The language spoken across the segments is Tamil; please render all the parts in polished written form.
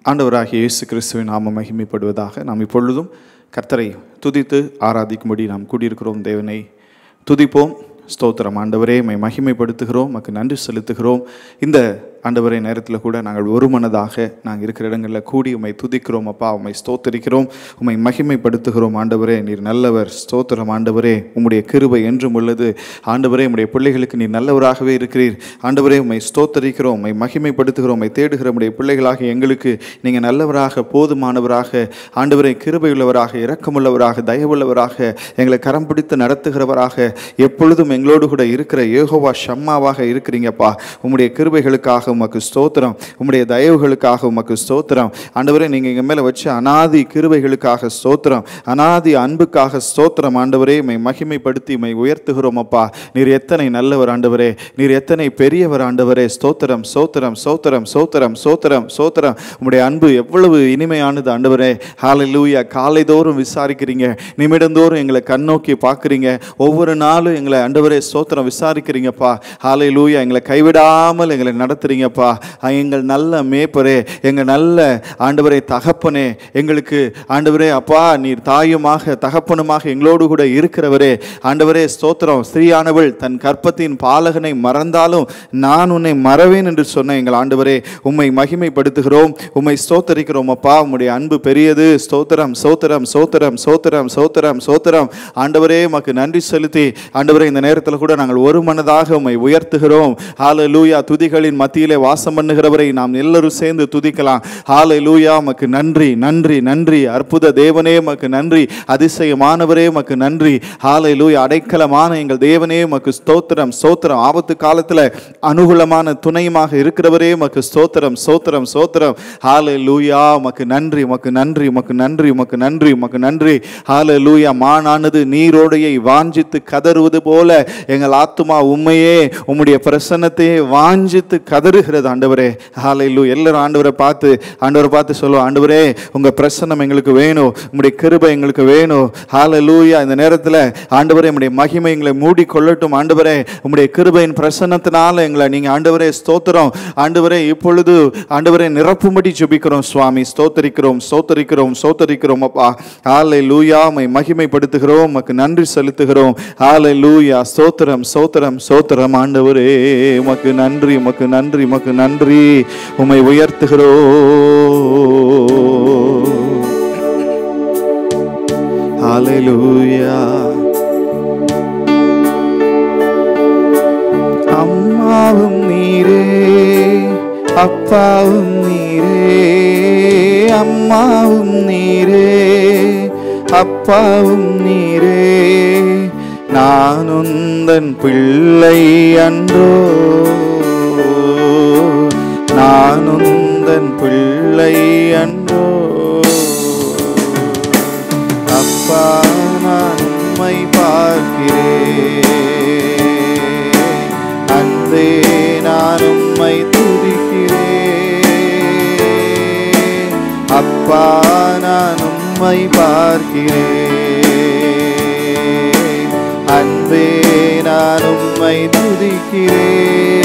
ஆண்டவராகிய இயேசு கிறிஸ்துவின் நாமம் மகிமைப்படுவதாக. நாம் இப்பொழுதும் கர்த்தரை துதித்து ஆராதிக்கும்படி நாம் கூடியிருக்கிறோம். தேவனை துதிப்போம். ஸ்தோத்திரம். ஆண்டவரே, உம்மை மகிமைப்படுத்துகிறோம், உமக்கு நன்றி செலுத்துகிறோம். இந்த ஆண்டவரே நேரத்தில் கூட நாங்கள் ஒரு மனதாக நாங்கள் இருக்கிற இடங்களில் கூடி உம்மை துதிக்கிறோம். அப்பா, உம்மை ஸ்தோத்தரிக்கிறோம், உம்மை மகிமைப்படுத்துகிறோம். ஆண்டவரே, நீர் நல்லவர். ஸ்தோத்திரம் ஆண்டவரே, உம்முடைய கிருபை என்றும் உள்ளது. ஆண்டவரே, உம்முடைய பிள்ளைகளுக்கு நீர் நல்லவராகவே இருக்கிறீர். ஆண்டவரே, உம்மை ஸ்தோத்தரிக்கிறோம், உம்மை மகிமைப்படுத்துகிறோம். உம்மை தேடுகிற உம்முடைய பிள்ளைகளாக எங்களுக்கு நீங்கள் நல்லவராக, போதுமானவராக, ஆண்டவரே கிருபையுள்ளவராக, இரக்கமுள்ளவராக, தயவுள்ளவராக, எங்களை கரம் பிடித்து நடத்துகிறவராக, எப்பொழுதும் எங்களோடு கூட இருக்கிற யெகோவா ஷம்மாவாக இருக்கிறீங்கப்பா. உம்முடைய கிருபைகளுக்காக உமக்கு ஸ்தோத்திரம், உம்முடைய தயவுகளுக்காக உமக்கு ஸ்தோத்திரம். ஆண்டவரே, நீங்கள் எங்கள் மேலே வச்ச அநாதி கிருபைகளுக்காக ஸ்தோத்திரம், அநாதி அன்புக்காக ஸ்தோத்திரம். ஆண்டவரே, உம்மை மகிமைப்படுத்தி உம்மை உயர்த்துகிறோம். அப்பா, நீர் எத்தனை நல்லவர் ஆண்டவரே, நீர் எத்தனை பெரியவர் ஆண்டவரே. ஸ்தோத்திரம், ஸ்தோத்திரம், ஸ்தோத்திரம், ஸ்தோத்திரம், ஸ்தோத்திரம், ஸ்தோத்திரம். உம்முடைய அன்பு எவ்வளவு இனிமையானது ஆண்டவரே. ஹல்லேலூயா. காலைதோறும் விசாரிக்கிறீங்க, நிமிடந்தோறும் எங்களை கண்ணோக்கி பார்க்குறீங்க, ஒவ்வொரு நாளும் எங்களை ஆண்டவரே ஸ்தோத்திரம் விசாரிக்கிறீங்கப்பா. ஹல்லேலூயா. எங்களை கைவிடாமல் எங்களை நடத்துறீங்கப்பா. எங்கள் நல்ல மேய்ப்பரே, எங்கள் நல்ல ஆண்டவரே தகப்பனே, எங்களுக்கு ஆண்டவரே அப்பா, நீர் தாயுமாக தகப்பனுமாக எங்களோடு கூட இருக்கிறவரே. ஆண்டவரே ஸ்தோத்திரம். ஸ்திரீயானவள் தன் கற்பத்தின் பாலகனை மறந்தாலும் நான் உன்னை மறவேன் என்று சொன்ன எங்கள் ஆண்டவரே, உம்மை மகிமைப்படுத்துகிறோம், உம்மை ஸ்தோத்தரிக்கிறோம். அப்பா, உம்முடைய அன்பு பெரியது. ஸ்தோத்திரம், ஸ்தோத்திரம், ஸ்தோத்திரம், ஸ்தோத்திரம், ஸ்தோத்திரம், ஸ்தோத்திரம். ஆண்டவரே, உமக்கு நன்றி செலுத்தி ஆண்டவரே இந்த நேரத்தில் கூட நாங்கள் ஒரு மனதாக உம்மை உயர்த்துகிறோம். ஹல்லேலூயா. துதிகளின் மத்தியிலே வாசம் பண்ணுகிறவரை நாம் எல்லாரும் சேர்ந்து துதிக்கலாம். ஹல்லேலூயா. உமக்கு நன்றி, நன்றி, நன்றி. அற்புத தேவனே உமக்கு நன்றி. அதிசயமானவரே உமக்கு நன்றி. ஹல்லேலூயா. அடைக்கலமான எங்கள் தேவனே உமக்கு ஸ்தோத்திரம், ஸ்தோத்திரம். ஆபத்து காலத்தில் அனுகூலமான துணையுமாக இருக்கிறவரே உமக்கு ஸ்தோத்திரம், ஸ்தோத்திரம், ஸ்தோத்திரம். ஹல்லேலூயா. உமக்கு நன்றி, உமக்கு நன்றி, உமக்கு நன்றி, உமக்கு நன்றி, உமக்கு நன்றி. ஹல்லேலூயா. மானானது நீரோடையை வாஞ்சித்து கதறுவது போல எங்கள் ஆத்துமா உம்மையே, உம்முடைய பிரசன்னத்தையே வாஞ்சித்து கதறுகிறது ஆண்டவரே. ஹல்லேலூயா. எல்லாரும் ஆண்டவரை பார்த்து சொல்லுவோம், ஆண்டவரே உங்க பிரசன்னம் எங்களுக்கு வேணும், உம்முடைய கிருபை எங்களுக்கு வேணும். ஹல்லேலூயா. இந்த நேரத்தில் ஆண்டவரே உம்முடைய மகிமை எங்களை மூடி கொள்ளட்டும். ஆண்டவரே, உம்முடைய கிருபையின் பிரசன்னத்தினால எங்களை நீங்க ஆண்டவரே ஸ்தோத்திரம். ஆண்டவரே, இப்பொழுது ஆண்டவரே நிரப்பும்படி ஜெபிக்கிறோம் சுவாமி. ஸ்தோத்தரிக்கிறோம், ஸ்தோத்தரிக்கிறோம், ஸ்தோத்தரிக்கிறோம் அப்பா. ஹல்லேலூயா. உம்மை மகிமைப்படுத்துகிறோம், உமக்கு நன்றி செலுத்துகிறோம். ஹல்லேலூயா. ஸ்தோத்திரம், ஸ்தோத்திரம், ஸ்தோத்திரம். ஆண்டவரே உமக்கு நன்றி, உமக்கு நன்றி, உமக்கு நன்றி. உம்மை உயர்த்துகிறோம். ஹல்லேலூயா. அம்மாவும் நீரே, அப்பாவும் நீரே, அம்மாவும் நீரே, அப்பாவும் நீரே. நான் உந்தன் பிள்ளை அன்றோ, நான் உந்தன் பிள்ளை அன்றோ. அப்பா, நான் உம்மை பார்க்கிறேன், அன்பே நான் உம்மை துதிக்கிறேன். அப்பா, நான் உம்மை பார்க்கிறேன், அன்பே நான் உம்மை துதிக்கிறேன்.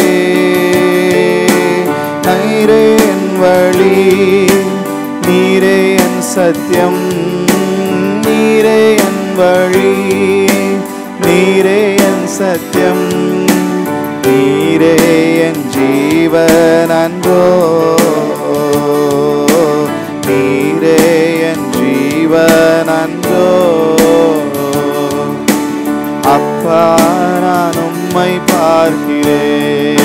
நீரே என் வழி, நீரே என் சத்தியம், நீரே என் வழி, நீரே என் சத்தியம், நீரே என் ஜீவன் அன்றோ, நீரே என் ஜீவன் அன்றோ. அப்பா, நான் உம்மை பார்க்கிறேன்,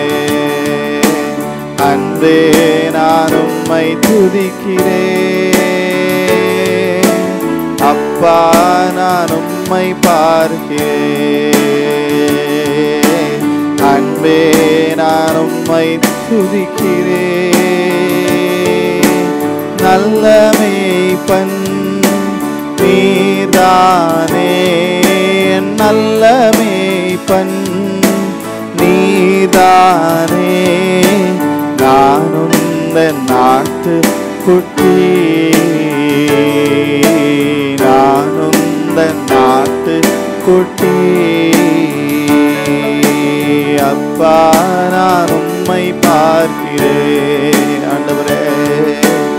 அன்பே நான் உம்மை துதிக்கிறேன். அப்பா, நான் உம்மை பார்க்கிறேன், அன்பே நான் உம்மை துதிக்கிறேன். நல்ல மேய்ப்பன் நீர்தானே, நல்ல மேய்ப்பன் நீர்தானே. நான் உந்தன் நாட்டு குட்டி, நான் உந்தன் நாட்டு குட்டி. அப்பா, நான் உம்மை பார்க்கிறேன். ஆண்டவரே,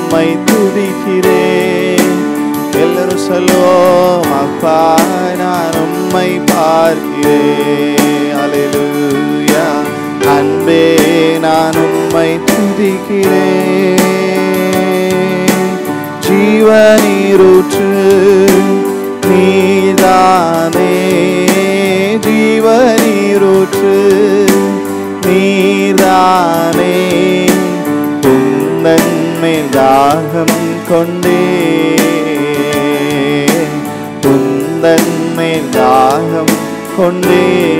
உம்மை துதிக்கிறேன். எல்லாரும் சொல்லுவோம், அப்பா நான் உம்மை பார்க்கிறேன். அல்லேலூயா. அன்பே நான் உம்மை துதிக்கிறேன். ஜீவநீரூற்று நீதானே, ஜீவநீரூற்று நீதானே. உந்தன் மேல் தாகம் கொண்டே, உந்தன் மேல் தாகம் கொண்டே.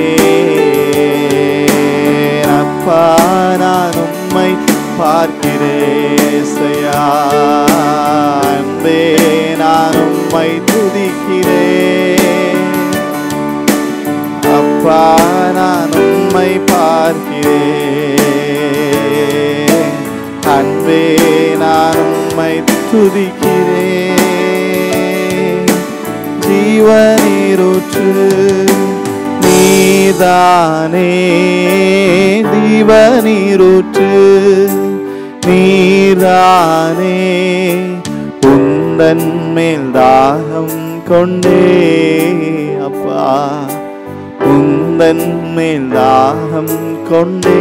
அப்பா நான் உம்மை பார்க்கிறேன். அன்பே நான் உம்மை துதிக்கிறேன். அப்பா நான் உம்மை பார்க்கிறேன். அன்பே நான் உம்மை துதிக்கிறேன். ஜீவநீரூற்று நீதானே, ஜீவநீரூற்று நீதானே. உந்தன் மேல் தாகம் கொண்டே, அப்பா உந்தன் மேல் தாகம் கொண்டே.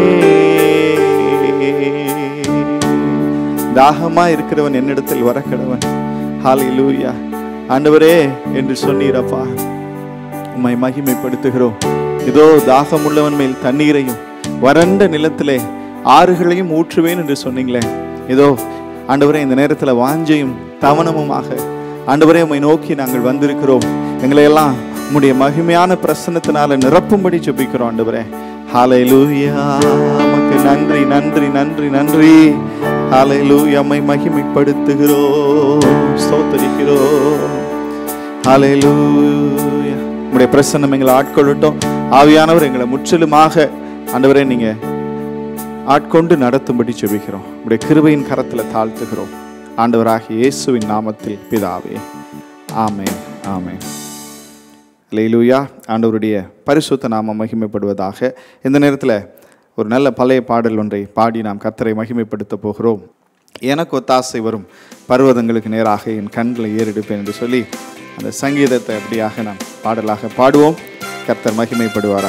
தாகமா இருக்கிறவன் என்னிடத்தில் வர கடவன். ஹல்லேலூயா. ஆண்டவரே என்று சொன்னீரப்பா, உம்மை மகிமைப்படுத்துகிறோம். இதோ தாகம் உள்ளவன் மேல் தண்ணீரையும் வறண்ட நிலத்திலே ஆறுகளையும் ஊற்றுவேன் என்று சொன்னீங்களே. இதோ ஆண்டவரே இந்த நேரத்தில் வாஞ்சையும் தவனமுமாக ஆண்டவரே உம்மை நோக்கி நாங்கள் வந்திருக்கிறோம். எங்களை எல்லாம் உம்முடைய மகிமையான பிரசன்னத்தினால நிரப்பும்படி ஜெபிக்கிறோம் ஆண்டவரே. ஹல்லேலூயா. உமக்கு நன்றி நன்றி நன்றி நன்றி. ஹல்லேலூயா. உம்மை மகிமைப்படுத்துகிறோம், ஸ்தோத்திரிக்கிறோம். ஹல்லேலூயா. உம்முடைய பிரசன்னம் எங்களை ஆட்கொள்ளட்டும். ஆவியானவர் எங்களை முற்றிலுமாக ஆண்டவரே நீங்க ஆட்கொண்டு நடத்தும்படி ஜெபிக்கிறோம். உம்முடைய கிருபையின் கரத்தில் தாழ்த்துகிறோம் ஆண்டவராகிய இயேசுவின் நாமத்தில் பிதாவே, ஆமென் ஆமென். அல்லேலூயா. ஆண்டவருடைய பரிசுத்த நாமம் மகிமைப்படுவதாக. இந்த நேரத்தில் ஒரு நல்ல பழைய பாடல் ஒன்றை பாடி நாம் கர்த்தரை மகிமைப்படுத்த போகிறோம். எனக்கு ஒத்தாசை வரும் பர்வதங்களுக்கு நேராக என் கண்களை ஏறெடுப்பேன் என்று சொல்லி அந்த சங்கீதத்தை அப்படியாக நாம் பாடலாக பாடுவோம். கர்த்தர் மகிமைப்படுவாரா.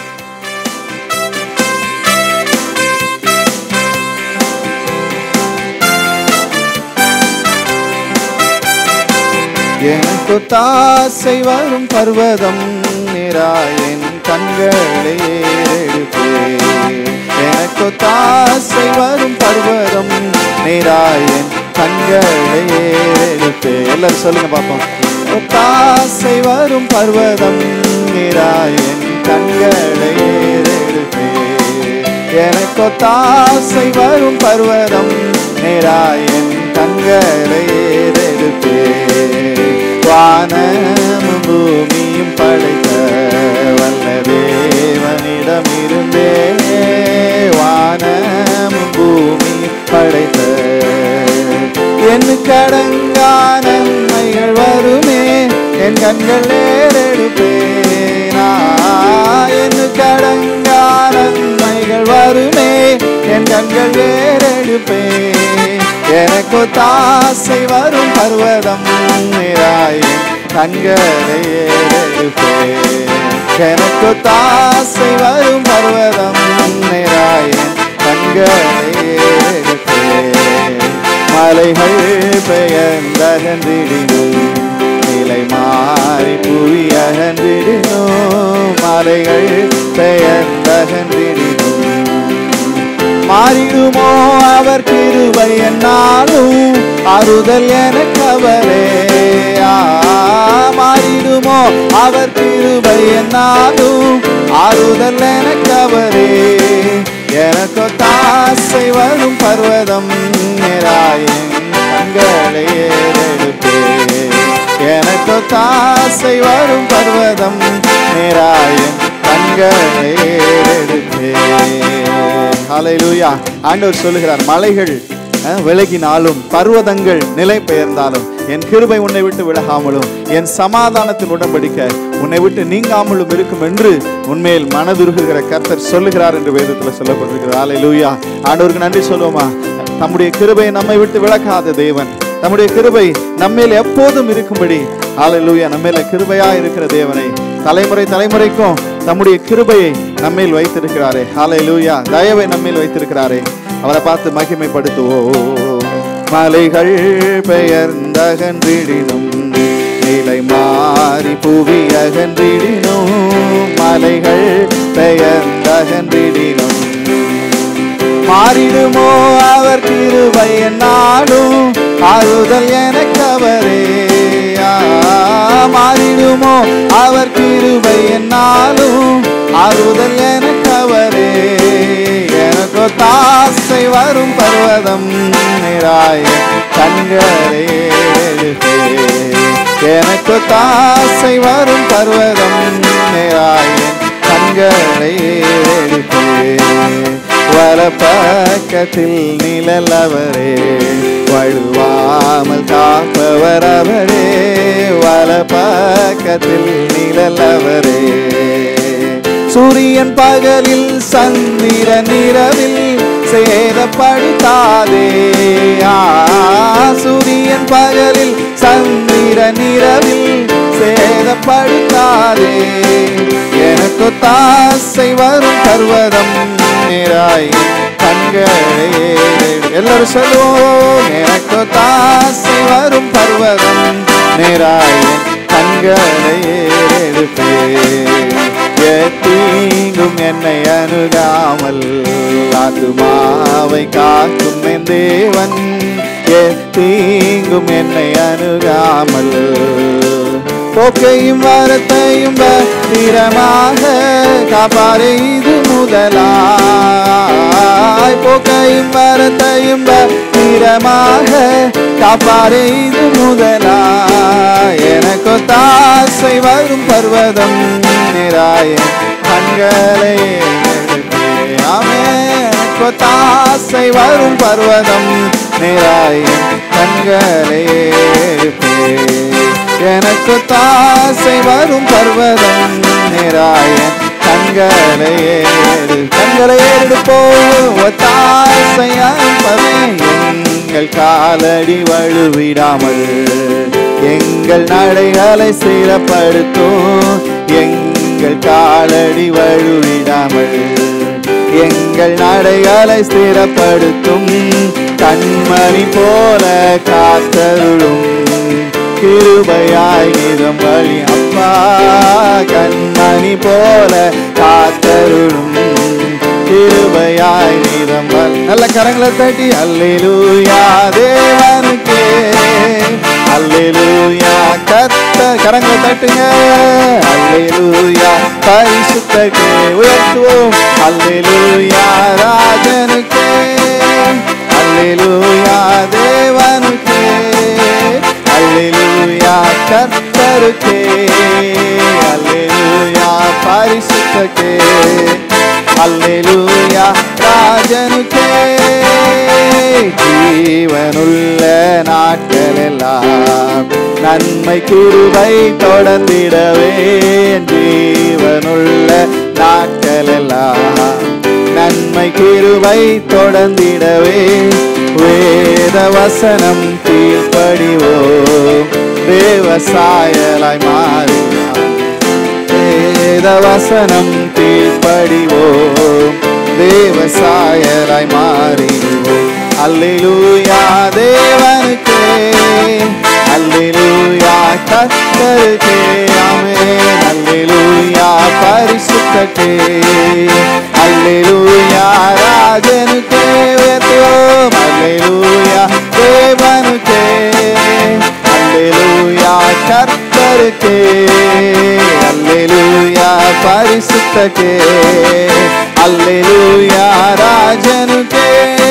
எனக்கு ஒத்தாசை வரும் பர்வதம் நேராக என் கண்களை ஏறெடுப்பேன். எனக்கு ஒத்தாசை வரும் பர்வதம் நேராக என் கண்களை ஏறெடுப்பேன். எல்லாரும் சொல்லுங்க பாப்போம். ஒத்தாசை வரும் பர்வதம் நேராக என் கண்களை ஏறெடுப்பேன். எனக்கு ஒத்தாசை வரும் பர்வதம் நேராக என் கண்களை ஏறெடுப்பேன். வானமும் பூமியும் படைத்த வல்ல தேவனிடம் இருந்தே, வானமும் பூமியும் படைத்த எனக்கு அடங்கா நன்மைகள் வருமே, என் கண்கள் ஏறெடுப்பேனா. எனக்கு அடங்கா நன்மைகள் வருமே, என் கண்கள் ஏறெடுப்பேன். எனக்கு ஒத்தாசை வரும் பர்வதம் நேராக கண்களை ஏறெடுப்பேன். எனக்கு ஒத்தாசை வரும் பர்வதம் நேராக கண்களை ஏறெடுப்பேன். மலைகள் பெயர்ந்தகன்றிடினும், நிலை மாறி புவி அகன்றிடினும். மலைகள் பெயர்ந்தகன்றிடினும், மாறிடுமோ அவர் கிருபை என்னாலும், ஆறுதல் எனக்கு அவரே. மாறிடுமோ அவர் கிருபை என்னாலும், ஆறுதல் எனக்கு அவரே. எனக்கு ஒத்தாசை வரும் பர்வதம் நேராக கண்களை ஏறெடுப்பேன். எனக்கு ஒத்தாசை வரும் பர்வதம் நேராக கண்களை ஏறெடுப்பேன். ஹல்லேலூயா. ஆண்டவர் சொல்லுகிறார், மலைகள் விலகினாலும் பர்வதங்கள் நிலை பெயர்ந்தாலும் என் கிருபை உன்னை விட்டு விலகாமலும் என் சமாதானத்தின் உடன்படிக்கை உன்னை விட்டு நீங்காமலும் இருக்கும் என்று உண்மையில் மனதுருகுகிற கர்த்தர் சொல்லுகிறார் என்று வேதத்தில் சொல்லப்பட்டிருக்கிறது. ஹல்லேலூயா. ஆண்டவருக்கு நன்றி சொல்லுவோமா. தம்முடைய கிருபை நம்மை விட்டு விலகாத தேவன். நம்முடைய கிருபை நம்மேல் எப்போதும் இருக்கும்படி ஹல்லேலூயா நம்மேல கிருபையா இருக்கிற தேவனை தலைமுறை தலைமுறைக்கும் நம்முடைய கிருபையை நம்மேல் வைத்திருக்கிறாரே. ஹல்லேலூயா தயவை நம்மேல் வைத்திருக்கிறாரே. அவரை பார்த்து மகிமைப்படுத்துவோம். மலைகள் பெயர்ந்தகன்றிடினும் நிலை மாறி புவி அகன்றிடினும், மலைகள் பெயர்ந்தகன்றிடினும் மாறிடுமோ அவர் கிருபை என்னாலும் ஆறுதல் எனக்கு அவரே. மாறிடுமோ அவர் கிருபை என்னாலும் ஆறுதல் எனக்கு அவரே. எனக்கு தாசை வரும் பர்வதம் நிராய கண்களை எடுப்பே. எனக்கு தாசை வரும் பர்வதம் நிராய கண்களை எடுப்பே. வலப்பக்கத்தில் நிழல் அவரே, வழுவாமல் காப்பவர் அவரே. வலப்பக்கத்தில் நிழல் அவரே. சூரியன் பகலில் சந்திரன் இரவில் சேதப்படுத்தாதே. சூரியன் பகலில் சந்திரன் இரவில் சேதப்படுத்தாதே. எனக்கு தாசை வரும் பர்வதம் நிராய் கண்களை எல்லாரும் சொல்லுவோம். எனக்கு தாசை வரும் பர்வதம் நிராய் கண்களை எடுப்பே. தீங்கும் என்னை அணுகாமல் ஆத்துமாவை காக்கும் என் தேவன். தீங்கும் என்னை அணுகாமல் போக்கையும் வரத்தையும் பத்திரமாக காப்பாரே. இது முதலாய் போக்கையும் வரத்தையும் பத்திரமாக காப்பாரே. இது முதலாய் எனக்கு தாசை வரும் பர்வதம் நிராய கண்களை எடுப்பே. எனக்கு தாசை வரும் பர்வதம் நிராய கண்களை எடுப்பே. எனக்கு தாசை வரும் பர்வதம் நிராய கண்களை எடுப்போம். தாசையான்பவே எங்கள் காலடி வழுவிடாமல் எங்கள் நடைகளை ஸ்திரப்படுத்தும். எங்கள் காலடி வழுவிடாமல் எங்கள் நடைகளை ஸ்திரப்படுத்தும். கண்மணி போல காத்தருளும் கிருபையாய் நிதம் வழி அப்பா. கண்மணி போல காத்தருளும் கிருபையாய் நிதம் வழி. நல்ல கரங்களை தட்டி அல்லேலூயா தேவனுக்கே. அல்லேலூயா கர்த்தர் கரங்களை தட்டுங்க. அல்லேலூயா பரிசுத்தருக்கே உயர்த்துவோம். அல்லேலூயா ராஜனுக்கே. அல்லேலூயா தேவனுக்கே. அல்லேலூயா கர்த்தருக்கே. அல்லேலூயா பரிசுத்தருக்கே. அல்லேலூயா ராஜனுக்கே. ஜீவனுள்ள நாட்கள் எல்லாம் நன்மை கிருபை தொடர்ந்திடவே. ஜீவனுள்ள நாட்கள் எல்லாம் நன்மை கிருபை தொடர்ந்திடவே. வேத வசனம் கீழ்ப்படிவோம் தேவசாயலாய் மாறினார். வேத வசனம் கீழ்ப்படிவோம் தேவசாயலாய் மாறிடுவோம். அல்லேலூயா தேவனுக்கே. அல்லேலூயா கர்த்தருக்கே. ஆமென். அல்லேலூயா பரிசுத்தருக்கே. அல்லேலூயா ராஜனுக்கே உயர்த்துவோம். அல்லேலூயா தேவனுக்கே. அல்லேலூயா கர்த்தருக்கே. அல்லேலூயா பரிசுத்தருக்கே. அல்லேலூயா ராஜனுக்கே.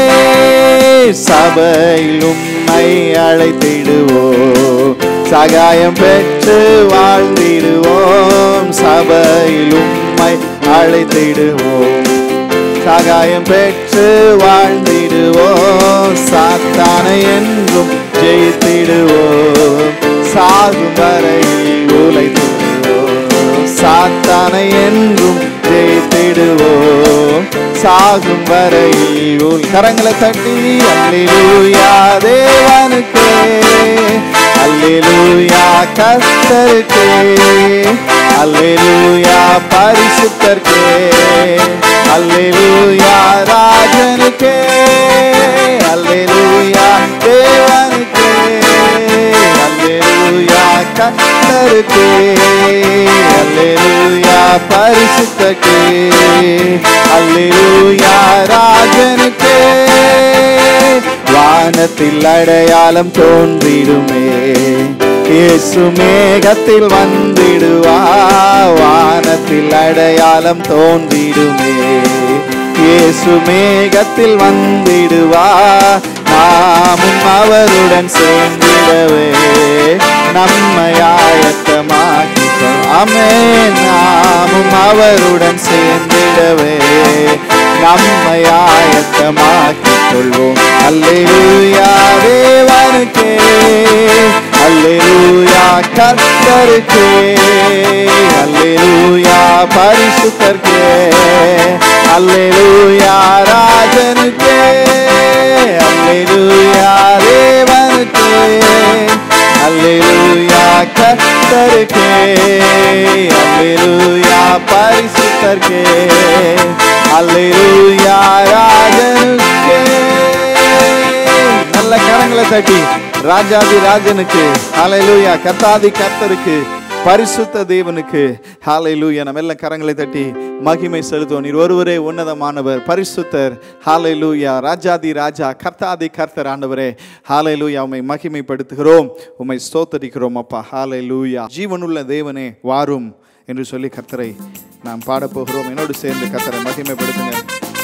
சபையில் உம்மை அழைத்திடுவோம். சகாயம் பெற்று வாழ்ந்திடுவோம். சபையில் உம்மை அழைத்திடுவோம். சகாயம் பெற்று வாழ்ந்திடுவோம். சாத்தானை என்றும் ஜெயித்திடுவோம். சாகும் வரையில் உழைத்திடுவோம். சாத்தானை என்றும் ஜெயித்திடுவோம். ஆகும் வரையில் உள் கரங்களை தட்டி அல்லேலூயா தேவனுக்கே, அல்லேலூயா கர்த்தருக்கே, அல்லேலூயா பரிசுத்தருக்கே, அல்லேலூயா ராஜனுக்கே, அல்லேலூயா தேவனுக்கே, அல்லேலூயா கர்த்தருக்கே, அல்லேலூயா பரிசுத்தருக்கே, அல்லேலூயா ராஜனுக்கே. வானத்தில் அடையாளம் தோன்றிடுமே, இயேசு மேகத்தில் வந்திடுவா. வானத்தில் அடையாளம் தோன்றிடுமே, இயேசு மேகத்தில் வந்திடுவா. நாமும் அவருடன் சேர்ந்திடவே நம்மை ஆயத்தமாக்கிட்டோம். ஆமென். நாமும் அவருடன் சேர்ந்திடவே நம்மை ஆயத்தமாக்கிக் கொள்வோம். அல்லேலூயா தேவனுக்கே, அல்லேலூயா கர்த்தருக்கே, அல்லேலூயா பரிசுத்தருக்கே, அல்லேலூயா ராஜனுக்கே, அல்லேலூயா தேவனுக்கே, அல்லேலூயா கர்த்தருக்கே, அல்லேலூயா பரிசுத்தருக்கே, அல்லேலூயா ராஜனுக்கே. நல்ல கரங்களை தட்டி ராஜாதி ராஜனுக்கு, ஹல்லேலூயா கர்த்தாதி கர்த்தருக்கு, பரிசுத்த தேவனுக்கு ஹல்லேலூயா. நம்ம எல்லாம் கரங்களை தட்டி மகிமை செலுத்துவோம். நீர் ஒருவரே உன்னதமானவர், பரிசுத்தர். ஹல்லேலூயா ராஜாதி ராஜா கர்த்தாதி கர்த்தர் ஆண்டவரே. ஹல்லேலூயா உம்மை மகிமைப்படுத்துகிறோம், உம்மை ஸ்தோத்திரிக்கிறோம் அப்பா. ஹல்லேலூயா. ஜீவனுள்ள தேவனே வாரும் என்று சொல்லி கர்த்தரை நாம் பாடப்போகிறோம். என்னோடு சேர்ந்து கர்த்தரை மகிமைப்படுத்துங்க.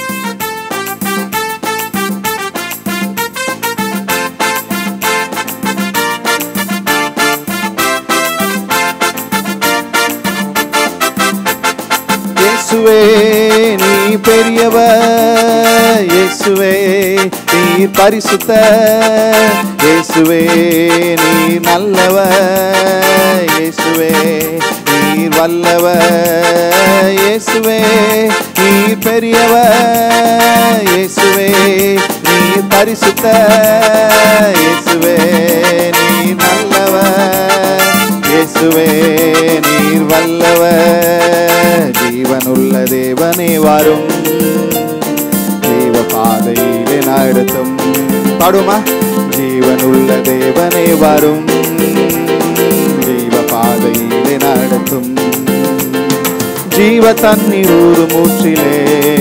இயேசுவே நீ பெரியவர், இயேசுவே நீ பரிசுத்த, இயேசுவே நீ நல்லவர், இயேசுவே நீ வல்லவர், இயேசுவே நீ பெரியவர், இயேசுவே நீ பரிசுத்த, இயேசுவே நீ நல்லவர், இயேசுவே நீர் வல்லவர். ஜீவனுள்ள தேவனே வாரும், தேவ பாதையிலே நடத்தும். பாடுமா? ஜீவனுள்ள தேவனே வாரும், தேவ பாதையிலே நடத்தும். ஜீவ தண்ணீர் ஊறு மூச்சிலே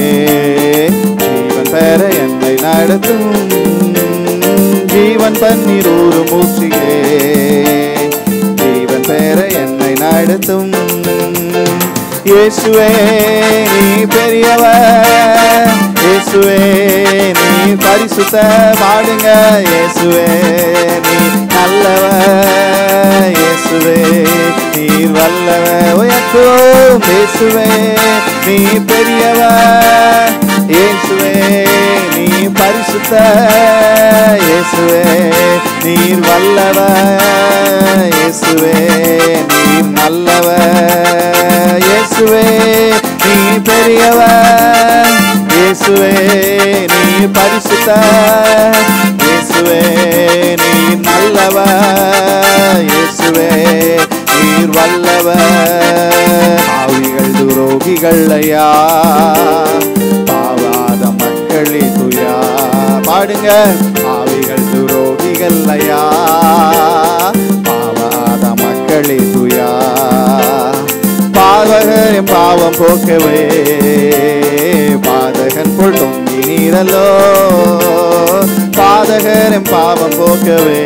ஜீவன் பெற என்னை நடத்தும். ஜீவன் தண்ணீர் ஊறு மூச்சிலே ஜீவன் பெற என்னை நடத்தும். இயேசுவே நீ பெரியவர், இயேசுவே நீ பரிசுத்த. பாடுங்க. இயேசுவே நீ நல்லவர், இயேசுவே நீர் வல்லவர். உயர்த்துவோம். இயேசுவே நீ பெரியவர், இயேசுவே நீ பரிசுத்த, இயேசுவே நீர் வல்லவர், இயேசுவே நீர் நல்லவர், இயேசுவே நீ பெரியவர், இயேசுவே நீ பரிசுத்த, இயேசுவே நீர் நல்லவர், இயேசுவே நீர் வல்லவர். பாவிகள் துரோகிகள் ஐயா, பாவாத மக்களே துயா. பாடுங்க. பாவிகள் துரோகிகள் ஐயா, பாவாத மக்களே துயா. பாவகரின் பாவம் போக்கவே பாதகன் போல் தொங்கி நீரல்லோ. பாதகரின் பாவம் போக்கவே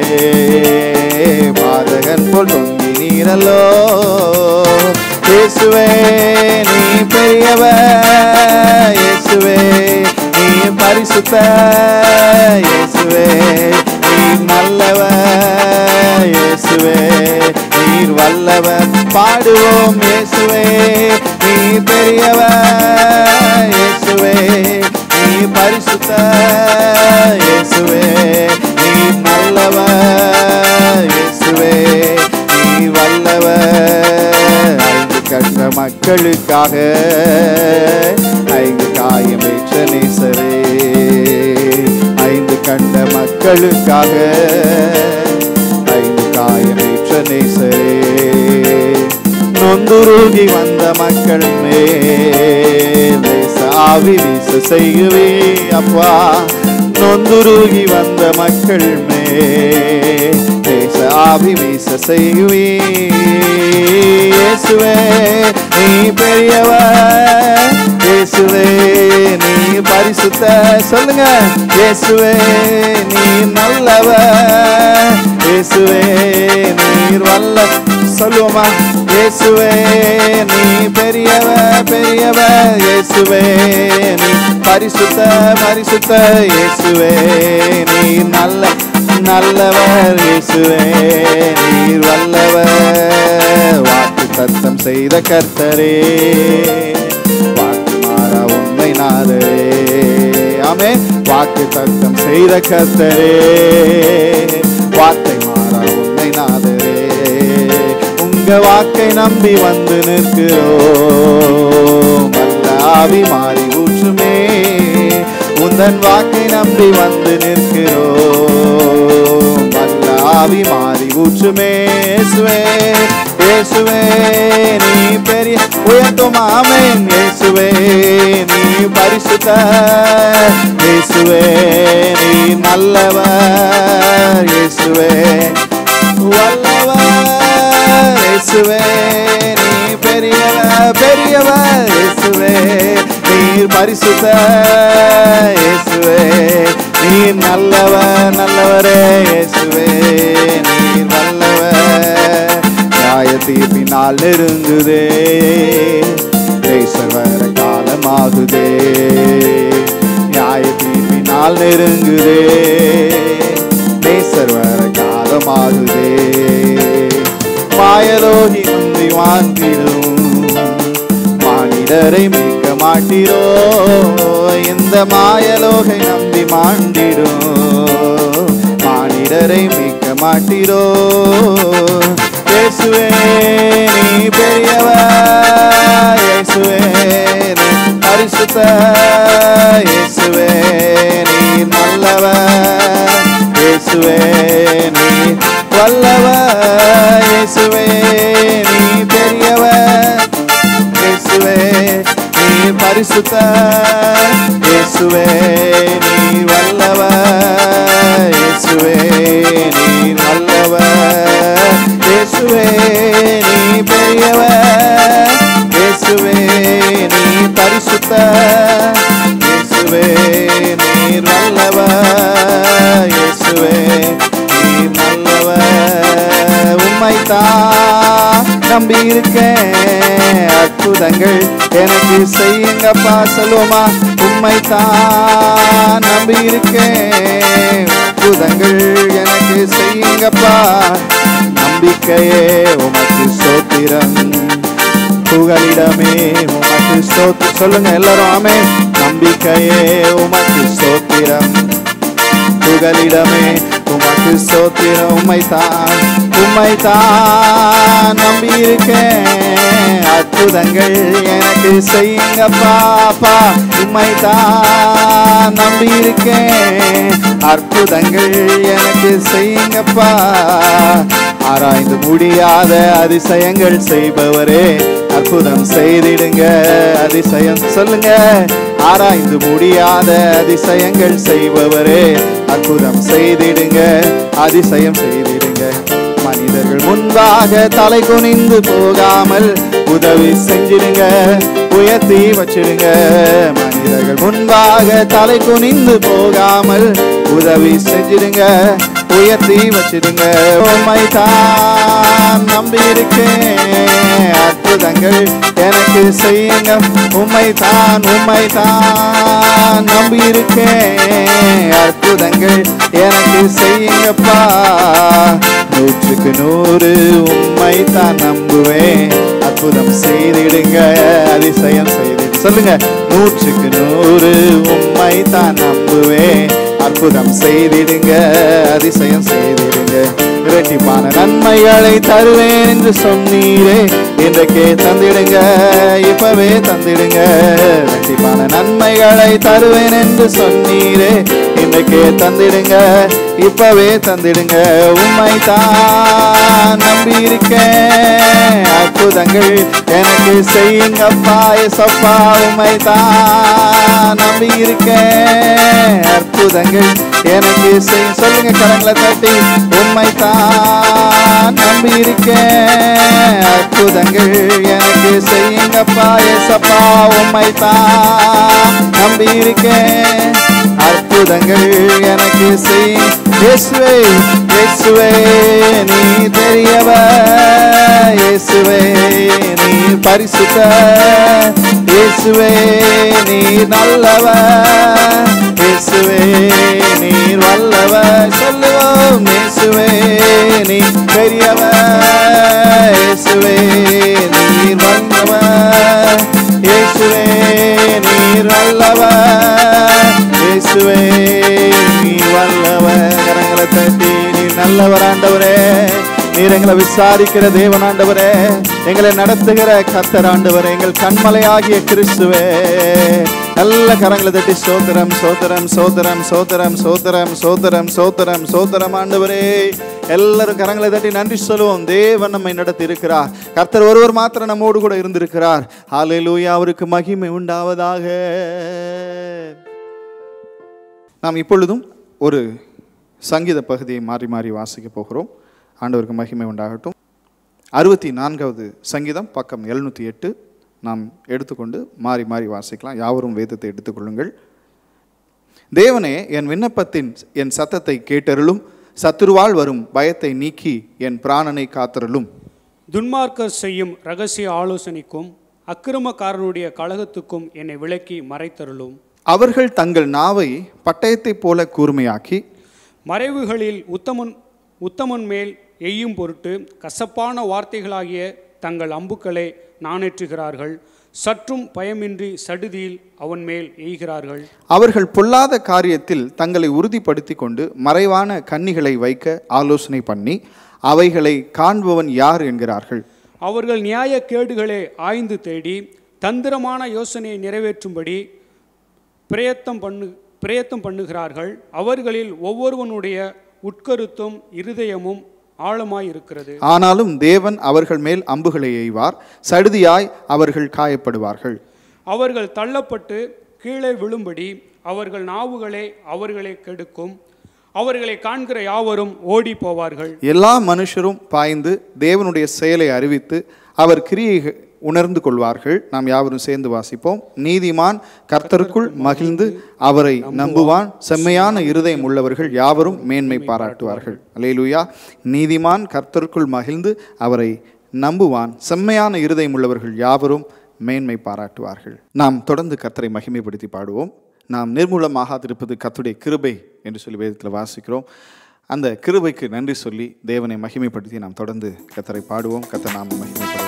பாதகன் போல் தொங்கி நீரல்லோ. இயேசுவே நீ பெரியவர், இயேசுவே நீ பரிசுத்த, இயேசுவே நீ நல்லவர், இயேசுவே நீர் வல்லவர். பாடுவோம். இயேசுவே நீ பெரியவர், இயேசுவே நீ பரிசுத்த, இயேசுவே நீ நல்லவர், இயேசுவே நீ வல்லவர். ஐந்து கண்ட மக்களுக்காக ஐந்து காயம் காயமேற்ற நேசரே, 5 கண்ட மக்களுக்காக 5 காயமேற்ற நேசரே, நொந்துருகி வந்த மக்கள் மேல் ஆவி வீச செய்யுவே அப்பா. நொந்துருகி வந்த மக்கள் மேல் ஆவி வீச செய்யுவே. இயேசுவே நீ பெரியவர், இயேசுவே நீ பரிசுத்த, சொல்லுங்க. இயேசுவே நீ நல்லவர், இயேசுவே நீர் வல்ல, சொல்லுவோமா. இயேசுவே நீ பெரியவர் பெரியவர், இயேசுவே நீ பரிசுத்த பரிசுத்த, இயேசுவே நீ நல்லவர், இயேசுவே நீர் வல்லவர். வாக்கு தத்தம் செய்த கர்த்தரே, வாக்கு மாறா உண்மை நாதரே. ஆமென். வாக்கு தத்தம் செய்த கர்த்தரே, வார்த்தை மாறா உண்மை நாதரே. உங்க வாக்கை நம்பி வந்து நிற்கிறோம், வல்ல ஆவி மாறி ஊற்றுமே. உந்தன் வாக்கை நம்பி வந்து நிற்கிறோம், வல்ல ஆவி மாறி ஊற்றுமே. இயேசுவே இயேசுவே நீ பெரிய, உயர்த்தும் ஆமென். இயேசுவே நீ பரிசுத்த, இயேசுவே நீ நல்லவர், இயேசுவே வல்லவர், இயேசுவே நீ பெரியவர் பெரியவர், இயேசுவே நீர் பரிசுத்த, இயேசுவே நீர் நல்லவர் நல்லவரே, இயேசுவே நீர் வல்லவர். நியாய தீர்ப்பினால் நெருங்குதே, நேசர் வர காலமாகுதே. நியாய தீர்ப்பினால் நெருங்குதே, நேசர் வர காலமாகுதே. மாயலோகி நம்பி வாழ்ந்திடும், மானிடரை மீட்க மாட்டீரோ. இந்த மாயலோகை நம்பி மாண்டிடும், மானிடரை மீட்க மாட்டீரோ. இயேசுவே நீ பெரியவர், இயேசுவே நீ பரிசுத்த, இயேசுவே நீ நல்லவர், இயேசுவே நீ வல்லவர், இயேசுவே நீ பெரியவர், இயேசுவே நீ பரிசுத்த, இயேசுவே நீ வல்லவர், இயேசுவே நீ நல்லவர், இயேசுவே நீ பெரியவர், இயேசுவே நீ பரிசுத்த, இயேசுவே நீ நல்லவர், இயேசுவே நீ நல்லவர். உம்மைத்தான் நம்பி இருக்கேன், அற்புதங்கள் எனக்கு செய்யுங்கப்பா, சொல்லுவோமா. உம்மைத்தான் நம்பி இருக்கேன், அற்புதங்கள் எனக்கு செய்யுங்கப்பா. நம்பிக்கையே உமக்கு ஸ்தோத்திரம், புகலிடமே உமக்கு ஸ்தோத்திரம், சொல்லுங்க எல்லாரும் ஆமென். நம்பிக்கையே உமக்கு ஸ்தோத்திரம், புகலிடமே உமக்கு ஸ்தோத்திரம். உம்மைத்தான் உம்மைத்தான் நம்பி இருக்கேன், அற்புதங்கள் எனக்கு செய்யுங்கப்பா. உம்மைத்தான் நம்பி இருக்கேன், அற்புதங்கள் எனக்கு செய்யுங்கப்பா. ஆராய்ந்து முடியாத அதிசயங்கள் செய்பவரே, அற்புதம் செய்திடுங்க, அதிசயம் சொல்லுங்க. ஆராய்ந்து முடியாத அதிசயங்கள் செய்பவரே, அற்புதம் செய்திடுங்க, அதிசயம் செய்திடுங்க. மனிதர்கள் முன்பாக தலை குனிந்து போகாமல் உதவி செஞ்சிடுங்க, உயர்த்தி வச்சிடுங்க. மனிதர்கள் முன்பாக தலை குனிந்து போகாமல் உதவி செஞ்சிடுங்க, உயர்த்தி வச்சிடுங்க. உம்மைத்தான் நம்பி இருக்கேன், அற்புதங்கள் எனக்கு செய்யுங்க. உம்மைத்தான் உம்மைத்தான் நம்பி இருக்கேன், அற்புதங்கள் எனக்கு செய்யுங்கப்பா. 100க்கு 100 உம்மைத்தான் நம்புவேன், அற்புதம் செய்திடுங்க, அதிசயம் செய்திடு, சொல்லுங்க. 100க்கு 100 உம்மைத்தான் நம்புவேன், அற்புதம் செய்திடுங்க, அதிசயம் செய்திடுங்க. இரட்டிப்பான நன்மைகளை தருவேன் என்று சொன்னீரே, இன்றைக்கே தந்திடுங்க, இப்பவே தந்திடுங்க. இரட்டிப்பான நன்மைகளை தருவேன் என்று சொன்னீரே, இன்றைக்கே தந்திடுங்க, இப்பவே தந்திடுங்க. உம்மை தான் நம்பி இருக்கேன், அற்புதங்கள் எனக்கு செய்யுங்கப்பா ஏசப்பா. உம்மை தான் நம்பி இருக்கேன், அற்புதங்கள் எனக்கு செய்யும். சொல்லுங்க கரங்களை தட்டி, உம்மை தான் நம்பி இருக்கேன், அற்புதங்கள் எனக்கு செய்யுங்கப்பா ஏசப்பா. உம்மை தான் நம்பி இருக்கேன், அற்புதங்கள் எனக்கு செய்யும். இயேசுவே இயேசுவே நீ பெரியவர், இயேசுவே நீ பரிசுத்தர், இயேசுவே நீ நல்லவர், இயேசுவே நீர் வல்லவர். சொல்லுவோம், இயேசுவே நீ பெரியவர், இயேசுவே நீர் வல்லவர், இயேசுவே நீர் வல்லவர், இயேசுவே நீர் வல்லவர். கரங்களை தட்டி, நீர் நல்லவர் ஆண்டவரே, நீர் எங்களை விசாரிக்கிற தேவன் ஆண்டவரே, எங்களை நடத்துகிற கர்த்தர் ஆண்டவரே, எங்கள் கண்மலையாகிய கிறிஸ்துவே. நல்ல கரங்களை தட்டி சோத்திரம் சோத்திரம் சோத்திரம் சோத்திரம் சோத்திரம் சோத்திரம் சோத்திரம் சோத்திரம் ஆண்டவரே. எல்லாரும் கரங்களை தட்டி நன்றி சொல்லுவோம். தேவன் நம்மை நடத்தி இருக்கிறார். கர்த்தர் ஒருவர் மாத்திரம் நம்மோடு கூட இருந்திருக்கிறார். ஹல்லேலூயா, அவருக்கு மகிமை உண்டாவதாக. நாம் இப்பொழுதும் ஒரு சங்கீத பகுதியை மாறி மாறி வாசிக்க போகிறோம். ஆண்டவருக்கு மகிமை உண்டாகட்டும். 64வது சங்கீதம் பக்கம் 708 நாம் எடுத்துக்கொண்டு மாறி மாறி வாசிக்கலாம். யாவரும் வேதத்தை எடுத்துக்கொள்ளுங்கள். தேவனே, என் விண்ணப்பத்தின் என் சத்தத்தை கேட்டருளும், சத்துருவால் வரும் பயத்தை நீக்கி என் பிராணனை காத்தருளும். துன்மார்க்கர் செய்யும் இரகசிய ஆலோசனைக்கும் அக்கிரமக்காரனுடைய கலகத்துக்கும் என்னை விலக்கி மறைத்தருளும். அவர்கள் தங்கள் நாவை பட்டயத்தைப் போல கூர்மையாக்கி மறைவுகளில் உத்தமன் மேல் எய்யும் பொருட்டு கசப்பான வார்த்தைகளாகிய தங்கள் அம்புக்களை நாணேற்றுகிறார்கள். சற்றும் பயமின்றி சடுதியில் அவன் மேல் எய்கிறார்கள். அவர்கள் பொல்லாத காரியத்தில் தங்களை உறுதிப்படுத்தி கொண்டு மறைவான கண்ணிகளை வைக்க ஆலோசனை பண்ணி அவைகளை காண்பவன் யார் என்கிறார்கள். அவர்கள் நியாய கேடுகளை ஆய்ந்து தேடி தந்திரமான யோசனையை நிறைவேற்றும்படி பிரயத்தம் பண்ணுகிறார்கள். அவர்களில் ஒவ்வொருவனுடைய உட்கருத்தும் இருதயமும் ஆழமாய் இருக்கிறது. ஆனாலும் தேவன் அவர்கள் மேல் அம்புகளை எய்வார், சடுதியாய் அவர்கள் காயப்படுவார்கள். அவர்கள் தள்ளப்பட்டு கீழே விழும்படி அவர்கள் நாவுகளே அவர்களை கெடுக்கும். அவர்களை காண்கிற யாவரும் ஓடி போவார்கள். எல்லா மனுஷரும் பாய்ந்து தேவனுடைய செயலை அறிவித்து அவர் கிரியை உணர்ந்து கொள்வார்கள். நாம் யாவரும் சேர்ந்து வாசிப்போம். நீதிமான் கர்த்தருக்குள் மகிழ்ந்து அவரை நம்புவான், செம்மையான இருதயம் உள்ளவர்கள் யாவரும் மேன்மை பாராட்டுவார்கள். அல்லேலூயா. நீதிமான் கர்த்தருக்குள் மகிழ்ந்து அவரை நம்புவான், செம்மையான இருதயம் உள்ளவர்கள் யாவரும் மேன்மை பாராட்டுவார்கள். நாம் தொடர்ந்து கர்த்தரை மகிமைப்படுத்தி பாடுவோம். நாம் நிர்மூலமாகாதிருப்பது கர்த்தருடைய கிருபை என்று சொல்லி வேதத்தில் வாசிக்கிறோம். அந்த கிருபைக்கு நன்றி சொல்லி தேவனை மகிமைப்படுத்தி நாம் தொடர்ந்து கர்த்தரை பாடுவோம். கர்த்தர் நாம் மகிமைப்படுவோம்.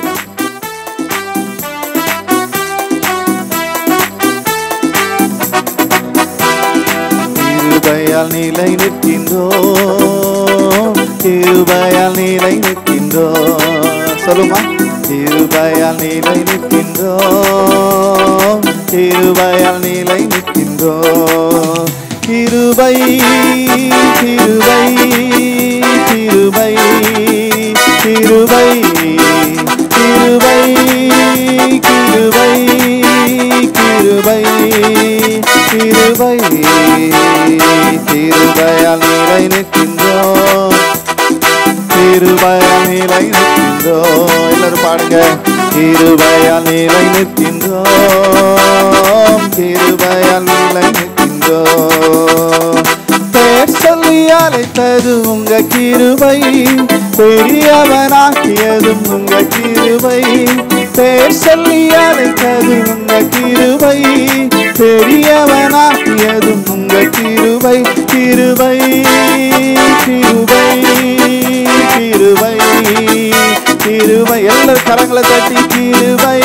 கிருபையால் நிலை நிற்கின்றோம், கிருபையால் நிலை நிற்கின்றோம். சொல்லுமா, கிருபையால் நிலை நிற்கின்றோம், கிருபையால் நிலை நிற்கின்றோம். கிருபை கிருபை கிருபை கிருபை கிருபை கிருபை கிருபை கிருபை கிருபையால் நிலை நிற்கின்றோம், கிருபையால் நிலை நிற்கின்றோம். எல்லாரும் பாடுங்க. கிருபையால் நிலை நிற்கின்றோம், கிருபையால் நிலை நிற்கின்றோம். பேர் சொல்லி அழைத்தது உங்க கிருபை, பெரியவனாக்கியதும் உங்க கிருபை. பேர் சொல்லி அழைத்தது உங்க கிருபை, பெரியவனாக்கியதும் உங்க கிருபை. கிருபை கிருபை கிருபை கிருபை. எல்லாரும் கரங்களை தட்டி கிருபை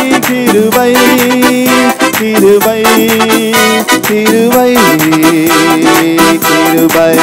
கிருபை கிருபை கிருபை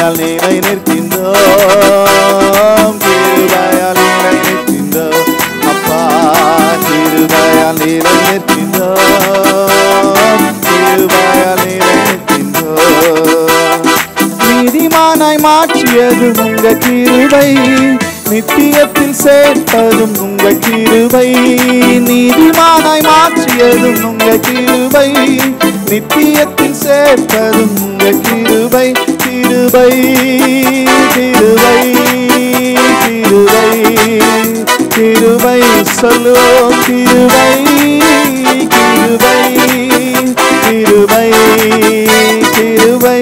கிருபையால் நிலை நிற்கின்றோம், கிருபையால் நிலை நிற்கின்றோம் அப்பா, கிருபையால் நிலை நிற்கின்றோம், கிருபையால் நிலை நிற்கின்றோம். நீதிமானாய் மாற்றியது உங்க கிருபை, நித்தியத்தில் சேர்ப்பதும் உங்க கிருபை. நீதிமானாய் மாற்றியதும் உங்க கிருபை, நித்தியத்தில் சேர்ப்பதும் உங்க கிருபை. கிருபை கிருபை கிருபை கிருபை சொல்லுவோம், கிருபை கிருபை கிருபை கிருபை.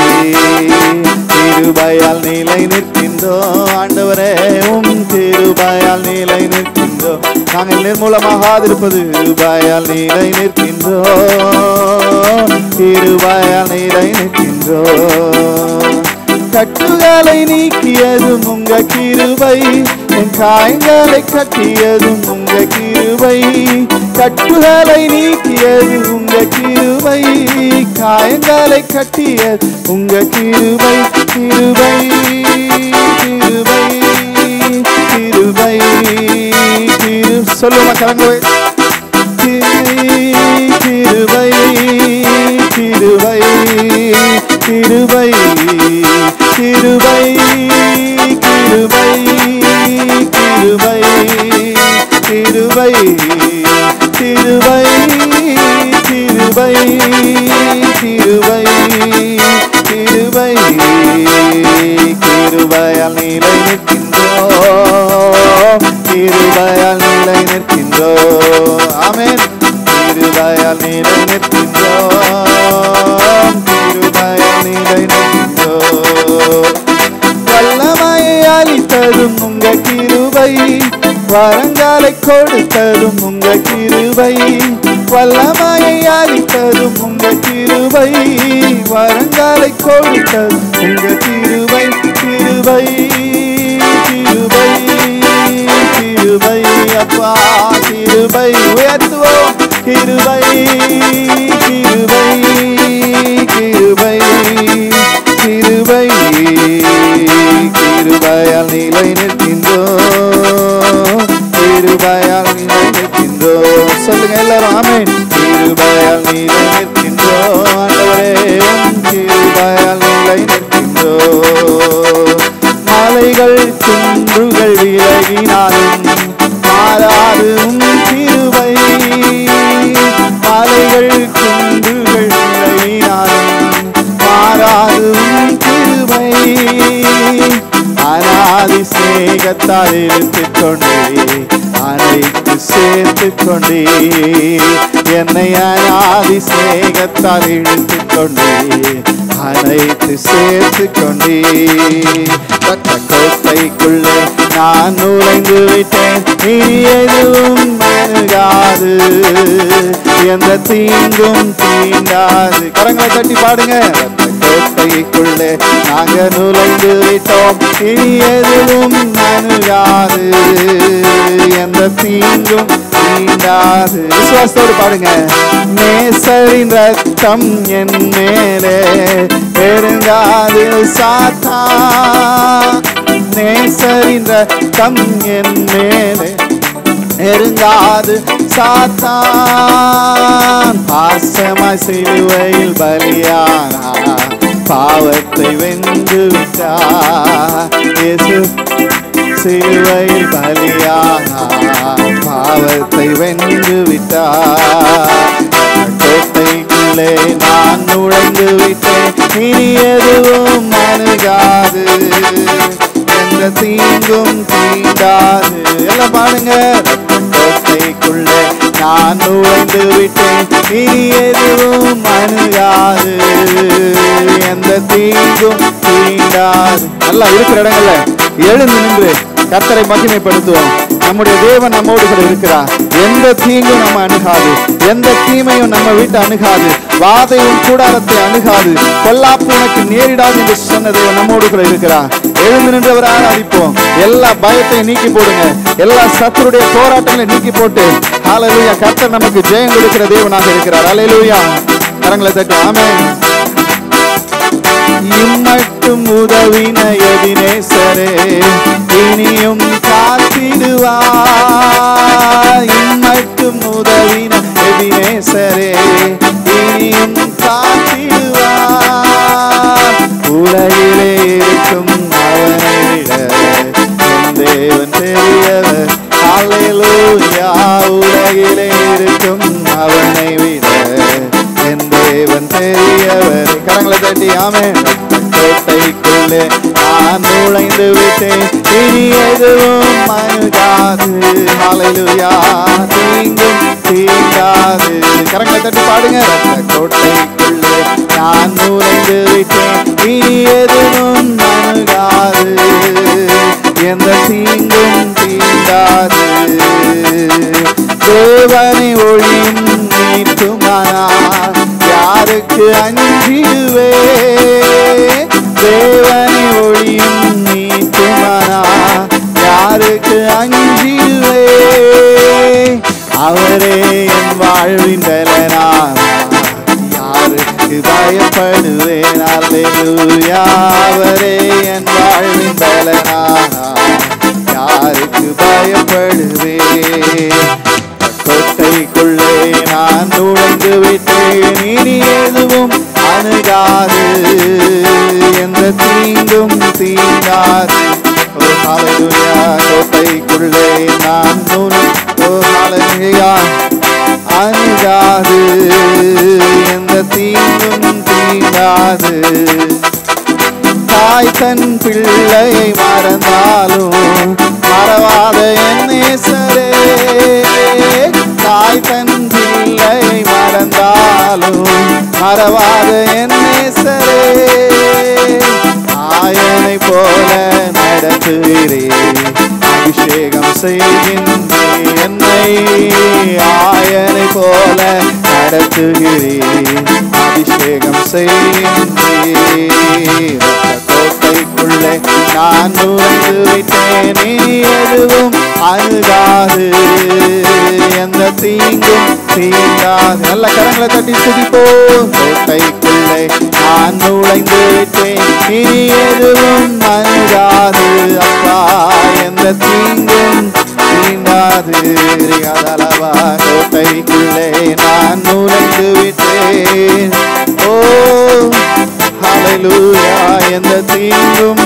கிருபையால் நிலை நிற்கின்றோம் ஆண்டவரே, உம் கிருபையால் நிலை நிற்கின்றோம். நாங்கள் நிர்மூலமாகாதிருப்பது கிருபையால் நிலை நிற்கின்றோம், கிருபையால் நிலை நிற்கின்றோம். கட்டுகளை நீக்கியதும் உங்க கிருபை, என் காயங்களை கட்டியதும் உங்க கிருபை. கட்டுகளை நீக்கியது உங்க கிருபை, காயங்களை கட்டியது உங்க கிருபை. கிருபை கிருபை கிருபை கிரு சொல்லுமா கலங்குவை. கிருபை கிருபை கிருபை கிருபை கிருபை கிருபை கிருபை கிருபை கிருபை கிருபை கிருபை. கிருபையால் நிலை நிற்கின்றோம், கிருபையால் நிலை நிற்கின்றோம். ஆமென். கிருபையால் நிலை நிற்கின்றோம், கிருபையால் நிலை நிற்கின்றோம். வல்லமையை அளித்ததும் உங்க கிருபை, வரங்களை கொடுத்ததும் உங்க கிருபை. வல்லமையை அளித்ததும் உங்க கிருபை, வரங்களை கொடுத்ததும் உங்க கிருபை. கிருபை கிருபை கிருபை அப்பா, கிருபை உயர்த்துவோம். கிருபை கிருபை கிருபை கிருபை. கிருபையால் நிலை நிற்கின்றோம், கிருபையால் நிலை நிற்கின்றோம். சொல்லுங்க எல்லாரும் ஆமென். கிருபையால் நிலை நிற்கின்றோம் ஆண்டவரே, கிருபையால் நிலை நிற்கின்றோம். மலைகள் குன்றுகள் விலகினாலும் மாறாது கிருபை. மலைகள் குன்றுகள் விலகினாலும் மாறாது கிருபை. அநாதி சிநேகத்தால் இழுத்துக் கொண்டே அனைத்து சேர்த்துக் கொண்டே, என்னை அநாதி சிநேகத்தால் இழுத்துக் கொண்டே அனைத்து சேர்த்துக் கொண்டே. பட்ட கோட்டைக்குள்ளே நான் நுழைந்து விட்டேன், இனி எதுவும் அணுகாது, எந்த தீங்கும் தீண்டாது. கரங்களை தட்டி பாடுங்க. கோட்டைக்குள்ளே நாங்க நுழைந்து விட்டோம், இனி எதுவும் அணுகாது, எந்த தீங்கும் தீண்டாது. விசுவாசத்தோடு பாடுங்க. நேசரின் ரத்தம் என் மேலே நெருங்காது சாத்தான், நேசரின் ரத்தம் என் மேலே நெருங்காது சாத்தான். பாசமாய் சிலுவையில் பலியானார், பாவத்தை வென்று விட்டார். இயேசு சிலுவையில் பலியானார், பாவத்தை வென்று விட்டார். கோட்டைக்குள்ளே நான் நுழைந்து விட்டேன், இனி எதுவும் அணுகாது, எந்த தீங்கும் தீண்டாது. எல்லாம் பாடுங்க. கோட்டைக்குள்ளே நான் நுழைந்து விட்டேன், இனி எதுவும் அணுகாது, எந்த தீங்கும் தீண்டாது. நல்லா இருக்கிற இடங்கள்ல எழுந்து நின்று கர்த்தரை மகிமைப்படுத்துவோம். நம்முடைய தேவன் நம்மோடு கூட இருக்கிறார். எந்த தீங்கும் நம்ம அணுகாது, எந்த தீமையும் நம்ம வீட்டை அணுகாது, வாதை உன் கூடாரத்தை அணுகாது, பொல்லாப்பு உனக்கு நேரிடாது என்று சொன்ன தேவன் நம்மோடு கூட இருக்கிறார். எழுந்து நின்றவர் ஆராதிப்போம். எல்லா பயத்தையும் நீக்கி போடுங்க, எல்லா சத்துருடைய போராட்டங்களை நீக்கி போட்டு ஹல்லேலூயா, கர்த்தர் நமக்கு ஜெயம் கொடுக்கிற தேவனாக இருக்கிறார். ஹல்லேலூயா. கரங்களை தட்டி ஆமென். இம்மட்டு இம்மட்டும் உதவின எபினேசரே இனியும் காத்திடுவார். இம்மட்டும் உதவின எபினேசரே இனியும் காத்திடுவார். உலகிலே இருக்கும் அவனை விட என் தேவன் பெரியவர். அல்லேலூயா. உலகிலே இருக்கும் அவனை விட என் தேவன் பெரியவர். கரங்களை தட்டி ஆமென். கோட்டைக்குள்ளே நான் நுழைந்து விட்டேன், இனி எதுவும் அணுகாது. அல்லேலூயா. தீங்கும் தீங்காது. கரங்களை தட்டி பாடுங்க. கோட்டைக்குள்ளே நான் நுழைந்து விட்டேன், இனி எதுவும் அணுகாது. எந்த தீங்கும் தீண்டாது. தேவனை ஒளியும் நீட்டுமானார் யாருக்கு அஞ்சிடுவே. தேவனை ஒளியும் நீட்டுமானார் யாருக்கு அஞ்சிடுவே. அவரே என் வாழ்வின் பலனார் யாருக்கு பயப்படுவேன். அல்லேலூயா. அவரே என் வாழ்வின் பலனார் யாருக்கு பயப்படுவேன். கோட்டைக்குள்ளே நான் நுழைந்து விட்டேன், இனி எதுவும் அணுகாது. எந்த தீங்கும் தீங்காது. அல்லேலூயா. கோட்டைக்குள்ளே நான் அணுகாது. எந்த தீங்கும் தீங்காது. தாய் தன் பிள்ளையை மறந்தாலும் மறவாத என் நேசரே. தாய் தன் பிள்ளையை மறந்தாலும் மறவாத என் நேசரே. ஆயனை போல நடத்துகிறே, அபிஷேகம் செய்கின்றே என்னை. ஆயனை போல நடத்துகிறே, அபிஷேகம் செய்கின்றே. கோட்டைக்குள்ளே நான் நுழைந்து விட்டேன், இனி எதுவும் அணுகாது. எந்த தீங்கும் தீங்காது. நல்ல கரங்களை தட்டி துதிப்போம். கோட்டைக்குள்ளே நான் நுழைந்து விட்டேன், இனி எதுவும் அணுகாது. அப்பா எந்த தீங்கும் தீண்டாது. கோட்டைக்குள்ளே நான் நுழைந்து விட்டேன். ஓ ஹல்லேலூயா. எந்த தீங்கும்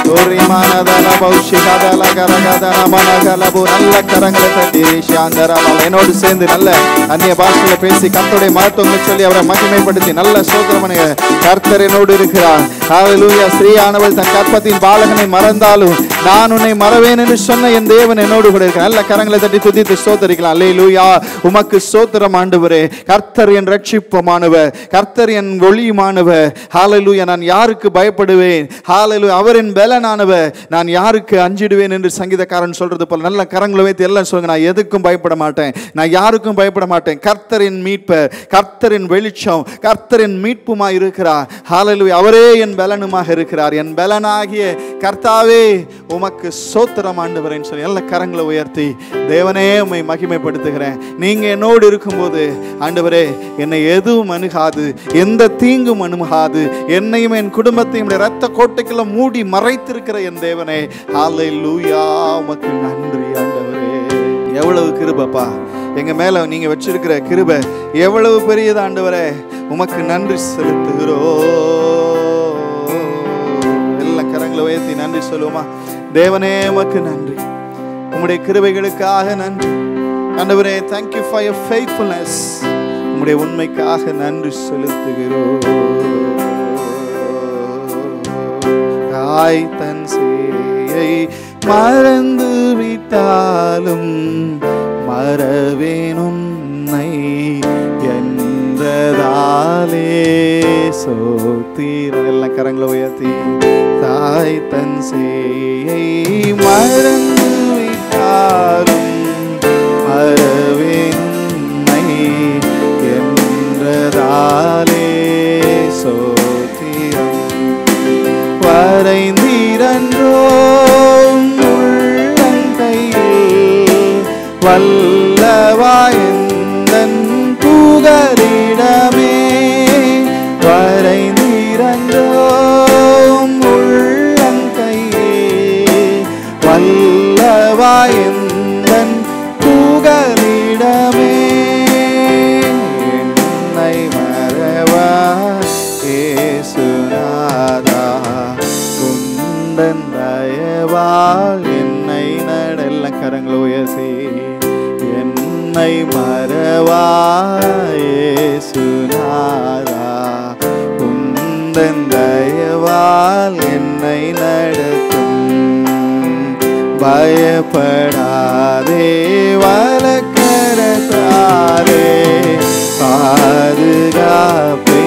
நல்ல கரங்களை தட்டி என்னோடு சேர்ந்து நல்ல அந்நிய பாஷையில பேசி கர்த்தருடைய மகத்துவங்களை சொல்லி அவரை மகிமைப்படுத்தி நல்ல ஸ்தோத்திரம் பண்ணுங்க. கர்த்தர் என்னோடு இருக்கிறார். ஹல்லேலூயா. ஸ்ரீயானவள் தன் கற்பத்தின் பாலகனை மறந்தாலும் நான் உன்னை மறவேன் என்று சொன்ன என் தேவன் என்னோடு கூட இருக்கிறார். நல்ல கரங்களை தட்டி துதித்து ஸ்தோத்தரிக்கலாம். அல்லேலூயா. உமக்கு ஸ்தோத்திரம் ஆண்டவரே. கர்த்தர் என் ரட்சிப்பமானவர், கர்த்தர் என் ஒளியுமானவர். ஹல்லேலூயா. நான் யாருக்கு பயப்படுவேன்? ஹல்லேலூயா. அவரின் பலனானவர், நான் யாருக்கு அஞ்சிடுவேன் என்று சங்கீதக்காரன் சொல்றது போல நல்ல கரங்களை வைத்து எல்லாம் சொல்லுங்க. நான் எதுக்கும் பயப்பட மாட்டேன், நான் யாருக்கும் பயப்பட மாட்டேன். கர்த்தரின் மீட்பர், கர்த்தரின் வெளிச்சம், கர்த்தரின் மீட்புமாய் இருக்கிறார். ஹல்லேலூயா. அவரே என் பலனுமாக இருக்கிறார். என் பலனாகிய கர்த்தாவே உமக்கு ஸ்தோத்திரம் ஆண்டவரேன்னு சொல்லி நல்ல கரங்களை உயர்த்தி தேவனே உம்மை மகிமைப்படுத்துகிறேன். நீங்க என்னோடு இருக்கும்போது ஆண்டவரே என்னை எதுவும் அணுகாது, எந்த தீங்கும் அணுகாது. என்னையும் என் குடும்பத்தையும் இரத்த கோட்டைக்குள்ள மூடி மறைத்திருக்கிற என் தேவனே ஹல்லேலூயா. உமக்கு நன்றி ஆண்டவரே. எவ்வளவு கிருபைப்பா எங்க மேல நீங்க வச்சிருக்கிற கிருபை எவ்வளவு பெரியது ஆண்டவரே. உமக்கு நன்றி செலுத்துகிறோம். எல்லா கரங்களை உயர்த்தி நன்றி சொல்லுவோமா? தேவனே உமக்கு நன்றி, உம்முடைய கிருபைகளுக்காக நன்றி ஆண்டவரே. thank you for your faithfulness. உம்முடைய உண்மைக்காக நன்றி செலுத்துகிறோம். தாய் தன் சேயை மறந்து விட்டாலும் மறவேன் உன்னை என்றதாலே சோத்திரம். எல்லாம் கரங்களை உயர்த்தி தாய் தன் சேயை மறந்து விட்டாலும் மறவேன் உன்னை என்றதாலே சோத்திரம். வரைந்திரன்றோம் உள்ளங்கையில் வல்லவாயந்தன் புகலிடமே. வரைந்திரன்றோம் உந்தன் தயவால் என்னை நடல்ல கரங்களை உயர்த்தி என்னை மறவாய் இயேசுநாதா உந்தன் தயவால் என்னை நடத்தும் பயப்படாதே வலக்கரத்தாலே பாதுகாப்பே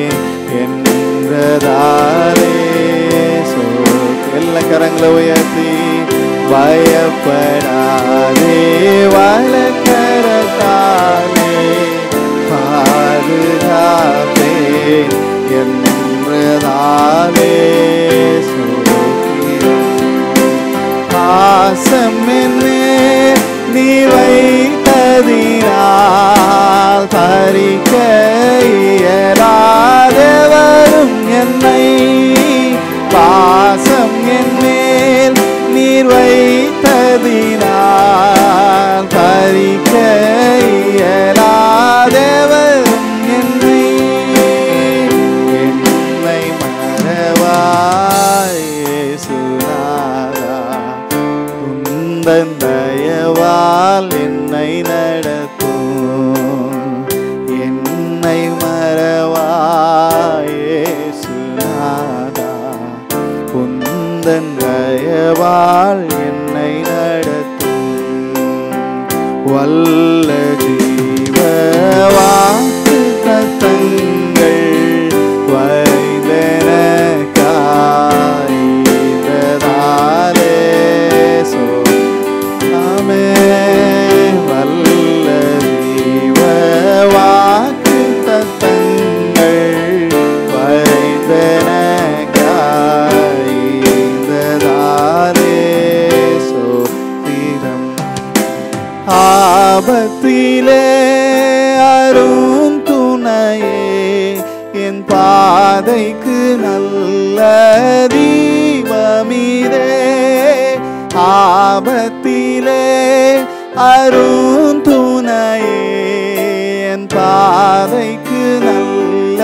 என்றதாலே எல்லா கரங்களை உயர்த்தி பயப்படாதே வலக்கரத்தாலே பாதுகாப்பே என்றதாலே பாசம் என்னே நீ வைத்ததினால் பறிக்க இயலாதவரும் என்னை பாசம் என்னேல் நீர் வைத்ததினால் பறிக்க இயலாதவரும் என்னை என்னை மறவாய் இயேசுநாதா உந்தன் தயவால் என்னை நடத்தும் என்னை மறவாய் இயேசுநாதா உந்தன் தயவால் என்னை நடத்தும் வல்ல ஜீவ வாக்கு தத்தங்கள் வைதனக்காயிரதாலே சோமே வல்ல ஜீவ வாக்கு தத்தங்கள் வைதனக்காயிரதாலே சோத்திரம் ஆபத்திலே அரும் துணையே என் பாதைக்கு நல்ல தீபமிதே ஆபத்திலே அரும் துணையே என் பாதைக்கு நல்ல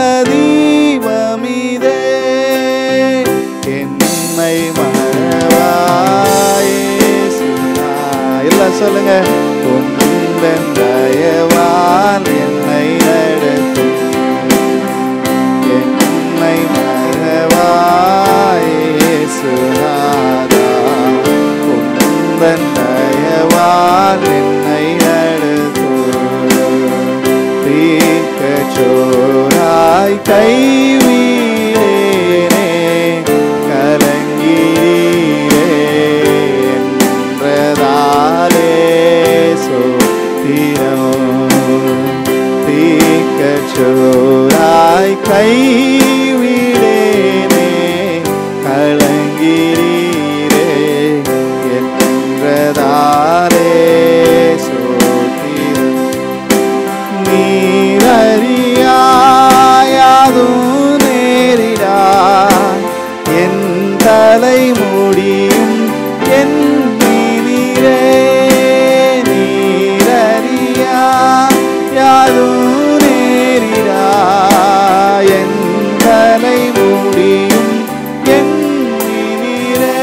தீபமிதே என்னை மறவாய் எல்லாம் சொல்லுங்க உந்தன் தயவால் என்னை நடத்தும் என்னை மறவாய் இயேசுநாதா உந்தன் தயவால் என்னை நடத்தும் தீர்க்கச்சோராய் கைவிடேனே கலங்கீரே என்றதாலே தீர்க்கச்சோராய் கைவிடேனே கலங்கீரே என்றதாலே சோத்திரம் நீரறியாதும் நேரிடாய் என் தலை முடியும் என் நீரே நீரறியாதும் நேரிடாய் என் தலை முடியும் என் நீரே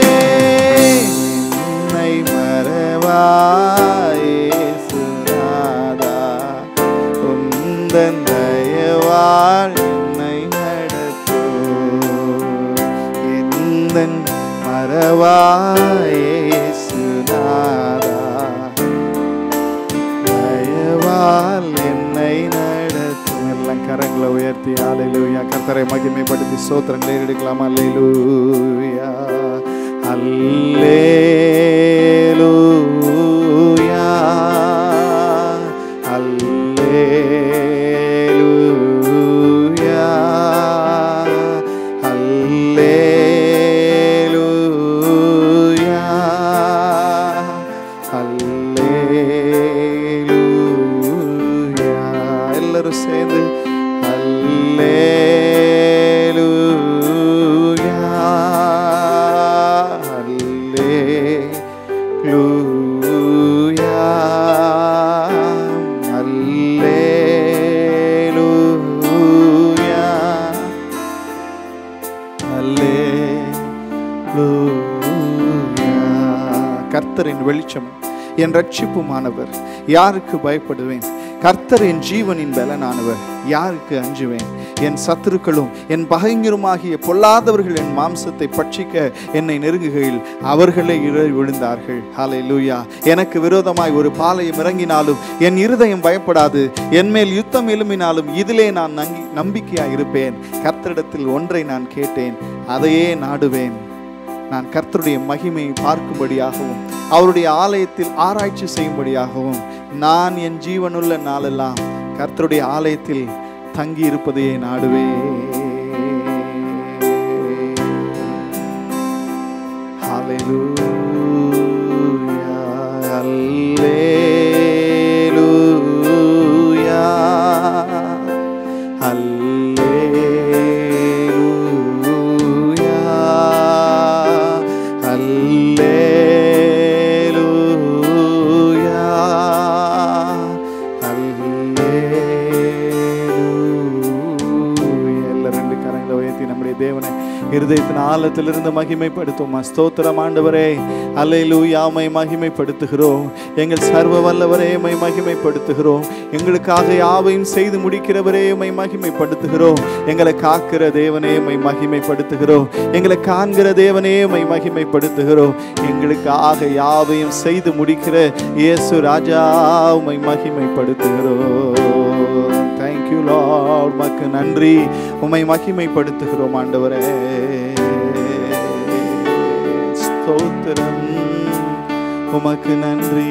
என்னை மறவாய் இயேசுநாதா உந்தன் தயவால் என்னை நடத்தும் எந்தன் மறவாய் இயேசுநாதா தயவால் என்னை நடத்தும் எல்லாம் கரங்களை உயர்த்தி அல்லேலூயா கர்த்தரை மகிமைப்படுத்தி ஸ்தோத்திரங்களை எடுக்கலாம் அல்லேலூயா அல்லேலூயா அல்லேலூயா அல்லேலூயா அல்லேலூயா எல்லாரும் சேர்ந்து அல்லேலூயா அல்லேலூயா அல்லேலூயா அல்லேலூயா கர்த்தரின் வெளிச்சம் என் ரட்சிப்புமானவர், யாருக்கு பயப்படுவேன்? கர்த்தர் என் ஜீவனின் பலனானவர், யாருக்கு அஞ்சுவேன்? என் சத்துருக்களும் என் பகைஞருமாகிய பொல்லாதவர்கள் என் மாம்சத்தை பட்சிக்க என்னை நெருங்குகையில் அவர்களே இடறி விழுந்தார்கள். ஹல்லேலூயா. எனக்கு விரோதமாய் ஒரு பாளையம் இறங்கினாலும் என் இருதயம் பயப்படாது. என் மேல் யுத்தம் எழும்பினாலும் இதிலே நான் நம்பிக்கையாய் இருப்பேன். கர்த்தரிடத்தில் ஒன்றை நான் கேட்டேன், அதையே நாடுவேன். நான் கர்த்தருடைய மகிமையை பார்க்கும்படியாகவும் அவருடைய ஆலயத்தில் ஆராய்ச்சி செய்யும்படியாகவும் நான் என் ஜீவனுள்ள நாளெல்லாம் கர்த்தருடைய ஆலயத்தில் தங்கி இருப்பதையே நாடுவேன். ஹல்லேலூயா, ஹல்லேலூயா, ஹல்லேலூயா, ஹல்லேலூயா, ஹல்லேலூயா. எல்லா ரெண்டு கரங்களை உயர்த்தி நம்முடைய தேவனை இருதயத்தின் ஆழத்திலிருந்து மகிமைப்படுத்தும். ஸ்தோத்திரம் ஆண்டவரே, அல்லேலூயா, உம்மை மகிமைப்படுத்துகிறோம். எங்கள் சர்வ வல்லவரே, உம்மை மகிமைப்படுத்துகிறோம். எங்களுக்காக யாவையும் செய்து முடிக்கிறவரே, உம்மை மகிமைப்படுத்துகிறோம். எங்களை காக்கிற தேவனே, உம்மை மகிமைப்படுத்துகிறோம். எங்களை காண்கிற தேவனே, உம்மை மகிமைப்படுத்துகிறோம். எங்களுக்காக யாவையும் செய்து முடிக்கிற இயேசு ராஜா, உம்மை மகிமைப்படுத்துகிறோம். Thank you lord. உமக்கு நன்றி. உம்மை மகிமைப்படுத்துகிறோம் ஆண்டவரே. ஸ்தோத்திரம், உமக்கு நன்றி.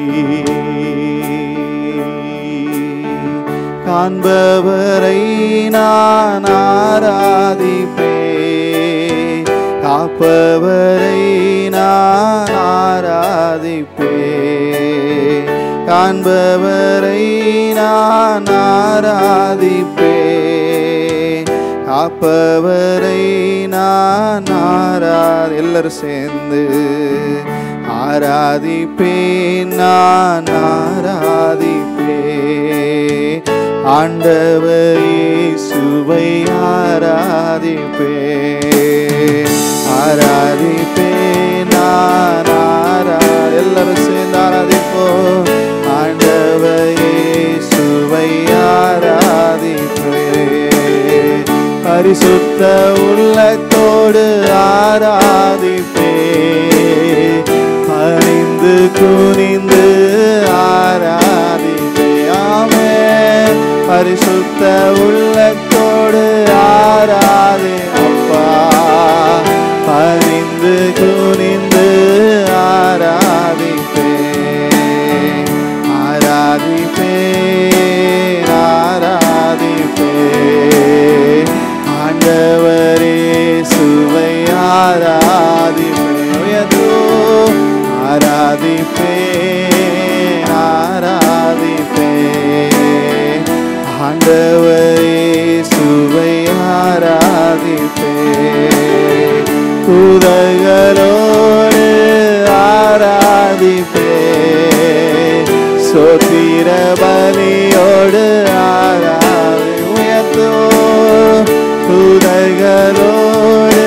காண்பவரை நான் ஆராதிப்பேன், காப்பவரை நான் ஆராதிப்பேன். காண்பவரை நான் ஆராதிப்பேன், காப்பவரை நான் எல்லாரும் சேர்ந்து ஆராதிப்பேன். நான் ஆராதிப்பேன் ஆண்டவர் இயேசுவை, ஆராதிப்பேன், ஆராதிப்பேன். நான் எல்லாரும் சேர்ந்து ஆராதிப்போம். ஆண்டவர் இயேசுவை ஆராதிப்பேன், பரிசுத்த உள்ளத்தோடு ஆராதிப்பேன், பணிந்து குனிந்து ஆராதிப்பேன். ஆமென். பரிசுத்த உள்ளத்தோடு ஆராதி அப்பா, பணிந்து குனிந்து ஆராதிப்பேன், ஆராதிப்பேன், ஆராதிப்பேன். ஆண்டவரே இயேசுவை ஆராதிப்பேன், ஆராதிப்பேன், ஆராதிப்பேன். ஆண்டவரே இயேசுவை ஆராதிப்பேன், தூதர்களோடு ஆராதிப்பேன், சோத்திர பலியோடு உயர்த்துவோம். தூதர்களோடு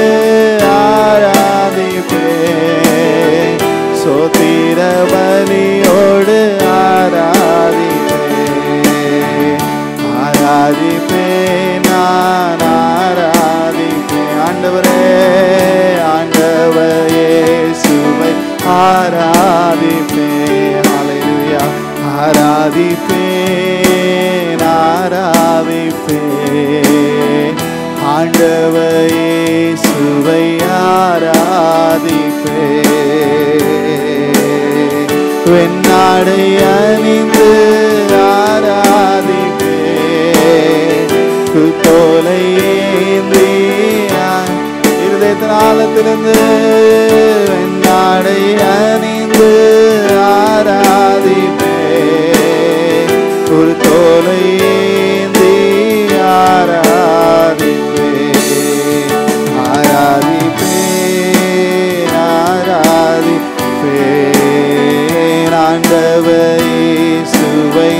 ஆராதிப்பேன், சோத்திர பலியோடு ஆராதிப்பேன், ஆராதிப்பேன். நான் ஆராதிப்பேன் ஆண்டவரே, ஆண்டவர் இயேசுவை ஆராதிப்பேன். ஹல்லேலூயா. ஆராதிப்பேன், ஆராதிப்பேன் ஆண்டவர் இயேசுவை ஆராதிப்பேன். வெண்ணாடை அணிந்து ஆராதிப்பேன், குத்தோலை ஏந்தி இருதயத்தின் ஆழத்திலிருந்து வெண்ணாடை அணிந்து ஆராதிப்பேன், ஒரு தோலை ஏந்தி ஆராதிப்பேன், ஆராதிப்பேன், ஆராதிப்பேன். ஆண்டவர் இயேசுவை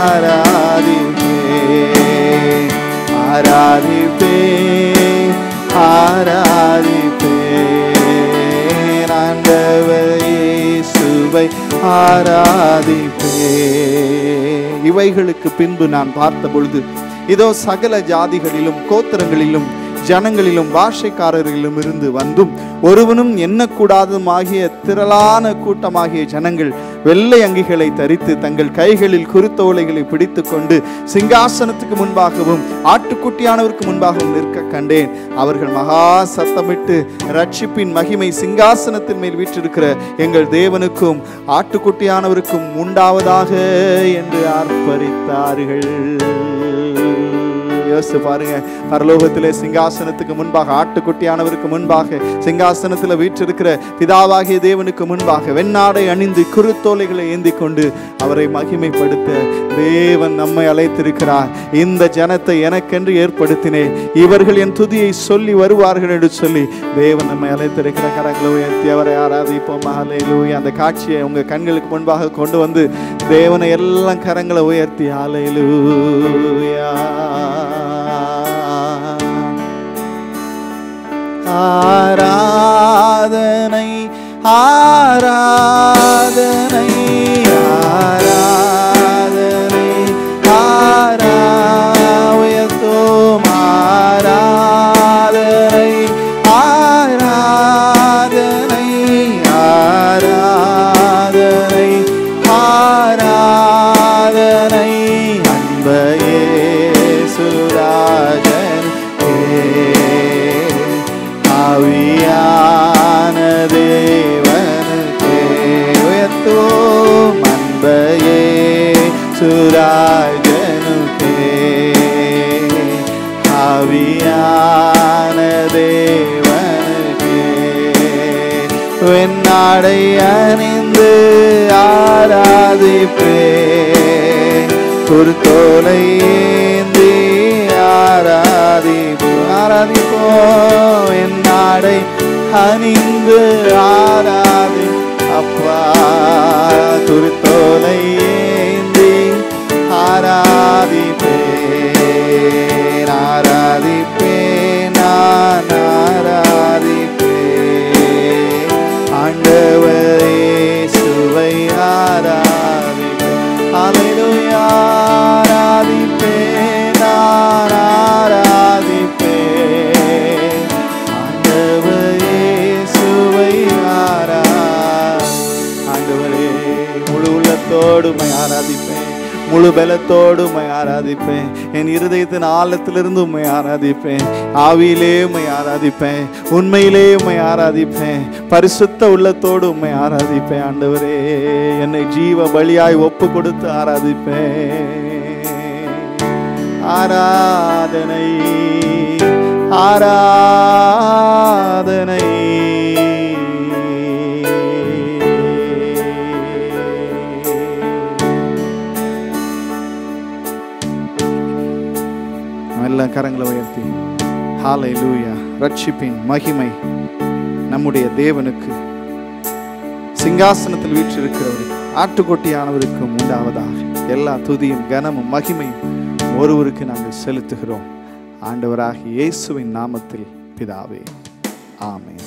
ஆராதிப்பேன், ஆராதிப்பேன், ஆராதிப்பேன். இயேசுவை ஆராதிப்பே. இவைகளுக்கு பின்பு நான் பார்த்த பொழுது இதோ சகல ஜாதிகளிலும் கோத்திரங்களிலும் ஜனங்களிலும் பாஷைக்காரர்களிலும் இருந்து வந்தும் ஒருவனும் எண்ணக்கூடாதுமாகிய திரளான கூட்டமாகிய ஜனங்கள் வெள்ளை அங்கிகளை தரித்து தங்கள் கைகளில் குருத்தோலைகளை பிடித்து கொண்டு சிங்காசனத்துக்கு முன்பாகவும் ஆட்டுக்குட்டியானவருக்கு முன்பாகவும் நிற்க கண்டேன். அவர்கள் மகா சத்தமிட்டு ரட்சிப்பின் மகிமை சிங்காசனத்தின் மேல் வீற்றிருக்கிற எங்கள் தேவனுக்கும் ஆட்டுக்குட்டியானவருக்கும் உண்டாவதாக என்று ஆர்ப்பரித்தார்கள். யோசித்து பாருங்க, பரலோகத்திலே சிங்காசனத்துக்கு முன்பாக ஆட்டுக்குட்டியானவருக்கு முன்பாக சிங்காசனத்தில் வீற்றிருக்கிற பிதாவாகிய தேவனுக்கு முன்பாக வெண்ணாடை அணிந்து குருத்தோலைகளை ஏந்தி கொண்டு அவரை மகிமைப்படுத்த தேவன் நம்மை அழைத்திருக்கிறார். இந்த ஜனத்தை எனக்கென்று ஏற்படுத்தினேன், இவர்கள் என் துதியை சொல்லி வருவார்கள் என்று சொல்லி தேவன் நம்மை அழைத்திருக்கிற. கரங்களை உயர்த்தி அவரை ஆராதிப்போம். ஹல்லேலூயா. அந்த காட்சியை உங்க கண்களுக்கு முன்பாக கொண்டு வந்து தேவனை எல்லாம் கரங்களை உயர்த்தி ஹல்லேலூயா. ஆராதனை ஆராதனை ஆராதனை ஆராதோம் ஆராதனை ஆராதனை ஆராதனை ஆராதனை அன்பையே சுராஜன் ஆவியான தேவனுக்கே உயர்த்துவோம் அன்பையே சுராஜனுக்கே ஆவியான தேவனுக்கே வெண்ணாடை அணிந்து ஆராதிப்பே குருத்தோலை ஏந்தி ஆராதிப்போம் என்னாடை அணிந்து ஆராதி அப்பா குருத்தோலை ஏந்தி ஆராதிப்பேன் ஆராதிப்பேன் நான் ஆராதிப்பேன் ஆண்டவரே சுவை ஆராதிப்பேன் ஹல்லேலூயா ஆராதிப்பேன் நான் ஆராதிப்பேன் ஆண்டவரே சுவை ஆண்டவரே முழு உள்ளத்தோடு ஆராதிப்பேன் முழு பலத்தோடு உம்மை ஆராதிப்பேன் என் இருதயத்தின் ஆழத்திலிருந்து உம்மை ஆராதிப்பேன் ஆவியிலே உம்மை ஆராதிப்பேன் உண்மையிலே உம்மை ஆராதிப்பேன் பரிசுத்த உள்ளத்தோடு உம்மை ஆராதிப்பேன் ஆண்டவரே என்னை ஜீவ பலியாய் ஒப்பு கொடுத்து ஆராதிப்பேன் ஆராதனை ஆராதனை எல்லாம் கரங்களை உயர்த்தி ஹல்லேலூயா. ரட்சிப்பின் மகிமை நம்முடைய தேவனுக்கு சிங்காசனத்தில் வீற்றிருக்கிறவருக்கு ஆட்டுக்குட்டியானவருக்கும் உண்டாவதாக. எல்லா துதியும் கனமும் மகிமையும் ஒருவருக்கு நாங்கள் செலுத்துகிறோம் ஆண்டவராகிய இயேசுவின் நாமத்தில் பிதாவே ஆமென்.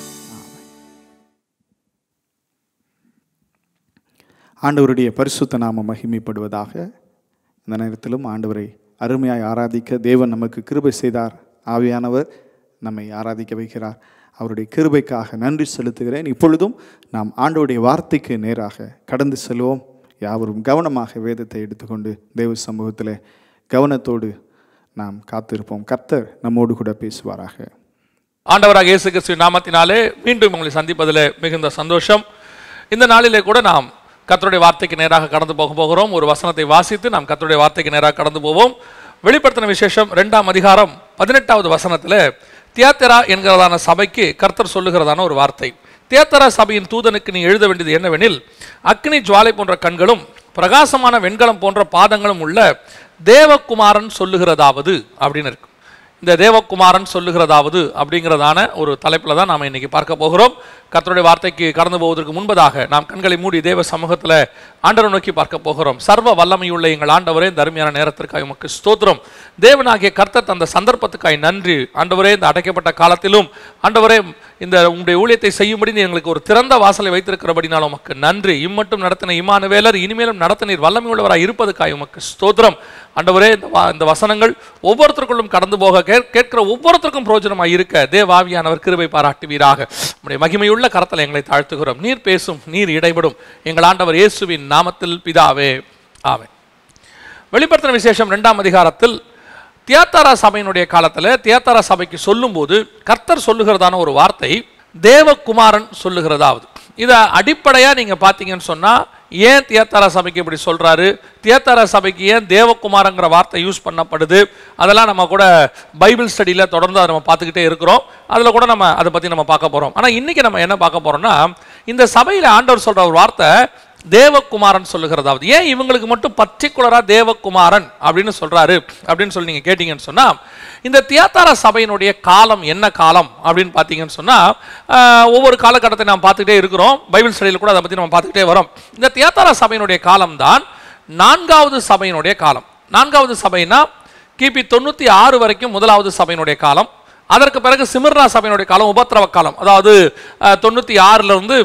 ஆண்டவருடைய பரிசுத்த நாமம் மகிமைப்படுவதாக. இந்த நேரத்திலும் ஆண்டவரை அருமையாய் ஆராதிக்க தேவன் நமக்கு கிருபை செய்தார். ஆவியானவர் நம்மை ஆராதிக்க வைக்கிறார். அவருடைய கிருபைக்காக நன்றி செலுத்துகிறேன். இப்பொழுதும் நாம் ஆண்டவருடைய வார்த்தைக்கு நேராக கடந்து செல்வோம். யாவரும் கவனமாக வேதத்தை எடுத்துக்கொண்டு தேவ சமூகத்தில் கவனத்தோடு நாம் காத்திருப்போம். கர்த்தர் நம்மோடு கூட பேசுவாராக. ஆண்டவராக இயேசு கிறிஸ்துவின் நாமத்தினாலே மீண்டும் உங்களை சந்திப்பதில் மிகுந்த சந்தோஷம். இந்த நாளிலே கூட நாம் கர்த்தருடைய வார்த்தைக்கு நேராக கடந்து போகிறோம். ஒரு வசனத்தை வாசித்து நாம் கர்த்தருடைய வார்த்தைக்கு நேராக கடந்து போவோம். வெளிப்படுத்தின விசேஷம் 2ஆம் அதிகாரம் 18வது வசனத்தில் தியத்தீரா என்கிறதான சபைக்கு கர்த்தர் சொல்லுகிறதான ஒரு வார்த்தை. தியத்தீரா சபையின் தூதனுக்கு நீ எழுத வேண்டியது என்னவெனில், அக்னி ஜுவாலை போன்ற கண்களும் பிரகாசமான வெண்கலம் போன்ற பாதங்களும் உள்ள தேவகுமாரன் சொல்லுகிறதாவது அப்படின்னு இருக்கு. இந்த தேவகுமாரன் சொல்லுகிறதாவது அப்படிங்கிறதான ஒரு தலைப்பில் தான் நாம் இன்னைக்கு பார்க்க போகிறோம். கர்த்தருடைய வார்த்தைக்கு கடந்து போவதற்கு முன்பதாக நாம் கண்களை மூடி தேவ சமூகத்தில் ஆண்டவரை நோக்கி பார்க்க போகிறோம். சர்வ வல்லமையுள்ள எங்கள் ஆண்டவரே, இந்த அருமையான நேரத்திற்காக உமக்கு ஸ்தோத்திரம். தேவனாகிய கர்த்தர் தந்த சந்தர்ப்பத்துக்காய் நன்றி ஆண்டவரே. இந்த அடைக்கப்பட்ட காலத்திலும் ஆண்டவரே இந்த உங்களுடைய ஊழியத்தை செய்யும்படி நீ எங்களுக்கு ஒரு திறந்த வாசலை வைத்திருக்கிறபடினாலும் உமக்கு நன்றி. இம்மட்டும் நடத்தின இம்மானுவேலர் இனிமேலும் நடத்தினீர் வல்லமை உள்ளவராய் இருப்பதுக்காய் உமக்கு ஸ்தோத்திரம். ஆண்டவரே, இந்த வசனங்கள் ஒவ்வொருத்தருக்குள்ளும் கடந்து போக கேட்கிற ஒவ்வொருத்தருக்கும் பிரயோஜனமாக இருக்க தேவாவியானவர் கிருபை பாராட்டுவீராக. நம்முடைய மகிமையுள்ள கரத்தில் எங்களை தாழ்த்துகிறோம். நீர் பேசும், நீர் இடைபடும். எங்கள் ஆண்டவர் இயேசுவின் நாமத்தில் பிதாவே, ஆமென். வெளிப்படுத்தின விசேஷம் 2ஆம் அதிகாரத்தில் தியத்தீரா சபையினுடைய காலத்தில் தியத்தீரா சபைக்கு சொல்லும்போது கர்த்தர் சொல்லுகிறதான ஒரு வார்த்தை தேவகுமாரன் சொல்லுகிறதாவது. இதை அடிப்படையாக நீங்கள் பார்த்தீங்கன்னு சொன்னால், ஏன் தியத்தீரா சபைக்கு இப்படி சொல்கிறாரு, தியத்தீரா சபைக்கு ஏன் தேவகுமாரங்கிற வார்த்தை யூஸ் பண்ணப்படுது, அதெல்லாம் நம்ம கூட பைபிள் ஸ்டடியில் தொடர்ந்து அதை நம்ம பார்த்துக்கிட்டே இருக்கிறோம். அதில் கூட நம்ம அதை பற்றி நம்ம பார்க்க போகிறோம். ஆனால் இன்றைக்கி நம்ம என்ன பார்க்க போகிறோம்னா, இந்த சபையில் ஆண்டவர் சொல்கிற ஒரு வார்த்தை தேவகுமாரன் சொல்லுகிறதாவது. ஏன் இவங்களுக்கு மட்டும் பர்டிகுலராக தேவகுமாரன் அப்படின்னு சொல்கிறாரு அப்படின்னு சொல்லி நீங்கள் கேட்டிங்கன்னு சொன்னால், இந்த தியத்தீரா சபையினுடைய காலம் என்ன காலம் அப்படின்னு பார்த்தீங்கன்னு சொன்னால், ஒவ்வொரு காலகட்டத்தை நாம் பார்த்துக்கிட்டே இருக்கிறோம். பைபிள் ஸ்டடியில் கூட அதை பற்றி நம்ம பார்த்துக்கிட்டே வரோம். இந்த தியத்தீரா சபையினுடைய காலம் தான் 4வது சபையினுடைய காலம். 4வது சபைனா கிபி 96 வரைக்கும் 1வது சபையினுடைய காலம். அதற்கு பிறகு சிமிர்னா சபையினுடைய காலம் உபத்திரவ காலம், அதாவது 96லிருந்து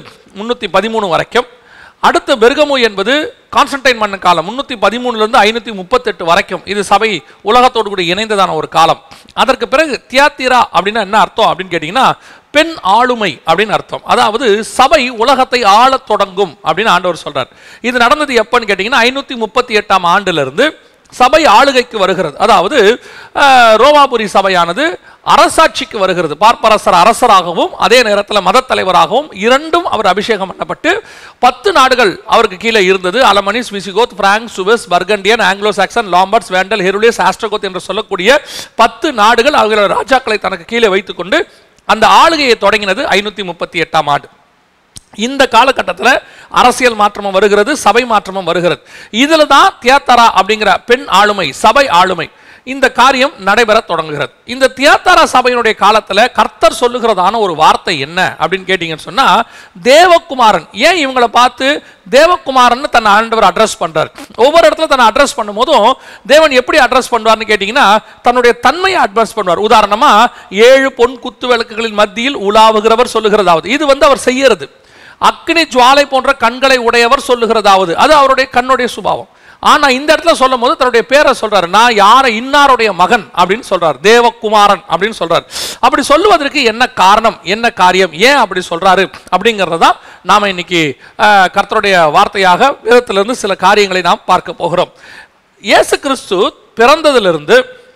313 வரைக்கும். அடுத்து பெர்கமு என்பது கான்ஸ்டன்டைன் மன்னன் காலம் 313லிருந்து 538 வரைக்கும். இது சபை உலகத்தோடு கூட இணைந்ததான ஒரு காலம். அதற்கு பிறகு தியத்தீரா அப்படின்னா என்ன அர்த்தம் அப்படின்னு கேட்டிங்கன்னா, பெண் ஆளுமை அப்படின்னு அர்த்தம். அதாவது சபை உலகத்தை ஆளத் தொடங்கும் அப்படின்னு ஆண்டவர் சொல்றார். இது நடந்தது எப்பன்னு கேட்டிங்கன்னா 538ஆம் ஆண்டிலிருந்து சபை ஆளுகைக்கு வருகிறது. அதாவது ரோமாபுரி சபையானது அரசாட்சிக்கு வருகிறது. பார்ப்பரசர் அரசராகவும் அதே நேரத்தில் மத தலைவராகவும் இரண்டும் அவர் அபிஷேகம் பண்ணப்பட்டு 10 நாடுகள் அவருக்கு கீழே இருந்தது. Alemannis, Visigoth, Frank, Swiss, Burgundian, Anglo Saxon, Lombards, Vandal, Herulians, Ostrogoth என்று சொல்லக்கூடிய 10 நாடுகள் அவர்களோட ராஜாக்களை தனக்கு கீழே வைத்துக்கொண்டு அந்த ஆளுகையை தொடங்கினது 538ஆம் ஆண்டு. இந்த காலகட்டத்தில் அரசியல் மாற்றமும் வருகிறது, சபை மாற்றமும் வருகிறது. இதுல தான் தியத்தீரா அப்படிங்கிற பெண் ஆளுமை, சபை ஆளுமை, இந்த காரியம் நடைபெற தொடங்குகிறது. இந்த தியத்தீரா சபையினுடைய காலத்தில் கர்த்தர் சொல்லுகிறதான ஒரு வார்த்தை என்ன அப்படின்னு கேட்டீங்கன்னு சொன்னா, தேவகுமாரன். ஏன் இவங்களை பார்த்து தேவகுமாரன் தன் ஆண்டவர் அட்ரஸ் பண்றார்? ஒவ்வொரு இடத்துல தன்னை அட்ரஸ் பண்ணும் போதும் தேவன் எப்படி அட்ரஸ் பண்ணுவார்னு கேட்டீங்கன்னா, தன்னுடைய தன்மையை அட்ரஸ் பண்ணுவார். உதாரணமா 7 பொன் குத்து விளக்குகளின் மத்தியில் உலாவுகிறவர் சொல்லுகிறதாவது, இது அவர் செய்யறது. அக்னி ஜுவாலை போன்ற கண்களை உடையவர் சொல்லுகிறதாவது, அது அவருடைய கண்ணுடைய சுபாவம். ஆனா இந்த இடத்துல சொல்லும் போது தன்னுடைய பேரை சொல்றாரு. நான் யாரை, இன்னாருடைய மகன் அப்படின்னு சொல்றாரு, தேவகுமாரன் அப்படின்னு சொல்றாரு. அப்படி சொல்லுவதற்கு என்ன காரணம், என்ன காரியம், ஏன் அப்படி சொல்றாரு அப்படிங்கறதான் நாம இன்னைக்கு கர்த்தருடைய வார்த்தையாக வேதத்திலிருந்து சில காரியங்களை நாம் பார்க்க போகிறோம். இயேசு கிறிஸ்து பிறந்ததிலிருந்து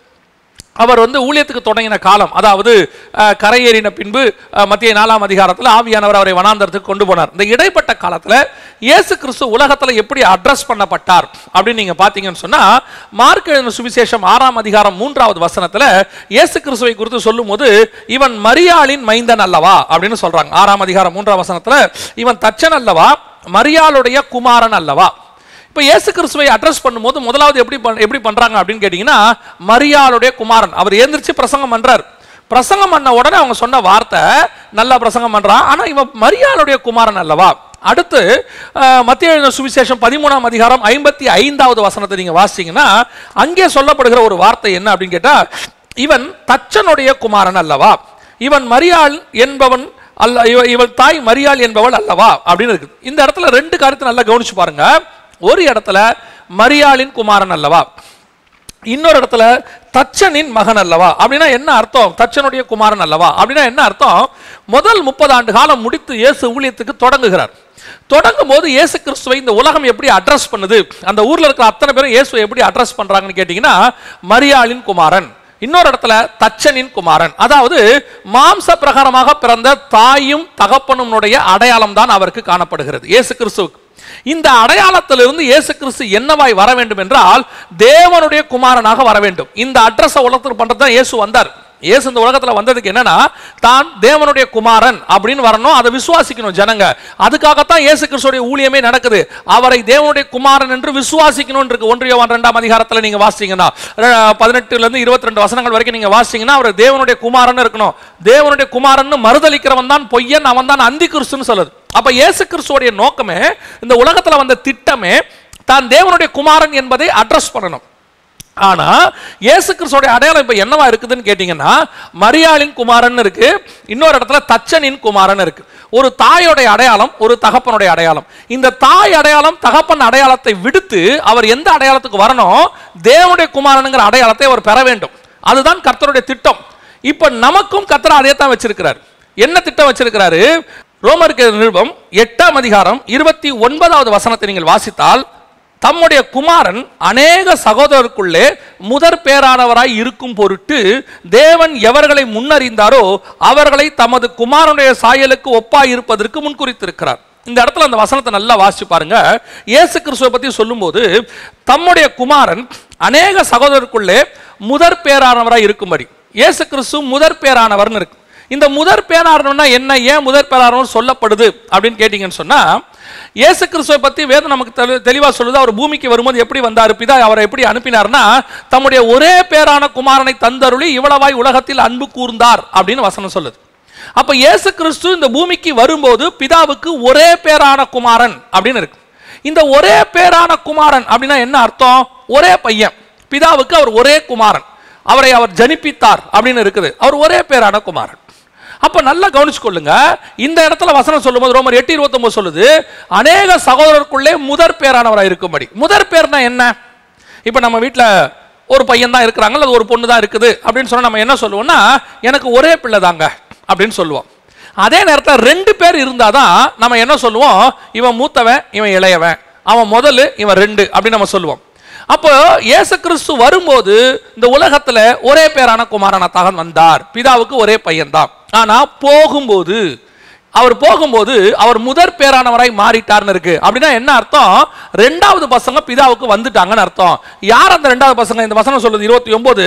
அவர் ஊழியத்துக்கு தொடங்கின காலம், அதாவது கரையேறின பின்பு மத்திய 4ஆம் அதிகாரத்தில் ஆவியானவர் அவரை வனாந்தரத்துக்கு கொண்டு போனார். இந்த இடைப்பட்ட காலத்தில் இயேசு கிறிஸ்து உலகத்தில் எப்படி அட்ரஸ் பண்ணப்பட்டார் அப்படின்னு நீங்க பார்த்தீங்கன்னு சொன்னா, மார்க் எழுதின சுவிசேஷம் 6ஆம் அதிகாரம் 3வது வசனத்தில் இயேசு கிறிஸ்துவை குறித்து சொல்லும் போது, இவன் மரியாளின் மைந்தன் அல்லவா அப்படின்னு சொல்றாங்க. 6ஆம் அதிகாரம் 3ஆம் வசனத்தில் இவன் தச்சன் அல்லவா, மரியாளுடைய குமாரன் அல்லவா. இப்போ இயேசு கிறிஸ்துவை அட்ரஸ் பண்ணும்போது முதலாவது எப்படி பண்றாங்க அப்படின்னு கேட்டீங்கன்னா, மரியாளுடைய குமாரன். அவர் எழுந்திரிச்சு பிரசங்கம் பண்றார். பிரசங்கம் பண்ண உடனே அவங்க சொன்ன வார்த்தை, நல்லா பிரசங்கம் பண்றான், ஆனா இவன் மரியாளுடைய குமாரன் அல்லவா. அடுத்து மத்திய எழுதின சுவிசேஷம் 13ஆம் அதிகாரம் 55வது வசனத்தை நீங்க வாசிச்சீங்கன்னா, அங்கே சொல்லப்படுகிற ஒரு வார்த்தை என்ன அப்படின்னு கேட்டா, இவன் தச்சனுடைய குமாரன் அல்லவா, இவன் மரியாள் என்பவன் அல்ல, இவள் தாய் மரியாள் என்பவள் அல்லவா அப்படின்னு இருக்குது. இந்த இடத்துல 2 காரியத்தை நல்லா கவனிச்சு பாருங்க. ஒரு இடத்துல மரியாளின் குமாரன் அல்லவா, இன்னொரு இடத்துல தச்சனின் மகன் அல்லவா. அப்படின்னா என்ன அர்த்தம்? தச்சனுடைய குமாரன் அல்லவா அப்படின்னா என்ன அர்த்தம்? முதல் 30 ஆண்டு காலம் முடித்து இயேசு ஊழியத்துக்கு தொடங்குகிறார். தொடங்கும் போது இயேசு கிறிஸ்துவை இந்த உலகம் எப்படி அட்ரஸ் பண்ணுது, அந்த ஊர்ல இருக்கிற அத்தனை பேரும் இயேசுவை எப்படி அட்ரஸ் பண்றாங்கன்னு கேட்டீங்கன்னா, மரியாளின் குமாரன், இன்னொரு இடத்துல தச்சனின் குமாரன். அதாவது மாம்ச பிரகாரமாக பிறந்த தாயும் தகப்பனும் அடையாளம் தான் அவருக்கு காணப்படுகிறது இயேசு கிறிஸ்துவுக்கு. இந்த அடையாளத்திலிருந்து இயேசு கிறிஸ்து என்னவாய் வர வேண்டும் என்றால், தேவனுடைய குமாரனாக வர வேண்டும். இந்த அட்ரஸ் உலகத்துக்கு பண்றதுதான் இயேசு வந்தார். இயேசு இந்த உலகத்துல வந்ததுக்கு என்னன்னா, தான் தேவனுடைய குமாரன் அப்படின்னு வரணும், அதை விசுவாசிக்கணும் ஜனங்க. அதுக்காகத்தான் இயேசு கிறிஸ்துடைய ஊழியமே நடக்குது. அவரை தேவனுடைய குமாரன் என்று விசுவாசிக்கணும் இருக்கு. 1 யோவான் 2ஆம் அதிகாரத்தில் நீங்க வாசிச்சீங்கன்னா 18லிருந்து 22 வசனங்கள் வரைக்கும் நீங்க வாசிச்சீங்கன்னா, அவர் தேவனுடைய குமாரன் இருக்கணும். தேவனுடைய குமாரன் மறுதலிக்கிறவன் தான் பொய்யன், அவன் தான் அந்தி கிறிஸ்துன்னு சொல்லுது. அப்ப இயேசு கிறிஸ்துவோட நோக்கமே, இந்த உலகத்துல வந்த திட்டமே, தான் தேவனுடைய குமாரன் என்பதை அட்ரஸ் பண்ணணும். ஆனா இயேசு கிறிஸ்துவோட அடையாளம் இப்ப என்னவா இருக்குதுன்னு கேட்டீங்கன்னா, மரியாளின் குமாரன் இருக்கு, இன்னொரு இடத்துல தச்சனின் குமாரன் இருக்கு. ஒரு தாயோடைய அடையாளம், ஒரு தகப்பனுடைய அடையாளம். இந்த தாய் அடையாளம் தகப்பன் அடையாளத்தை விடுத்து அவர் எந்த அடையாளத்துக்கு வரணும்? தேவனுடைய குமாரனுங்கிற அடையாளத்தை அவர் பெற வேண்டும். அதுதான் கர்த்தருடைய திட்டம். இப்ப நமக்கும் கர்த்தர் அதே தான் வச்சிருக்கிறார். என்ன திட்டம் வச்சிருக்கிறாரு? ரோமருக்கு நிருபம் 8ஆம் அதிகாரம் 29வது வசனத்தை நீங்கள் வாசித்தால், தம்முடைய குமாரன் அநேக சகோதரருக்குள்ளே முதற் பேரானவராய் இருக்கும் பொருட்டு தேவன் எவர்களை முன்னறிந்தாரோ அவர்களை தமது குமாரனுடைய சாயலுக்கு ஒப்பாய் இருப்பதற்கு முன்குறித்திருக்கிறார். இந்த இடத்துல அந்த வசனத்தை நல்லா வாசிச்சு பாருங்க. இயேசு கிறிஸ்துவை பத்தி சொல்லும்போது தம்முடைய குமாரன் அநேக சகோதரருக்குள்ளே முதற் பேரானவராய் இருக்கும்படி, இயேசு கிறிஸ்து முதற் பேரானவர்னு இருக்கு. இந்த முதற் பேரானவர்னா என்ன, ஏன் முதற் பேரானவர் சொல்லப்படுது அப்படின்னு கேட்டீங்கன்னு சொன்னா, இயேசு கிறிஸ்துவை பத்தி வேதம் நமக்கு தெளிவா சொல்லுது. அவர் பூமிக்கு வரும்போது எப்படி வந்தார், பிதா அவரை எப்படி அனுப்பினார்னா, தம்முடைய ஒரே பேரான குமாரனை தந்தருளி இவ்வளவாய் உலகத்தில் அன்பு கூர்ந்தார் அப்படின்னு வசனம் சொல்லுது. அப்ப இயேசு கிறிஸ்து இந்த பூமிக்கு வரும்போது பிதாவுக்கு ஒரே பேரான குமாரன் அப்படின்னு இருக்கு. இந்த ஒரே பேரான குமாரன் அப்படின்னா என்ன அர்த்தம்? ஒரே பையன், பிதாவுக்கு அவர் ஒரே குமாரன், அவரை அவர் ஜனிப்பித்தார் அப்படின்னு இருக்குது. அவர் ஒரே பேரான குமாரன். அப்ப நல்லா கவனிச்சு கொள்ளுங்க. இந்த இடத்துல வசனம் சொல்லும்போது ரோமர் 8:29 சொல்லுது, அநேக சகோதரருக்குள்ளே முதற் பேரானவராக இருக்கும்படி. முதற் பேர்னா என்ன? இப்ப நம்ம வீட்டில் ஒரு பையன் தான் இருக்கிறாங்க, அது ஒரு பொண்ணு தான் இருக்குது அப்படின்னு சொன்னா நம்ம என்ன சொல்லுவோம்னா, எனக்கு ஒரே பிள்ளை தாங்க அப்படின்னு சொல்லுவோம். அதே நேரத்தில் 2 பேர் இருந்தாதான் நம்ம என்ன சொல்லுவோம், இவன் மூத்தவன் இவன் இளையவன், அவன் முதல் இவன் 2 அப்படின்னு நம்ம சொல்லுவோம். அப்போ இயேசு கிறிஸ்து வரும்போது இந்த உலகத்துல ஒரே பேரான குமாரனாக வந்தார், பிதாவுக்கு ஒரே பையன் தான். ஆனா போகும்போது அவர் முதற் பேரானவராய் மாறிட்டார்னு இருக்கு. அப்படின்னா என்ன அர்த்தம்? 2வது பசங்க பிதாவுக்கு வந்துட்டாங்கன்னு அர்த்தம். யார் அந்த 2வது பசங்க? இந்த வசனம் சொல்லுது 29,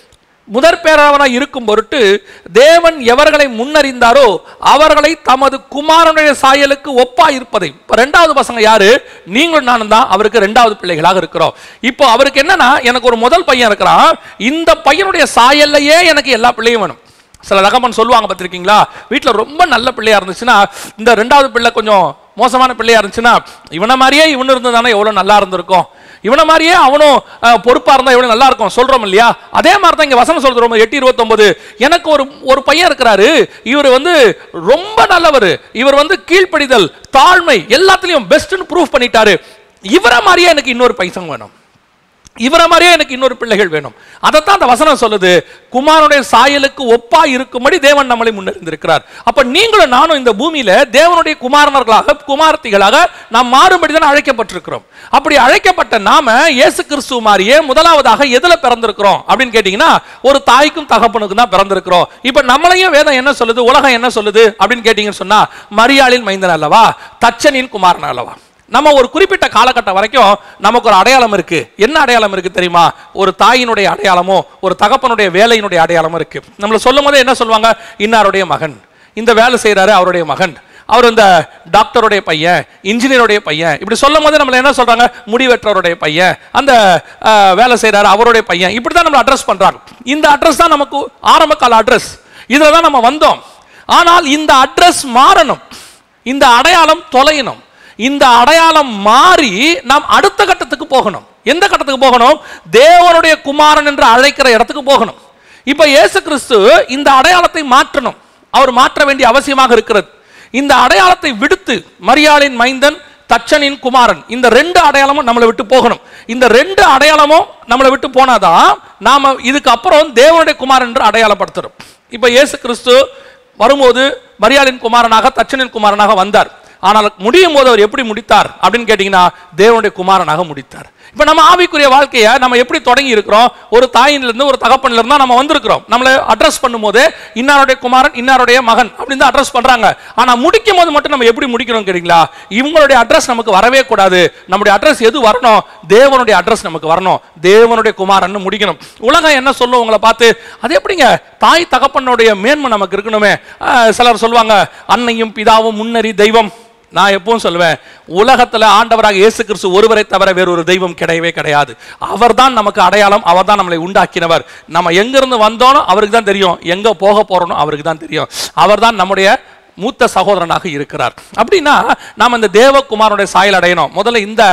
முதற் பேரானவராய் இருக்கும் பொருட்டு தேவன் எவர்களை முன்னறிந்தாரோ அவர்களை தமது குமாரனுடைய சாயலுக்கு ஒப்பா இருப்பதை. இப்ப 2வது பசங்க யாரு? நீங்களும் நானும் தான் அவருக்கு 2வது பிள்ளைகளாக இருக்கிறோம். இப்போ அவருக்கு என்னன்னா, எனக்கு ஒரு முதல் பையன் இருக்கிறான், இந்த பையனுடைய சாயல்லையே எனக்கு எல்லா பிள்ளையும் வேணும். சில தகப்பன் சொல்லுவாங்க பார்த்திருக்கீங்களா, வீட்டில் ரொம்ப நல்ல பிள்ளையா இருந்துச்சுன்னா, இந்த 2வது பிள்ளை கொஞ்சம் மோசமான பிள்ளையா இருந்துச்சுன்னா, இவனை மாதிரியே இவனு இருந்ததானே எவ்வளவு நல்லா இருந்திருக்கும், இவனை மாதிரியே அவனும் பொறுப்பா இருந்தா எவ்வளவு நல்லா இருக்கும் சொல்றோம் இல்லையா? அதே மாதிரி தான் இங்க வசனம் சொல்றோம் 8:29, எனக்கு ஒரு பையன் இருக்கிறாரு, இவர் ரொம்ப நல்லவர், இவர் கீழ்ப்படிதல் தாழ்மை எல்லாத்துலயும் பெஸ்ட்னு ப்ரூவ் பண்ணிட்டாரு, இவரை மாதிரியே எனக்கு இன்னொரு பையன் வேணும், இவரை மாதிரியே எனக்கு இன்னொரு பிள்ளைகள் வேணும். அதைத்தான் அந்த வசனம் சொல்லுது, குமாரனுடைய சாயலுக்கு ஒப்பா இருக்கும்படி தேவன் நம்மளை முன்னறிந்திருக்கிறார். அப்ப நீங்களும் நானும் இந்த பூமியில தேவனுடைய குமாரனர்களாக குமாரத்திகளாக நாம் மாறும்படி தான் அழைக்கப்பட்டிருக்கிறோம். அப்படி அழைக்கப்பட்ட நாம இயேசு கிறிஸ்து மாதிரியே முதலாவதாக எதுல பிறந்திருக்கிறோம் அப்படின்னு கேட்டீங்கன்னா, ஒரு தாய்க்கும் தகப்பனுக்கும் தான் பிறந்திருக்கிறோம். இப்ப நம்மளையும் வேதம் என்ன சொல்லுது, உலகம் என்ன சொல்லுது அப்படின்னு கேட்டீங்கன்னு சொன்னா, மரியாளின் மைந்தன் அல்லவா, தச்சனின் குமாரன் அல்லவா. நம்ம ஒரு குறிப்பிட்ட காலகட்டம் வரைக்கும் நமக்கு ஒரு அடையாளம் இருக்கு. என்ன அடையாளம் இருக்கு தெரியுமா? ஒரு தாயினுடைய அடையாளமோ ஒரு தகப்பனுடைய வேலையினுடைய அடையாளமும் இருக்கு. நம்மள சொல்லும் போது என்ன சொல்லுவாங்க, இன்னாருடைய மகன், இந்த வேலை செய்யறாரு அவருடைய மகன், அவர் இந்த டாக்டருடைய பையன், இன்ஜினியருடைய பையன், இப்படி சொல்லும் போது நம்மள என்ன சொல்றாங்க, முடிவெற்றவருடைய பையன், அந்த வேலை செய்யறாரு அவருடைய பையன், இப்படிதான் நம்மள அட்ரஸ் பண்றாங்க. இந்த அட்ரஸ் தான் நமக்கு ஆரம்ப கால அட்ரஸ், இதுல தான் நம்ம வந்தோம். ஆனால் இந்த அட்ரஸ் மாறணும், இந்த அடையாளம் தொலையணும். இந்த அடையாளம் மாறி நாம் அடுத்த கட்டத்துக்கு போகணும். எந்த கட்டத்துக்கு போகணும்? தேவனுடைய குமாரன் என்று அழைக்கிற இடத்துக்கு போகணும். இப்ப இயேசு கிறிஸ்து இந்த அடையாளத்தை மாற்றணும், அவர் மாற்ற வேண்டிய அவசியமாக இருக்கிறது. இந்த அடையாளத்தை விடுத்து மரியாளின் மைந்தன் தச்சனின் குமாரன், இந்த 2 அடையாளமும் நம்மளை விட்டு போகணும். இந்த 2 அடையாளமும் நம்மளை விட்டு போனாதான் நாம இதுக்கு அப்புறம் தேவனுடைய குமாரன் என்று அடையாளப்படுத்துறோம். இப்ப இயேசு கிறிஸ்து வரும்போது மரியாளின் குமாரனாக தச்சனின் குமாரனாக வந்தார். ஆனால் முடியும் போது அவர் எப்படி முடித்தார் அப்படின்னு கேட்டீங்கன்னா, தேவனுடைய குமாரனாக முடித்தார். இப்ப நம்ம ஆவிக்குரிய வாழ்க்கையை நம்ம எப்படி தொடங்கி இருக்கிறோம்? ஒரு தாயிலிருந்து ஒரு தகப்பன்ல இருந்தா நம்ம வந்திருக்கிறோம். நம்மளை அட்ரஸ் பண்ணும்போது இன்னாருடைய குமாரன் இன்னாருடைய மகன் அப்படின்னு தான் அட்ரஸ் பண்றாங்க. ஆனா முடிக்கும் போது மட்டும் நம்ம எப்படி முடிக்கிறோம் கேட்டீங்களா? இவங்களுடைய அட்ரஸ் நமக்கு வரவே கூடாது. நம்முடைய அட்ரஸ் எது வரணும்? தேவனுடைய அட்ரஸ் நமக்கு வரணும். தேவனுடைய குமாரன் முடிக்கணும். உலகம் என்ன சொல்லும் உங்களை பார்த்து? அது எப்படிங்க தாய் தகப்பனுடைய மேன்மை நமக்கு இருக்கணுமே. சிலர் சொல்லுவாங்க, அன்னையும் பிதாவும் முன்னறி தெய்வம். நான் எப்பவும் சொல்லுவேன், உலகத்துல ஆண்டவராக இயேசு கிறிஸ்து ஒருவரை தவிர வேறொரு தெய்வம் கிடையவே கிடையாது. அவர்தான் நமக்கு அடையாளம், அவர்தான் நம்மளை உண்டாக்கினவர். நம்ம எங்கிருந்து வந்தோனோ அவருக்கு தான் தெரியும், எங்க போக போறோம் அவருக்கு தான் தெரியும். அவர்தான் நம்முடைய மூத்த சகோதரனாக இருக்கிறார். அப்படின்னா நாம் இந்த தேவகுமாரனுடைய சாயல் அடையணும். முதல்ல இந்த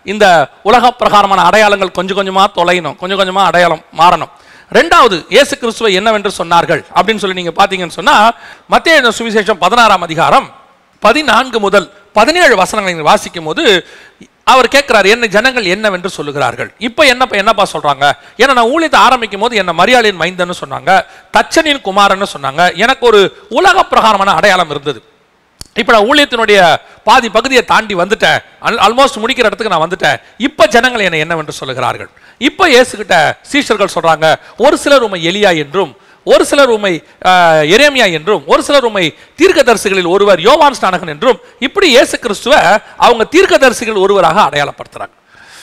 இந்த உலக பிரகாரமான அடையாளங்கள் கொஞ்சம் கொஞ்சமா தொலையணும், கொஞ்சம் கொஞ்சமா அடையாளம் மாறணும். ரெண்டாவது, இயேசு கிறிஸ்துவை என்னவென்று சொன்னார்கள் அப்படின்னு சொல்லி நீங்க பாத்தீங்கன்னு சொன்னா, மத்தேயு சுவிசேஷம் 16ஆம் அதிகாரம் 14 முதல் 17 வசனங்களை வாசிக்கும் போது அவர் கேட்கிறார், என்ன ஜனங்கள் என்னவென்று சொல்லுகிறார்கள். இப்ப என்னப்பா சொல்றாங்க? ஏன்னா நான் ஊழியத்தை ஆரம்பிக்கும் போது என்ன மரியாளின் மைந்தன்னு சொன்னாங்க, தச்சனின் குமாரன்னு சொன்னாங்க. எனக்கு ஒரு உலக பிரகாரமான அடையாளம் இருந்தது. இப்ப நான் ஊழியத்தினுடைய பாதி பகுதியை தாண்டி வந்துட்டேன், ஆல்மோஸ்ட் முடிக்கிற இடத்துக்கு நான் வந்துட்டேன். இப்ப ஜனங்கள் என்ன என்னவென்று சொல்லுகிறார்கள். இப்ப இயேசுகிட்ட சீஷர்கள் சொல்றாங்க, ஒரு சிலர் உம்மை எலியா என்றும், ஒரு சிலர் உம்மை எரேமியா என்றும், ஒரு சிலர் உம்மை தீர்க்கதரிசிகளில் ஒருவர் யோவான் ஸ்நானகன் என்றும், இப்படி இயேசு கிறிஸ்துவ அவங்க தீர்க்கதரிசிகள் ஒருவராக அடையாளப்படுத்துறாங்க.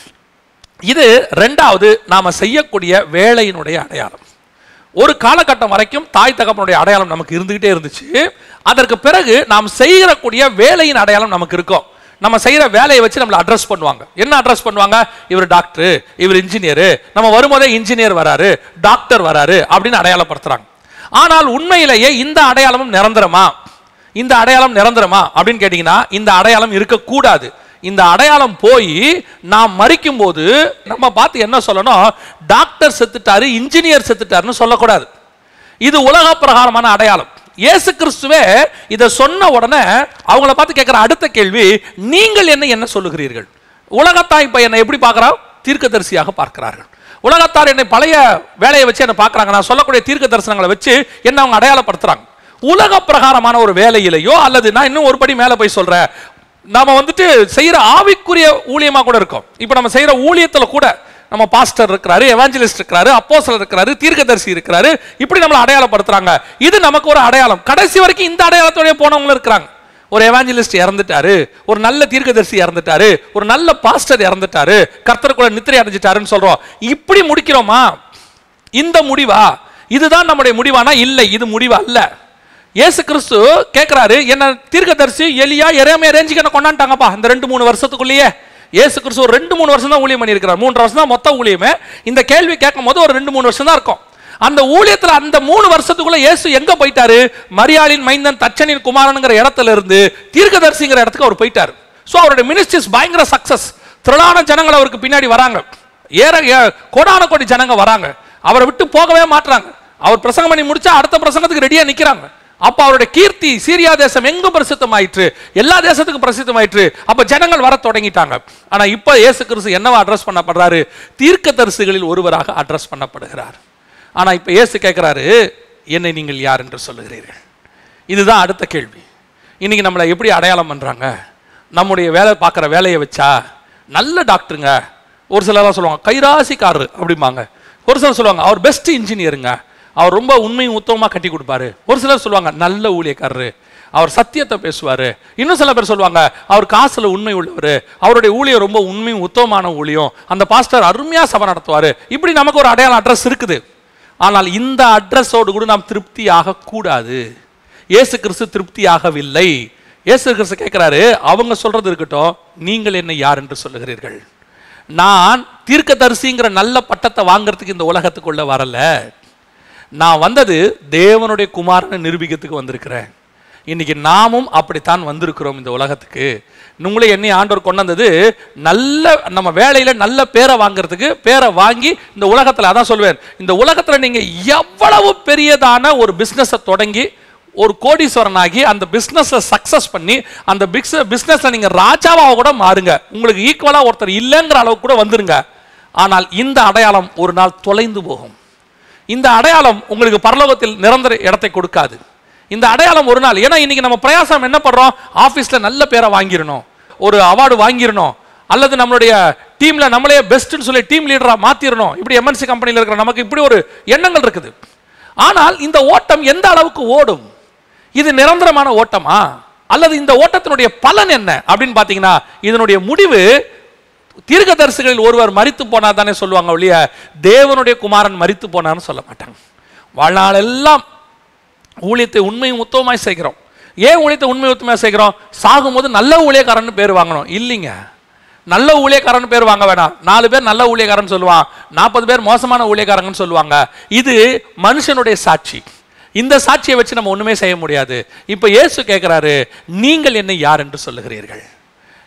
இது ரெண்டாவது நாம செய்யக்கூடிய வேலையினுடைய அடையாளம். ஒரு காலகட்டம் வரைக்கும் தாய் தகப்பனுடைய அடையாளம் நமக்கு இருந்துகிட்டே இருந்துச்சு. அதற்கு பிறகு நாம் செய்யக்கூடிய வேலையின் அடையாளம் நமக்கு இருக்கும். நம்ம செய்யற வேலையை வச்சு நம்மளை அட்ரஸ் பண்ணுவாங்க. என்ன அட்ரஸ் பண்ணுவாங்க? இவர் டாக்டர், இவர் இன்ஜினியர், நம்ம வரும்போதே இன்ஜினியர் வராரு, டாக்டர் வராரு அப்படின்னு அடையாளப்படுத்துறாங்க. ஆனால் உண்மையிலேயே இந்த அடையாளமும் நிரந்தரமா? இந்த அடையாளம் நிரந்தரமா அப்படின்னு கேட்டீங்கன்னா, இந்த அடையாளம் இருக்கக்கூடாது. இந்த அடையாளம் போய் நாம் மரிக்கும் போது நம்ம பார்த்து என்ன சொல்லணும்? டாக்டர் செத்துட்டாரு, இன்ஜினியர் செத்துட்டாருன்னு சொல்லக்கூடாது. இது உலக பிரகாரமான அடையாளம். இயேசு கிறிஸ்துவே இதை சொன்ன உடனே அவங்கள பார்த்து கேட்கிற அடுத்த கேள்வி, நீங்கள் என்ன சொல்லுகிறீர்கள்? உலகத்தார் இப்ப என்னை எப்படி பார்க்கிறார்? தீர்க்கதரிசியாக பார்க்கிறார்கள். உலகத்தார் என்னை பழைய வேலையை வச்சு என்ன பார்க்கறாங்க, நான் சொல்லக்கூடிய தீர்க்க தரிசனங்களை வச்சு என்ன அவங்க அடையாளப்படுத்துறாங்க. உலக பிரகாரமான ஒரு வேலையிலையோ, அல்லது நான் இன்னும் ஒரு படி மேல போய் சொல்றேன், நாம வந்துட்டு செய்யற ஆவிக்குரிய ஊழியமா கூட இருக்கும். இப்ப நம்ம செய்யற ஊழியத்துல கூட நம்ம பாஸ்டர் இருக்கிறாரு, எவாஞ்சலிஸ்ட் இருக்கிறாரு, அப்போஸ்தலர் இருக்கிறாரு, தீர்க்கதரிசி இருக்கிறாரு, இப்படி நம்மளை அடையாளப்படுத்துறாங்க. இது நமக்கு ஒரு அடையாளம். கடைசி வரைக்கும் இந்த அடையாளத்தோட போனவங்களும் இருக்கிறாங்க. ஒரு எவாஞ்சலிஸ்ட் இறந்துட்டாரு, ஒரு நல்ல தீர்க்கதரிசி இறந்துட்டாரு, ஒரு நல்ல பாஸ்டர் இறந்துட்டாரு, கர்த்தருக்குள்ள நித்திரை அடைஞ்சிட்டாருன்னு சொல்றோம். இப்படி முடிக்கிறோமா? இந்த முடிவா? இதுதான் நம்முடைய முடிவானா? இல்லை, இது முடிவா அல்ல. இயேசு கிறிஸ்து கேட்கிறாரு, என்ன தீர்க்கதரிசி எலியா எரேமியா ரேஞ்சுக்கு என்ன கொண்டாண்டாங்கப்பா இந்த 2-3 வருஷத்துக்குள்ளேயே. இயேசு கிறிஸ்து ஒரு 2-3 வருஷம் தான் ஊழியம் பண்ணியிருக்கிறார். 3 வருஷம் தான் மொத்த ஊழியமே. இந்த கேள்வி கேட்கும் போது ஒரு 2-3 வருஷம் தான் இருக்கும். அந்த ஊழியத்தில் அந்த 3 வருஷத்துக்குள்ள இயேசு எங்க போயிட்டாரு? மரியாளின் மைந்தன், தச்சனின் குமாரனுங்கிற இடத்துல இருந்து தீர்க்கதரிசிங்கிற இடத்துக்கு அவர் போயிட்டாரு. ஸோ அவருடைய மினிஸ்ட்ரிஸ் பயங்கர சக்சஸ். திரளான ஜனங்கள் அவருக்கு பின்னாடி வராங்க, கோடான கோடி ஜனங்க வராங்க, அவரை விட்டு போகவே மாட்டாங்க. அவர் பிரசங்கம் பண்ணி முடிச்சா அடுத்த பிரசங்கத்துக்கு ரெடியா நிக்கிறாங்க. அப்ப அவருடைய கீர்த்தி சீரியா தேசம் எங்க பிரசித்தமாயிற்று, எல்லா தேசத்துக்கும் பிரசித்தமாயிற்று. அப்ப ஜனங்கள் வர தொடங்கிட்டாங்க. ஆனா இப்ப இயேசு கிறிஸ்து என்னவா அட்ரஸ் பண்ணப்படுறாரு? தீர்க்கதரிசிகளில் ஒருவராக அட்ரஸ் பண்ணப்படுகிறார். ஆனா இப்ப இயேசு கேட்கிறாரு, என்னை நீங்கள் யார் என்று சொல்லுகிறீர்கள்? இதுதான் அடுத்த கேள்வி. இன்னைக்கு நம்மளை எப்படி அடையாளம் பண்றாங்க? நம்முடைய வேலை பார்க்குற வேலையை வச்சா நல்ல டாக்டருங்க, ஒரு சிலர் சொல்லுவாங்க கைராசிக்காரரு அப்படிம்பாங்க, ஒரு சிலர் சொல்லுவாங்க அவர் பெஸ்ட் இன்ஜினியருங்க, அவர் ரொம்ப உண்மையும் உத்தமமாக கட்டி கொடுப்பாரு, ஒரு சிலர் சொல்லுவாங்க நல்ல ஊழியக்காரரு, அவர் சத்தியத்தை பேசுவார், இன்னும் சில பேர் சொல்லுவாங்க அவர் காசுல உண்மை உள்ளவர், அவருடைய ஊழியம் ரொம்ப உண்மையும் உத்தமமான ஊழியம், அந்த பாஸ்டர் அருமையாக சபை நடத்துவார். இப்படி நமக்கு ஒரு அடையாள அட்ரஸ் இருக்குது. ஆனால் இந்த அட்ரஸோடு கூட நாம் திருப்தி ஆகக்கூடாது. இயேசு கிறிஸ்து திருப்தி ஆகவில்லை. இயேசு கிறிஸ்து கேட்கிறாரு, அவங்க சொல்றது இருக்கட்டும், நீங்கள் என்ன யார் என்று சொல்லுகிறீர்கள்? நான் தீர்க்கதரிசிங்கிற நல்ல பட்டத்தை வாங்கறதுக்கு இந்த உலகத்துக்குள்ள வரல. நான் வந்தது தேவனுடைய குமாரனை நிரூபிக்கிறதுக்கு வந்திருக்கிறேன். இன்னைக்கு நாமும் அப்படித்தான் வந்திருக்கிறோம் இந்த உலகத்துக்கு. உங்களே என்னை ஆண்டவர் கொண்டு வந்தது நல்ல நம்ம வேலையில நல்ல பேரை வாங்கிறதுக்கு. பேரை வாங்கி இந்த உலகத்துல, அதான் சொல்வேன், இந்த உலகத்துல நீங்க எவ்வளவு பெரியதான ஒரு பிசினஸை தொடங்கி ஒரு கோடீஸ்வரனாகி அந்த பிசினஸ் சக்சஸ் பண்ணி அந்த பிசினஸ்ல நீங்க ராஜாவாக கூட மாறுங்க, உங்களுக்கு ஈக்குவலா ஒருத்தர் இல்லைங்கிற அளவுக்கு கூட வந்துருங்க. ஆனால் இந்த அடையாளம் ஒரு நாள் தொலைந்து போகும். இந்த அடையாளம் உங்களுக்கு பரலோகத்தில் நிரந்தர இடத்தை கொடுக்காது. இந்த அடையாளம் ஒரு நாள், ஏன்னா இன்னைக்கு நம்ம பிரயாசம் என்ன பண்றோம்? ஆபீஸ்ல நல்ல பேரை வாங்கிடணும், ஒரு அவார்டு வாங்கிடணும், அல்லது நம்மளுடைய டீம்ல நம்மளே பெஸ்ட்னு சொல்லி டீம் லீடரா மாத்திரணும். இப்படி எம்என்சி கம்பெனியில் இருக்கிற நமக்கு இப்படி ஒரு எண்ணங்கள் இருக்குது. ஆனால் இந்த ஓட்டம் எந்த அளவுக்கு ஓடும்? இது நிரந்தரமான ஓட்டமா? அல்லது இந்த ஓட்டத்தினுடைய பலன் என்ன அப்படின்னு பாத்தீங்கன்னா, இதனுடைய முடிவு தீர்க்கதரிசிகளில் ஒருவர் மரித்து போனா தானே சொல்லுவாங்க ஒழிய தேவனுடைய குமாரன் மரித்து போனான்னு சொல்ல மாட்டாங்க. வாழ்நாள் எல்லாம் ஊழியத்தை உண்மையும் உத்தமமாய் செய்கிறோம். ஏன் ஊழியத்தை உண்மை உத்தமமாய் செய்கிறோம்? சாகும்போது நல்ல ஊழியக்காரன் பேர் வாங்கணும் இல்லைங்க. நல்ல ஊழியக்காரன் பேர் வாங்க வேணாம். 4 பேர் நல்ல ஊழியக்காரன் சொல்லுவான், 40 பேர் மோசமான ஊழியக்காரங்கன்னு சொல்லுவாங்க. இது மனுஷனுடைய சாட்சி. இந்த சாட்சியை வச்சு நம்ம ஒண்ணுமே செய்ய முடியாது. இப்ப இயேசு கேட்கிறாரு, நீங்கள் என்னை யார் என்று சொல்லுகிறீர்கள்?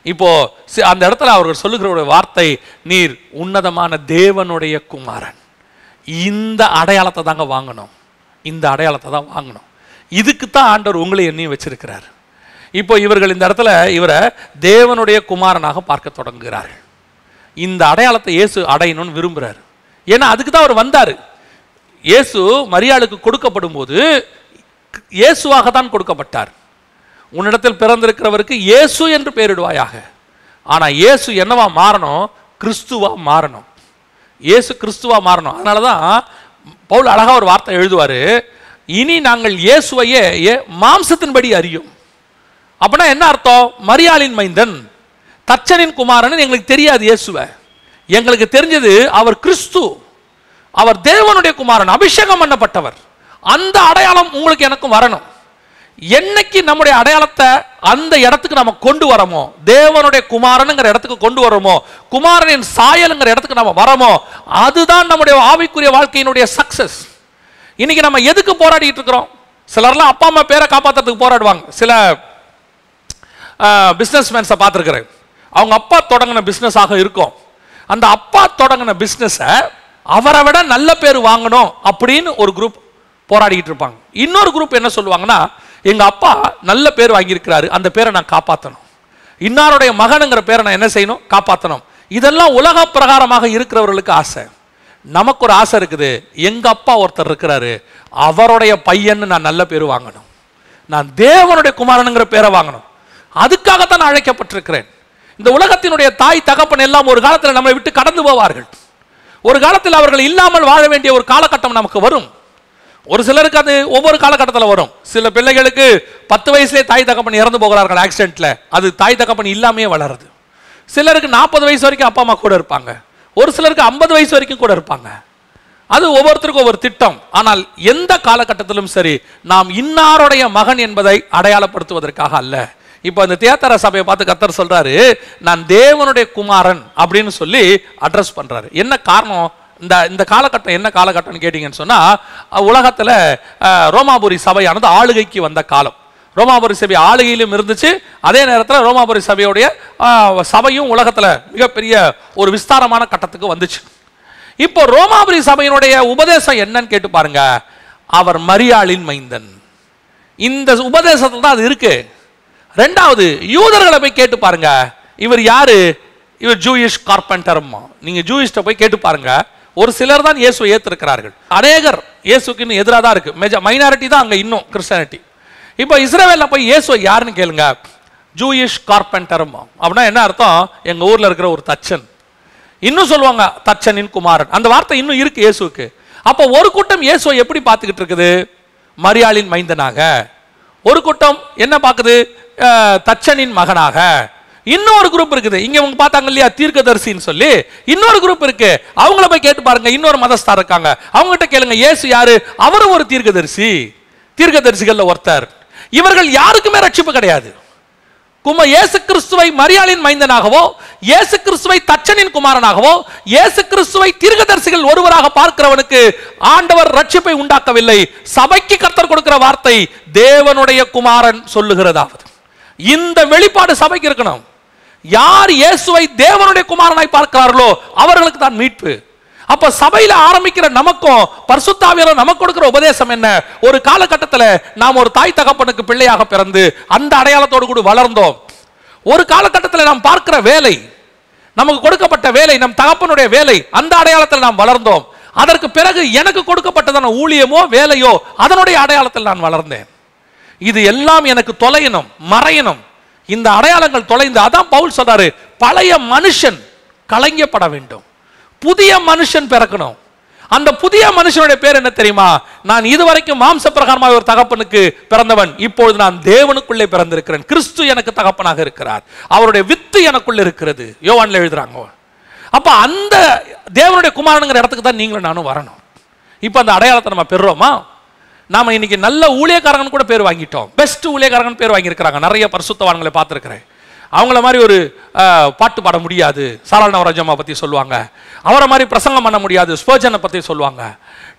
இப்போ அந்த இடத்துல அவர்கள் சொல்லுகிற ஒரு வார்த்தை, நீர் உன்னதமான தேவனுடைய குமாரன். இந்த அடையாளத்தை தாங்க வாங்கணும், இந்த அடையாளத்தை தான் வாங்கணும். இதுக்கு தான் ஆண்டவர் உங்களை என்னையும் வச்சிருக்கிறார். இப்போ இவர்கள் இந்த இடத்துல இவரை தேவனுடைய குமாரனாக பார்க்க தொடங்குகிறார்கள். இந்த அடையாளத்தை இயேசு அடையணும்னு விரும்புகிறார். ஏன்னா அதுக்கு தான் அவர் வந்தார். இயேசு மரியாளுக்கு கொடுக்கப்படும் போது இயேசுவாக தான் கொடுக்கப்பட்டார். உன்னிடத்தில் பிறந்திருக்கிறவருக்கு இயேசு என்று பெயரிடுவாயாக. ஆனால் இயேசு என்னவா மாறணும்? கிறிஸ்துவா மாறணும். இயேசு கிறிஸ்துவா மாறணும். அதனால தான் பவுல் அழகா ஒரு வார்த்தை எழுதுவார், இனி நாங்கள் இயேசுவையே மாம்சத்தின்படி அறியும். அப்படின்னா என்ன அர்த்தம்? மரியாளின் மைந்தன், தச்சனின் குமாரன் எங்களுக்கு தெரியாது. இயேசுவை எங்களுக்கு தெரிஞ்சது அவர் கிறிஸ்து, அவர் தேவனுடைய குமாரன், அபிஷேகம் பண்ணப்பட்டவர். அந்த அடையாளம் உங்களுக்கு எனக்கும் வரணும். என்னைக்கு நம்முடைய அடையாளத்தை அந்த இடத்துக்கு நம்ம கொண்டு வரமோ, தேவனுடைய குமாரனுங்கிற இடத்துக்கு கொண்டு வரோமோ, குமாரனின் சாயலுங்கிற இடத்துக்கு நம்ம வரமோ, அதுதான் நம்முடைய ஆவிக்குரிய வாழ்க்கையினுடைய சக்சஸ். இன்னைக்கு நம்ம எதுக்கு போராடிட்டு இருக்கிறோம்? சிலர்லாம் அப்பா அம்மா பேரை காப்பாற்றுறதுக்கு போராடுவாங்க. சில பிஸ்னஸ்மேன்ஸை பார்த்துருக்கிறேன். அவங்க அப்பா தொடங்கின பிஸ்னஸாக இருக்கும். அந்த அப்பா தொடங்கின பிஸ்னஸை அவரை விட நல்ல பேர் வாங்கணும் அப்படின்னு ஒரு குரூப் போராடிக்கிட்டு இருப்பாங்க. இன்னொரு குரூப் என்ன சொல்லுவாங்கன்னா, எங்க அப்பா நல்ல பேர் வாங்கியிருக்கிறாரு, அந்த பேரை நான் காப்பாற்றணும், இன்னாருடைய மகனுங்கிற பேரை நான் என்ன செய்யணும்? காப்பாற்றணும். இதெல்லாம் உலக பிரகாரமாக இருக்கிறவர்களுக்கு ஆசை. நமக்கு ஒரு ஆசை இருக்குது, எங்க அப்பா ஒருத்தர் இருக்கிறாரு, அவருடைய பையன் நான் நல்ல பேர் வாங்கணும், நான் தேவனுடைய குமாரனுங்கிற பேரை வாங்கணும். அதுக்காகத்தான் நான் அழைக்கப்பட்டிருக்கிறேன். இந்த உலகத்தினுடைய தாய் தகப்பன் எல்லாம் ஒரு காலத்தில் நம்மை விட்டு கடந்து போவார்கள். ஒரு காலத்தில் அவர்கள் இல்லாமல் வாழ வேண்டிய ஒரு காலகட்டம் நமக்கு வரும். ஒரு சிலருக்கு அது ஒவ்வொரு காலகட்டத்தில் வரும். சில பிள்ளைகளுக்கு 10 வயசுலேயே தாய் தகப்பன் இறந்து போகிறார்கள் ஆக்சிடென்ட்ல. அது தாய் தகப்பன் இல்லாமே வளருது. சிலருக்கு 40 வயசு வரைக்கும் அப்பா அம்மா கூட இருப்பாங்க. ஒரு சிலருக்கு 50 வயசு வரைக்கும் கூட இருப்பாங்க. அது ஒவ்வொருத்தருக்கும் ஒவ்வொரு திட்டம். ஆனால் எந்த காலகட்டத்திலும் சரி, நாம் இன்னாருடைய மகன் என்பதை அடையாளப்படுத்துவதற்காக அல்ல. இப்போ இந்த தியேத்தர சபையை பார்த்து கர்த்தர் சொல்றாரு, நான் தேவனுடைய குமாரன் அப்படின்னு சொல்லி அட்ரஸ் பண்றாரு. என்ன காரணம்? இந்த காலகட்டம் என்ன காலகட்டம்னு கேட்டீங்கன்னு சொன்னா, உலகத்துல ரோமாபுரி சபையானது ஆளுகைக்கு வந்த காலம். ரோமாபுரி சபை ஆளுகையிலும் இருந்துச்சு, அதே நேரத்தில் ரோமாபுரி சபையுடைய சபையும் உலகத்துல மிகப்பெரிய ஒரு விஸ்தாரமான கட்டத்துக்கு வந்துச்சு. இப்போ ரோமாபுரி சபையினுடைய உபதேசம் என்னன்னு கேட்டு பாருங்க, அவர் மரியாளின் மைந்தன். இந்த உபதேசத்துல தான் அது இருக்கு. ரெண்டாவது, யூதர்களை போய் கேட்டு பாருங்க, இவர் யாரு? இவர் ஜூயிஷ் கார்பெண்டர். நீங்க ஜூயிஷ்ட போய் கேட்டு பாருங்க, ஒரு சிலர் தான் இயேசுவை ஏற்றிருக்கிறார்கள். அநேகர் இயேசுக்கு எதிராக தான் இருக்கு. மைனாரிட்டி தான் அங்க இன்னும் கிறிஸ்டியானிட்டி. இப்போ இஸ்ரவேல்ல போய் இயேசு யாருன்னு கேளுங்க, ஜூயிஷ் கார்பெண்டர். அப்படின்னா என்ன அர்த்தம்? எங்க ஊர்ல இருக்கிற ஒரு தச்சன். இன்னும் சொல்லுவாங்க தச்சனின் குமாரன். அந்த வார்த்தை இன்னும் இருக்கு இயேசுக்கு. அப்போ ஒரு கூட்டம் இயேசுவை எப்படி பார்த்துக்கிட்டு இருக்குது? மரியாளின் மைந்தனாக. ஒரு கூட்டம் என்ன பார்க்குது? தச்சனின் மகனாக. இன்னொரு குரூப் இருக்குது, இங்க அவங்க பார்த்தாங்க இல்லையா, தீர்க்கதரிசின்னு சொல்லி இன்னொரு குரூப் இருக்கு. அவங்கள போய் கேட்டு பாருங்க, இன்னொரு மதஸ்தார் இருக்காங்க, அவங்ககிட்ட கேளுங்க, இயேசு யாரு? அவரும் ஒரு தீர்க்கதரிசி, தீர்க்கதரிசிகள்ல ஒருத்தர். இவர்கள் யாருக்குமே ரட்சிப்பு கிடையாது. இயேசு கிறிஸ்துவை மரியாளின் மைந்தனாகவோ, இயேசு கிறிஸ்துவை தச்சனின் குமாரனாகவோ, இயேசு கிறிஸ்துவை தீர்க்கதரிசிகள் ஒருவராக பார்க்கிறவனுக்கு ஆண்டவர் ரட்சிப்பை உண்டாக்கவில்லை. சபைக்கு கர்த்தர் கொடுக்கிற வார்த்தை தேவனுடைய குமாரன் சொல்லுகிறதாவது. இந்த வெளிப்பாடு சபைக்கு இருக்கணும். யார் இயேசுவை தேவனுடைய குமாரனாய் பார்க்கிறார்களோ அவர்களுக்கு தான் மீட்பு. அப்ப சபையில ஆரம்பிக்கிற நமக்கும் பரிசுத்த ஆவியானவர் நமக்கு கொடுக்கிற உபதேசம் என்ன? ஒரு காலகட்டத்தில் நாம் ஒரு தாய் தகப்பனுக்கு பிள்ளையாக பிறந்து அந்த அடையாளத்தோடு கூட வளர்ந்தோம். ஒரு காலகட்டத்தில் நாம் பார்க்கிற வேலை, நமக்கு கொடுக்கப்பட்ட வேலை, நம் தகப்பனுடைய வேலை, அந்த அடையாளத்தில் நாம் வளர்ந்தோம். அதற்கு பிறகு எனக்கு கொடுக்கப்பட்டதான ஊழியமோ வேலையோ அதனுடைய அடையாளத்தில் நான் வளர்ந்தேன். இது எல்லாம் எனக்கு தொலையணும், மறையணும். இந்த அடையாளங்கள் தொலைந்து, அதான் பவுல் சொல்றாரு, பழைய மனுஷன் களையப்பட வேண்டும், புதிய மனுஷன் பிறக்கணும். அந்த புதிய மனுஷனுடைய பேர் என்ன தெரியுமா? நான் இதுவரைக்கும் மாம்ச பிரகாரமாக ஒரு தகப்பனுக்கு பிறந்தவன், இப்பொழுது நான் தேவனுக்குள்ளே பிறந்திருக்கிறேன். கிறிஸ்து எனக்கு தகப்பனாக இருக்கிறார், அவருடைய வித்து எனக்குள்ள இருக்கிறது, யோவான்ல எழுதுறாங்க. அப்ப அந்த தேவனுடைய குமாரனுங்கிற இடத்துக்கு தான் நீங்களும் நானும் வரணும். இப்ப அந்த அடையாளத்தை நம்ம பெறுறோமா? நாம இன்னைக்கு நல்ல ஊழியக்காரங்க கூட பேர் வாங்கிட்டோம். பெஸ்ட் ஊழியக்காரங்க பேர் வாங்கியிருக்கிறாங்க. நிறைய பரிசுத்தவான்களை பார்த்துருக்கிறேன். அவங்கள மாதிரி ஒரு பாட்டு பாட முடியாது, சாராள் நவராஜம்மா பற்றி சொல்லுவாங்க. அவரை மாதிரி பிரசங்கம் பண்ண முடியாது, ஸ்பர்ஜனை பற்றி சொல்லுவாங்க.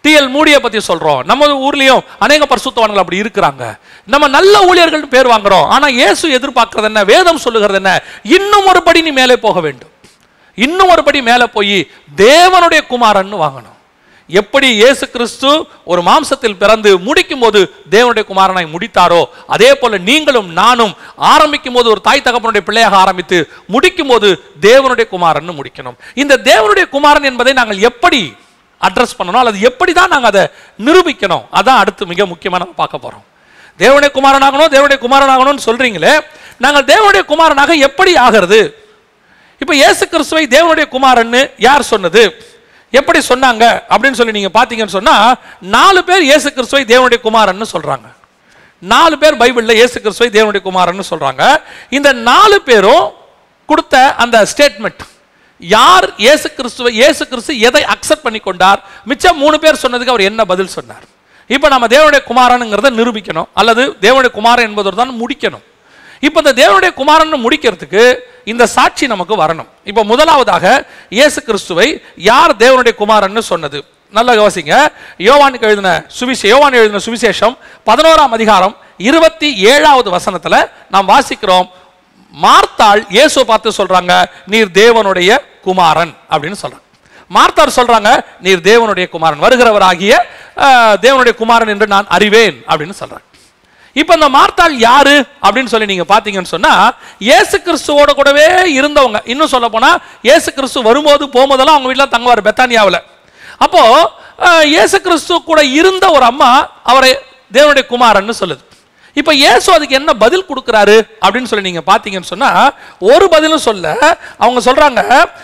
டிஎல் மூடியை பத்தி சொல்றோம். நம்ம ஊர்லயும் அநேக பரிசுத்தவான்கள் அப்படி இருக்கிறாங்க. நம்ம நல்ல ஊழியர்கள் பேர் வாங்குறோம். ஆனா இயேசு எதிர்பார்க்கிறது என்ன, வேதம் சொல்லுகிறது என்ன? இன்னும் ஒரு படி நீ மேலே போக வேண்டும். இன்னும் ஒரு படி மேலே போய் தேவனுடைய குமாரன் வாங்கணும். எப்படி இயேசு கிறிஸ்து ஒரு மாம்சத்தில் பிறந்து முடிக்கும் போது தேவனுடைய குமாரனாய் முடித்தாரோ, அதே போல நீங்களும் நானும் ஆரம்பிக்கும் போது ஒரு தாய் தகப்பனுடைய பிள்ளையாக ஆரம்பித்து முடிக்கும் போது தேவனுடைய குமாரன் முடிக்கணும். இந்த தேவனுடைய குமாரன் என்பதை நாங்கள் எப்படி அட்ரஸ் பண்ணணும், அல்லது எப்படி தான் நாங்கள் அதை நிரூபிக்கணும், அதான் அடுத்து மிக முக்கியமாக நம்ம பார்க்க போறோம். தேவனுடைய குமாரனாகணும், தேவனுடைய குமாரனாகணும்னு சொல்றீங்களே, நாங்கள் தேவனுடைய குமாரனாக எப்படி ஆகிறது? இப்ப இயேசு கிறிஸ்துவை தேவனுடைய குமாரன்னு யார் சொன்னது, எப்படி சொன்னாங்க அப்படின்னு சொல்லி நீங்க பாத்தீங்கன்னு சொன்னா, 4 பேர் இயேசு கிறிஸ்துவை தேவனுடைய குமாரன்னு சொல்றாங்க. 4 பேர் பைபிள்ல இயேசு கிறிஸ்துவை தேவனுடைய குமாரன்னு சொல்றாங்க. இந்த 4 பேரும் கொடுத்த அந்த ஸ்டேட்மெண்ட், யார் இயேசு கிறிஸ்து எதை அக்செப்ட் பண்ணி கொண்டார், மிச்சம் 3 பேர் சொன்னதுக்கு அவர் என்ன பதில் சொன்னார். இப்ப நம்ம தேவனுடைய குமாரனுங்கிறத நிரூபிக்கணும், அல்லது தேவனுடைய குமாரன் என்பதோடு தான் முடிக்கணும். இப்ப இந்த தேவனுடைய குமாரன் முடிக்கிறதுக்கு இந்த சாட்சி நமக்கு வரணும். இப்ப முதலாவதாக இயேசு கிறிஸ்துவை யார் தேவனுடைய குமாரன்னு சொன்னது, நல்ல யோசிங்க. யோவான் எழுதின சுவிசேஷம் 11ஆம் அதிகாரம் 27வது வசனத்துல நாம் வாசிக்கிறோம். மார்த்தாள் இயேசு பார்த்து சொல்றாங்க, நீர் தேவனுடைய குமாரன் அப்படின்னு சொல்றாங்க. மார்த்தாள் சொல்றாங்க, நீர் தேவனுடைய குமாரன், வருகிறவராகிய தேவனுடைய குமாரன் என்று நான் அறிவேன் அப்படின்னு சொல்றாங்க. இப்ப இந்த மார்த்தாள் யாரு அப்படின்னு சொல்லி நீங்க பாத்தீங்கன்னு சொன்னா, இயேசு கிறிஸ்துவோட கூடவே இருந்தவங்க. இன்னும் சொல்ல போனா இயேசு கிறிஸ்து வரும்போது போகும்போதெல்லாம் அவங்க வீட்டுல தங்குவார், பெத்தானியாவில். அப்போ இயேசு கிறிஸ்து கூட இருந்த ஒரு அம்மா அவரை தேவனுடைய குமாரன்னு சொல்லுது. இப்ப இயேசு அதுக்கு என்ன பதில் கொடுக்கிறாரு அப்படின்னு சொல்லி நீங்க பாத்தீங்கன்னு சொன்னா, ஒரு பதிலும் சொல்ல. அவங்க சொல்றாங்க,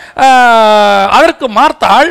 அதற்கு மார்த்தாள்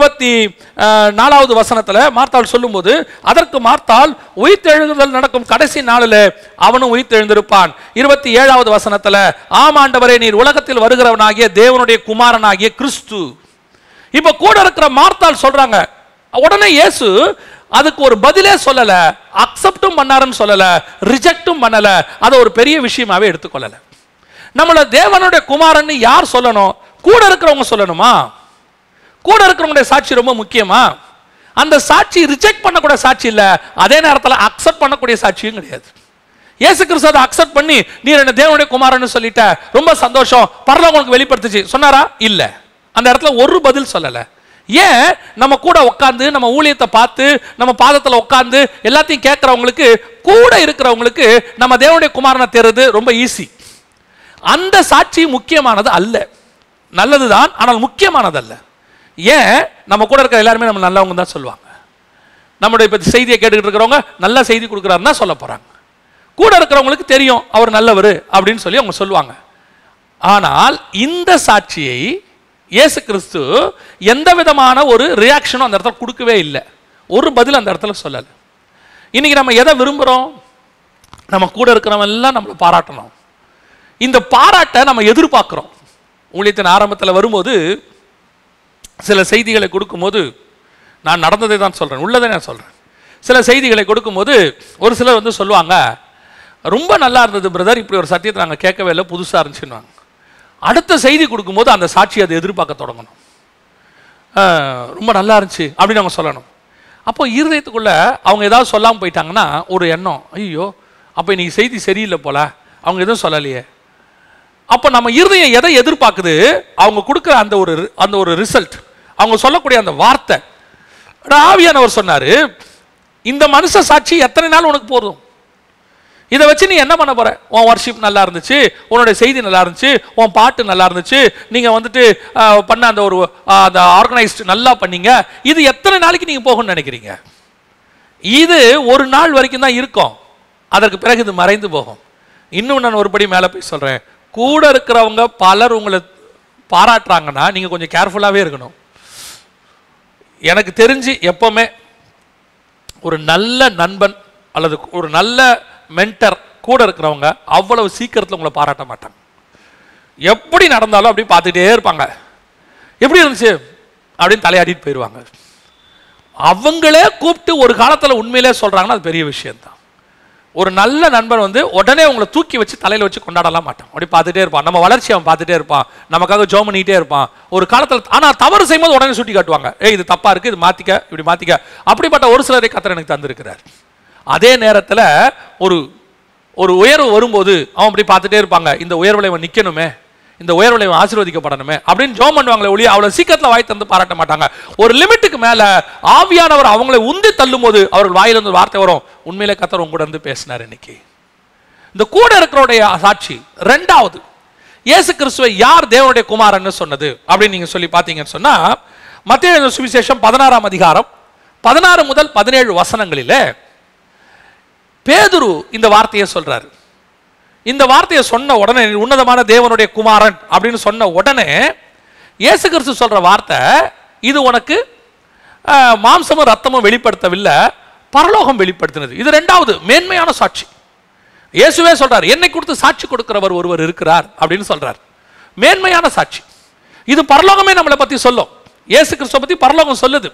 24வது வசனத்துல மார்த்தாள் சொல்லும்போது, அதற்கு மார்த்தாள் உயிர்த்தெழுதல் நடக்கும் கடைசி நாளில் அவனும் உயிர்த்தெழுந்திருப்பான். 27வது வசனத்துல, ஆம் ஆண்டவரே, நீர் உலகத்தில் வருகிறவனாகிய தேவனுடைய குமாரனாகிய கிறிஸ்து. இப்ப கூட இருக்கிற மார்த்தாள் சொல்றாங்க. உடனே இயேசு அதுக்கு ஒரு பதிலே சொல்லல, அக்செப்டும் பண்ணாருன்னு சொல்லல, ரிஜெக்டும் பண்ணல, அதை ஒரு பெரிய விஷயமாவே எடுத்துக்கொள்ளல. நம்மள தேவனுடைய குமாரன்னு யார் சொல்லணும்? கூட இருக்கிறவங்க சொல்லணுமா? கூட இருக்கிறவங்களுடைய சாட்சி ரொம்ப முக்கியமா? அந்த சாட்சி ரிஜெக்ட் பண்ணக்கூடிய சாட்சி இல்ல, அதே நேரத்தில் அக்செப்ட் பண்ணக்கூடிய சாட்சியும் கிடையாது. இயேசு கிறிஸ்து அதை அக்செப்ட் பண்ணி, நீர் என்ன தேவனுடைய குமாரன்னு சொல்லிட்ட, ரொம்ப சந்தோஷம், பரலோகம் உங்களுக்கு வெளிப்படுத்துச்சு சொன்னாரா? இல்ல. அந்த இடத்துல ஒரு பதில் சொல்லல. ஏன்? நம்ம கூட உட்காந்து, நம்ம ஊழியத்தை பார்த்து, நம்ம பாதத்தில் உட்காந்து எல்லாத்தையும் கேட்கிறவங்களுக்கு, கூட இருக்கிறவங்களுக்கு நம்ம தேவனுடைய குமாரனை தேர்றது ரொம்ப ஈஸி. அந்த சாட்சி முக்கியமானது அல்ல. நல்லதுதான், ஆனால் முக்கியமானது அல்ல. ஏன்? நம்ம கூட இருக்கிற எல்லாருமே நம்ம நல்லவங்க தான் சொல்லுவாங்க. நம்முடைய இப்ப செய்தியை கேட்டுக்கிட்டு இருக்கிறவங்க நல்ல செய்தி கொடுக்குறாருன்னு தான் சொல்ல போறாங்க. கூட இருக்கிறவங்களுக்கு தெரியும் அவர் நல்லவர் அப்படின்னு சொல்லி அவங்க சொல்லுவாங்க. ஆனால் இந்த சாட்சியை இயேசு கிறிஸ்து எந்த விதமான ஒரு ரியாக்ஷனும் அந்த இடத்துல கொடுக்கவே இல்லை. ஒரு பதில் அந்த இடத்துல சொல்லல. இன்னைக்கு நம்ம எதை விரும்புறோம்? நம்ம கூட இருக்கிறவங்க எல்லாம் நம்மளை பாராட்டணும். இந்த பாராட்டை நம்ம எதிர்பார்க்கிறோம். ஊழியத்தின் ஆரம்பத்தில் வரும்போது சில செய்திகளை கொடுக்கும்போது, நான் நடந்ததை தான் சொல்றேன், உள்ளதை நான் சொல்றேன். சில செய்திகளை கொடுக்கும்போது ஒரு சிலர் வந்து சொல்லுவாங்க, ரொம்ப நல்லா இருந்தது பிரதர், இப்படி ஒரு சத்தியத்தை நாங்கள் கேட்கவே இல்லை, புதுசாக இருந்துச்சுன்னு. அடுத்த செய்தி கொடுக்கும்போது அந்த சாட்சி அதை எதிர்பார்க்க தொடங்கணும். ரொம்ப நல்லா இருந்துச்சு அப்படின்னு அவங்க சொல்லணும். அப்போ இருதயத்துக்குள்ள அவங்க ஏதாவது சொல்லாமல் போயிட்டாங்கன்னா ஒரு எண்ணம், ஐயோ அப்போ இன்னைக்கு செய்தி சரியில்லை போல, அவங்க எதுவும் சொல்லலையே. அப்போ நம்ம இருதயம் எதை எதிர்பார்க்குது? அவங்க கொடுக்குற அந்த ஒரு ரிசல்ட், அவங்க சொல்லக்கூடிய அந்த வார்த்தை. ஆவியானவர் சொன்னாரு, இந்த மனுஷ சாட்சி எத்தனை நாள் உனக்கு போதும்? இதை வச்சு நீ என்ன பண்ண போற? உன் வர்ஷிப் நல்லா இருந்துச்சு, உன்னுடைய செய்தி நல்லா இருந்துச்சு, உன் பாட்டு நல்லா இருந்துச்சு, நீங்க வந்துட்டு பண்ண அந்த ஒரு அந்த ஆர்கனைஸ்ட் நல்லா பண்ணீங்க, இது எத்தனை நாளைக்கு நீங்க போகணும்னு நினைக்கிறீங்க? இது ஒரு நாள் வரைக்கும் தான் இருக்கும், அதற்கு பிறகு இது மறைந்து போகும். இன்னும் நான் ஒருபடி மேலே போய் சொல்றேன், கூட இருக்கிறவங்க பலர் உங்களை பாராட்டுறாங்கன்னா நீங்க கொஞ்சம் கேர்ஃபுல்லாகவே இருக்கணும். எனக்கு தெரிஞ்சு எப்பவுமே ஒரு நல்ல நண்பன் அல்லது ஒரு நல்ல மென்டர் கூட இருக்கிறவங்க அவ்வளவு சீக்கிரத்தில் உங்களை பாராட்ட மாட்டாங்க. எப்படி நடந்தாலும் அப்படி பார்த்துட்டே இருப்பாங்க, எப்படி இருந்துச்சு அப்படின்னு தலையாடிட்டு போயிடுவாங்க. அவங்களே கூப்பிட்டு ஒரு காலத்தில் உண்மையிலே சொல்றாங்கன்னா அது பெரிய விஷயம்தான். ஒரு நல்ல நண்பன் வந்து உடனே உங்களை தூக்கி வச்சு தலையில வச்சு கொண்டாடலாம் மாட்டான். அப்படி பார்த்துட்டே இருப்பான், நம்ம வளர்ச்சி அவன் பார்த்துட்டே இருப்பான், நமக்காக ஜெபம் பண்ணிட்டே இருப்பான். ஒரு காலத்தில் ஆனா தவறு செய்யும்போது உடனே சுட்டி காட்டுவாங்க, ஏய் இது தப்பா இருக்கு, இது மாத்திக்க, இப்படி மாத்திக்க. அப்படிப்பட்ட ஒரு சிலரை கர்த்தர் எனக்கு தந்திருக்கிறார். அதே நேரத்துல ஒரு ஒரு உயர்வு வரும்போது அவன் அப்படி பார்த்துட்டே இருப்பாங்க, இந்த உயர்வுல இவன் நிக்கணுமே, இந்த உயர்வுல இவன் ஆசீர்வதிக்கப்படணுமே அப்படின்னு ஜெபம் பண்ணுவாங்களே ஒழிய அவ்வளவு சீக்கிரத்துல வாய் தந்து பாராட்ட மாட்டாங்க. ஒரு லிமிட்டுக்கு மேல ஆவியானவர் அவங்களை உந்தி தள்ளும் போது அவர்கள் வாயிலிருந்து வார்த்தை வரும், உண்மையிலே கர்த்தர் உங்க கூட இருந்து பேசினார். இன்னைக்கு இந்த கூட இருக்கிறவருடைய சாட்சி. ரெண்டாவது, இயேசு கிறிஸ்துவை யார் தேவனுடைய குமாரன்னு சொன்னது அப்படின்னு நீங்க சொல்லி பார்த்தீங்கன்னு சொன்னா, மத்தேயு சுவிசேஷம் 16ஆம் அதிகாரம் 16 முதல் 17 வசனங்களிலே பேதுரு இந்த வார்த்தையை சொல்றாரு. இந்த வார்த்தையை சொன்ன உடனே உன்னதமான தேவனுடைய குமாரன் அப்படின்னு சொன்ன உடனே இயேசு கிறிஸ்து சொல்ற வார்த்தை, இது உனக்கு மாம்சமும் ரத்தமும் வெளிப்படுத்தவில்லை, பரலோகம் வெளிப்படுத்தினது. இது ரெண்டாவது மேன்மையான சாட்சி. இயேசுவே சொல்றார், என்னை குறித்து சாட்சி கொடுக்கிறவர் ஒருவர் இருக்கிறார் அப்படின்னு சொல்றார். மேன்மையான சாட்சி. இது பரலோகமே நம்மளை பத்தி சொல்லும். இயேசு கிறிஸ்துவை பத்தி பரலோகம் சொல்லுது.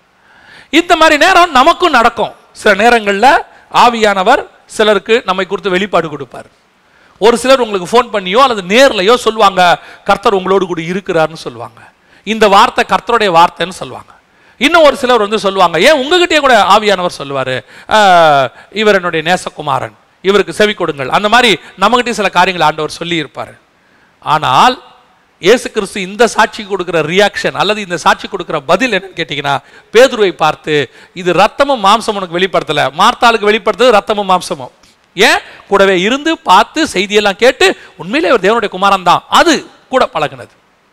இந்த மாதிரி நேரம் நமக்கும் நடக்கும். சில நேரங்களில் ஆவியானவர் சிலருக்கு நம்மை குறித்து வெளிப்பாடு கொடுப்பார். ஒரு சிலர் உங்களுக்கு ஃபோன் பண்ணியோ அல்லது நேர்லையோ சொல்லுவாங்க, கர்த்தர் உங்களோடு கூட இருக்கிறார்னு சொல்லுவாங்க. இந்த வார்த்தை கர்த்தருடைய வார்த்தைன்னு சொல்லுவாங்க. இன்னும் ஒரு சிலர் வந்து சொல்லுவாங்க, ஏன் உங்ககிட்டயே கூட ஆவியானவர் சொல்லுவார், இவர் என்னுடைய நேசகுமாரன், இவருக்கு செவி கொடுங்கள். அந்த மாதிரி நம்மகிட்டே சில காரியங்கள் ஆண்டவர் சொல்லி இருப்பார். ஆனால் இயேசு கிறிஸ்து இந்த சாட்சி கொடுக்கிற ரியாக்ஷன் அல்லது இந்த சாட்சி கொடுக்கிற பதில் என்னன்னு கேட்டீங்கன்னா, பேதுருவை பார்த்து, இது ரத்தமும் மாம்சம் உனக்கு வெளிப்படுத்தல, மார்த்தாளுக்கு வெளிப்படுத்துறது ரத்தமும் மாம்சமும். ஏன் கூடவே இருந்து பார்த்து செய்தியெல்லாம் கேட்டு உண்மையிலே ஒரு தேவனுடைய குமாரன் தான், அது கூட பழகினது.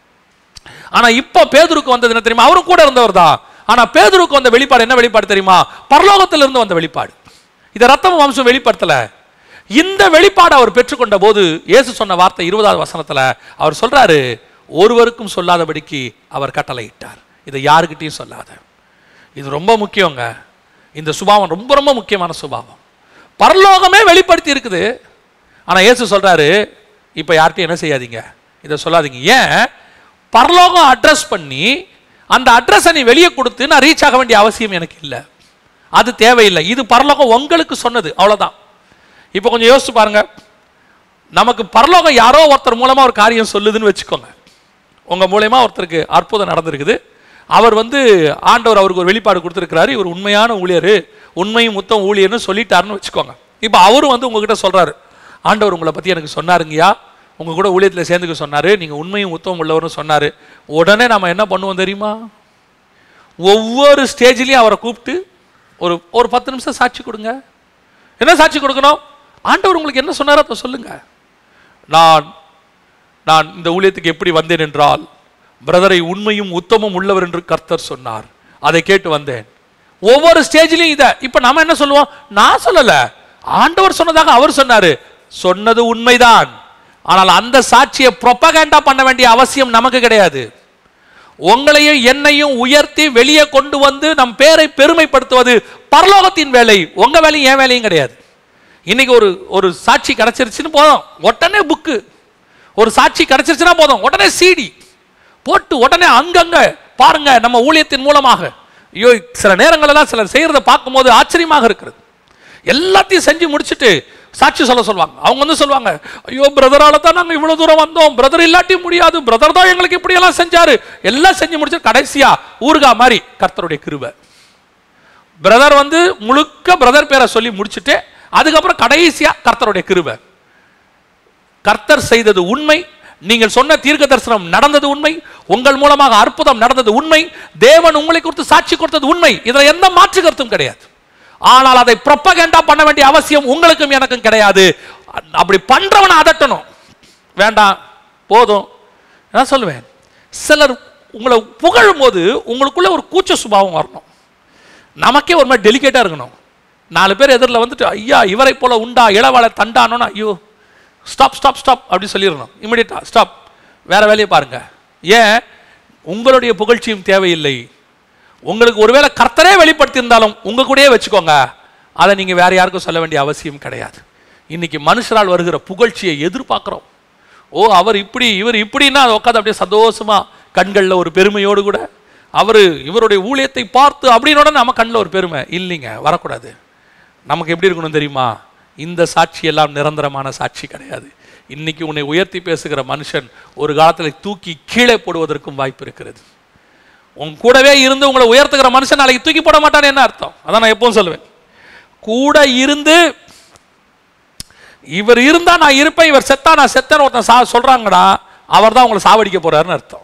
ஆனா இப்ப பேதுருக்கு வந்தது என்ன தெரியுமா? அவரும் கூட இருந்தவர் தான். ஆனா பேதுருக்கு வந்த வெளிப்பாடு என்ன வெளிப்பாடு தெரியுமா? பரலோகத்திலிருந்து வந்த வெளிப்பாடு. இதை ரத்தமும் மாம்சம் வெளிப்படுத்தல. இந்த வெளிப்பாடு அவர் பெற்றுக்கொண்ட போது இயேசு சொன்ன வார்த்தை 20வது வசனத்துல அவர் சொல்றாரு, ஒருவருக்கும் சொல்லாதபடிக்கு அவர் கட்டளையிட்டார், இதை யாருக்கிட்டையும் சொல்லாத. இது ரொம்ப முக்கியங்க. இந்த சுபாவம் ரொம்ப ரொம்ப முக்கியமான சுபாவம். பரலோகமே வெளிப்படுத்தி இருக்குது. ஆனா இயேசு சொல்றாரு, இப்ப யார்கிட்டையும் என்ன செய்யாதீங்க, இதை சொல்லாதீங்க. ஏன்? பரலோகம் அட்ரஸ் பண்ணி அந்த அட்ரஸை நீ வெளியே கொடுத்து நான் ரீச் ஆக வேண்டிய அவசியம் எனக்கு இல்லை, அது தேவையில்லை. இது பரலோகம் உங்களுக்கு சொன்னது, அவ்வளவுதான். இப்போ கொஞ்சம் யோசிச்சு பாருங்க, நமக்கு பரலோகம் யாரோ ஒருத்தர் மூலமா ஒரு காரியம் சொல்லுதுன்னு வச்சுக்கோங்க. உங்க மூலமா ஒருத்தருக்கு அற்புதம் நடந்திருக்குது, அவர் வந்து ஆண்டவர் அவருக்கு ஒரு வெளிப்பாடு கொடுத்துருக்கிறாரு, இவர் உண்மையான ஊழியர், உண்மையும் முத்தம் ஊழியர்னு சொல்லிட்டாருன்னு வச்சுக்கோங்க. இப்போ அவரும் வந்து உங்ககிட்ட சொல்றாரு, ஆண்டவர் உங்களை பத்தி எனக்கு சொன்னாருங்கய்யா, உங்க கூட ஊழியத்தில் சேர்ந்துக்க சொன்னாரு, நீங்க உண்மையும் முத்தம் உள்ளவர்னு சொன்னாரு. உடனே நம்ம என்ன பண்ணுவோம் தெரியுமா? ஒவ்வொரு ஸ்டேஜ்லயும் அவரை கூப்பிட்டு ஒரு 10 நிமிஷம் சாட்சி கொடுங்க. என்ன சாட்சி கொடுக்கணும்? ஆண்டவர் உங்களுக்கு என்ன சொன்னாரோ அதை சொல்லுங்க. நான் இந்த ஊழியத்துக்கு எப்படி வந்தேன் என்றால், பிரதரை உண்மையும் உத்தமும் உள்ளவர் என்று கர்த்தர் சொன்னார், அதை கேட்டு வந்தேன். ஒவ்வொரு ஸ்டேஜ்லயும் இதை. இப்ப நாம என்ன சொல்லுவோம்? நான் சொல்லல, ஆண்டவர் சொன்னதாக அவர் சொன்னாரு. சொன்னது உண்மைதான், ஆனால் அந்த சாட்சியை ப்ரொபகண்டா பண்ண வேண்டிய அவசியம் நமக்கு கிடையாது. உங்களையும் என்னையும் உயர்த்தி வெளியே கொண்டு வந்து நம் பேரை பெருமைப்படுத்துவது பரலோகத்தின் வேலை, உங்க வேலையும் என் வேலையும் கிடையாது. இன்னைக்கு ஒரு சாட்சி கிடைச்சிருச்சுன்னு போதும், உடனே புக்கு. ஒரு சாட்சி கிடைச்சிருச்சுன்னா போதும், உடனே சிடி போட்டு உடனே அங்கங்க பாருங்க. நம்ம ஊழியத்தின் மூலமாக ஐயோ சில நேரங்களெல்லாம் சிலர் செய்யறதை பார்க்கும்போது ஆச்சரியமாக இருக்கிறது. எல்லாத்தையும் செஞ்சு முடிச்சுட்டு சாட்சி சொல்லுவாங்க. அவங்க வந்து சொல்லுவாங்க, ஐயோ பிரதரால தான் நாங்கள் இவ்வளவு தூரம் வந்தோம், பிரதர் இல்லாட்டி முடியாது, பிரதர் தான் எங்களுக்கு இப்படி எல்லாம் செஞ்சாரு, எல்லாம் செஞ்சு முடிச்சு கடைசியா ஊர்கா மாதிரி கர்த்தருடைய கிருபை. பிரதர் வந்து முழுக்க பிரதர் பேரை சொல்லி முடிச்சுட்டு அதுக்கப்புறம் கடைசியா கர்த்தருடைய கிருபை. கர்த்தர் செய்தது உண்மை, நீங்கள் சொன்ன தீர்க்க தரிசனம் நடந்தது உண்மை, உங்கள் மூலமாக அற்புதம் நடந்தது உண்மை, தேவன் உங்களை குறித்து சாட்சி கொடுத்தது உண்மை, இதுல எந்த மாற்று கருத்தும் கிடையாது. ஆனால் அதை ப்ரொபகண்டா பண்ண வேண்டிய அவசியம் உங்களுக்கும் எனக்கும் கிடையாது. அப்படி பண்றவனை அதட்டணும் வேண்டாம், போதும். நான் சொல்லுவேன், சிலர் உங்களை புகழும் போது உங்களுக்குள்ள ஒரு கூச்ச சுபாவம் வரணும். நமக்கே ஒரு மாதிரி டெலிகேட்டா இருக்கணும். 4 பேர் எதிரில் வந்துட்டு ஐயா இவரை போல உண்டா இளவாள தண்டானோன்னா ஐயோ ஸ்டாப் ஸ்டாப் ஸ்டாப் அப்படி சொல்லிடணும். இமிடியேட்டா ஸ்டாப், வேற வேலையை பாருங்க. ஏன்? உங்களுடைய புகழ்ச்சியும் தேவையில்லை. உங்களுக்கு ஒருவேளை கர்த்தரே வெளிப்படுத்தி இருந்தாலும் உங்க கூடயே வச்சுக்கோங்க, அதை நீங்க வேற யாருக்கும் சொல்ல வேண்டிய அவசியம் கிடையாது. இன்னைக்கு மனுஷரால் வருகிற புகழ்ச்சியை எதிர்பார்க்கிறோம். ஓ அவர் இப்படி இவர் இப்படின்னா அதை உட்காந்து அப்படியே சந்தோஷமா கண்களில் ஒரு பெருமையோடு கூட இவருடைய ஊழியத்தை பார்த்து அப்படின்னு நம்ம கண்ணில் ஒரு பெருமை இல்லைங்க, வரக்கூடாது. நமக்கு எப்படி இருக்கணும் தெரியுமா? இந்த சாட்சி எல்லாம் நிரந்தரமான சாட்சி கிடையாது. இன்னைக்கு உன்னை உயர்த்தி பேசுகிற மனுஷன் ஒரு காலத்தில் தூக்கி கீழே போடுவதற்கும் வாய்ப்பு இருக்கிறது. உன் கூடவே இருந்து உங்களை உயர்த்துகிற மனுஷன் நாளைக்கு தூக்கி போட மாட்டான்னு என்ன அர்த்தம்? அதான் நான் எப்பவும் சொல்லுவேன். கூட இருந்து இவர் இருந்தா நான் இருப்பேன், இவர் செத்தா நான் செத்தேன்னு ஒருத்தன் சொல்றாங்கடா, அவர் தான் உங்களை சாவடிக்க போறாருன்னு அர்த்தம்.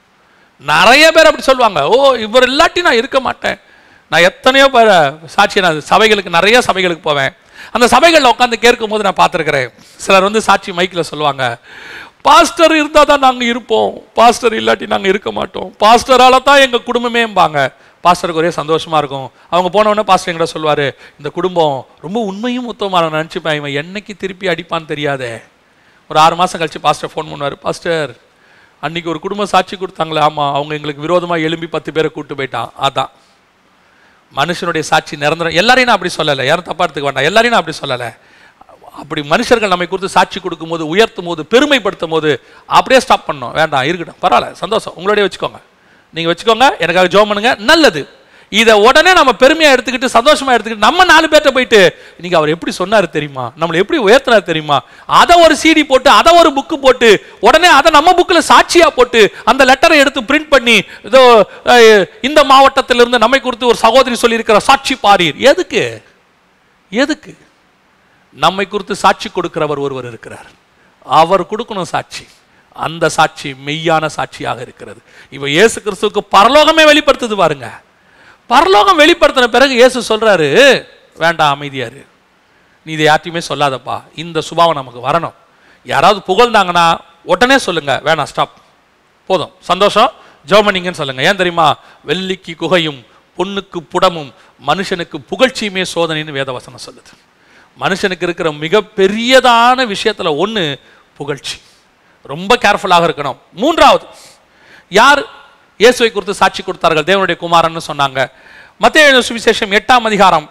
நிறைய பேர் அப்படி சொல்லுவாங்க, ஓ இவர் இல்லாட்டி நான் இருக்க மாட்டேன். நான் எத்தனையோ பேர் சாட்சி, நான் சபைகளுக்கு நிறைய சபைகளுக்கு போவேன். அந்த சபைகளில் உட்காந்து கேட்கும் போது நான் பார்த்துருக்கிறேன், சிலர் வந்து சாட்சி மைக்கில் சொல்லுவாங்க, பாஸ்டர் இருந்தால் தான் நாங்கள் இருப்போம், பாஸ்டர் இல்லாட்டி நாங்கள் இருக்க மாட்டோம், பாஸ்டரால தான் எங்கள் குடும்பமேம்பாங்க. பாஸ்டருக்கு ஒரே சந்தோஷமாக இருக்கும். அவங்க போனவுடனே பாஸ்டர் எங்கிட்ட சொல்லுவார், இந்த குடும்பம் ரொம்ப உண்மையும் உத்தமமாக நினச்சிப்பேன், இவன் என்னைக்கு திருப்பி அடிப்பான்னு தெரியாதே. ஒரு 6 மாதம் கழிச்சு பாஸ்டர் ஃபோன் பண்ணுவார், பாஸ்டர் அன்றைக்கி ஒரு குடும்பம் சாட்சி கொடுத்தாங்களே, ஆமாம் அவங்க எங்களுக்கு விரோதமாக எழும்பி 10 பேரை கூப்பிட்டு போயிட்டான். அதான் மனுஷனுடைய சாட்சி நிரந்தரம். எல்லாரையும் நான் அப்படி சொல்லலை, யாரும் தப்பா எடுத்துக்க வேண்டாம், எல்லாரையும் நான் அப்படி சொல்லலை. அப்படி மனுஷர்கள் நம்மை குறித்து சாட்சி கொடுக்கும் போது, உயர்த்தும் போது, பெருமைப்படுத்தும் போது அப்படியே ஸ்டாப் பண்ணணும். வேண்டாம், இருக்கட்டும், பரவாயில்ல, சந்தோஷம், உங்களோடய வச்சுக்கோங்க, நீங்கள் வச்சுக்கோங்க, எனக்காக ஜெபம் பண்ணுங்க, நல்லது. இதை உடனே நம்ம பெருமையாக எடுத்துக்கிட்டு சந்தோஷமாக எடுத்துக்கிட்டு நம்ம 4 பேர்ட்ட போயிட்டு நீங்கள் அவர் எப்படி சொன்னார் தெரியுமா, நம்மளை எப்படி உயர்த்தினார் தெரியுமா, அதை ஒரு CD போட்டு, அதை ஒரு புக்கு போட்டு, உடனே அதை நம்ம புக்கில் சாட்சியாக போட்டு அந்த லெட்டரை எடுத்து பிரிண்ட் பண்ணி, இதோ இந்த மாவட்டத்திலிருந்து நம்மை குறித்து ஒரு சகோதரி சொல்லியிருக்கிற சாட்சி பாரீர். எதுக்கு? எதுக்கு? நம்மை குறித்து சாட்சி கொடுக்கிறவர் ஒருவர் இருக்கிறார், அவர் கொடுக்கணும் சாட்சி. அந்த சாட்சி மெய்யான சாட்சியாக இருக்கிறது. இப்போ இயேசு கிறிஸ்துவுக்கு பரலோகமே வெளிப்படுத்துது பாருங்க. பரலோகம் வெளிப்படுத்தின பிறகு இயேசு சொல்றாரு, வேண்டாம் அமைதியாரு, நீ இதை யார்ட்டையுமே சொல்லாதப்பா, இந்த சுபாவம் நமக்கு வரணும். யாராவது புகழ்ந்தாங்கன்னா உடனே சொல்லுங்க, வேணாம் ஸ்டாப், போதும், சந்தோஷம், ஜெபமணிங்கன்னு சொல்லுங்க. ஏன் தெரியுமா? வெள்ளிக்கு குகையும் பொண்ணுக்கு புடமும் மனுஷனுக்கு புகழ்ச்சியுமே சோதனைன்னு வேதவசனம் சொல்லுது. மனுஷனுக்கு இருக்கிற மிக பெரியதான விஷயத்துல ஒன்று புகழ்ச்சி. ரொம்ப கேர்ஃபுல்லாக இருக்கணும். 3வது, யார் இயேசுவை குறித்து சாட்சி கொடுத்தார்கள்? தேவனுடைய குமாரன்னு சொன்னாங்க. மத்தேயு எழுதின சுவிசேஷம் 8ஆம் அதிகாரம்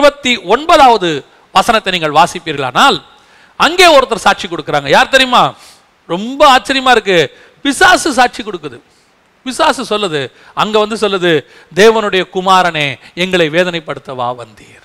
29வது வசனத்தை நீங்கள் வாசிப்பீர்களானால் அங்கே ஒருத்தர் சாட்சி கொடுக்குறாங்க. யார் தெரியுமா? ரொம்ப ஆச்சரியமா இருக்கு. பிசாசு சாட்சி கொடுக்குது. பிசாசு சொல்லுது, அங்க வந்து சொல்லுது, தேவனுடைய குமாரனே எங்களை வேதனைப்படுத்த வா வந்தீர்.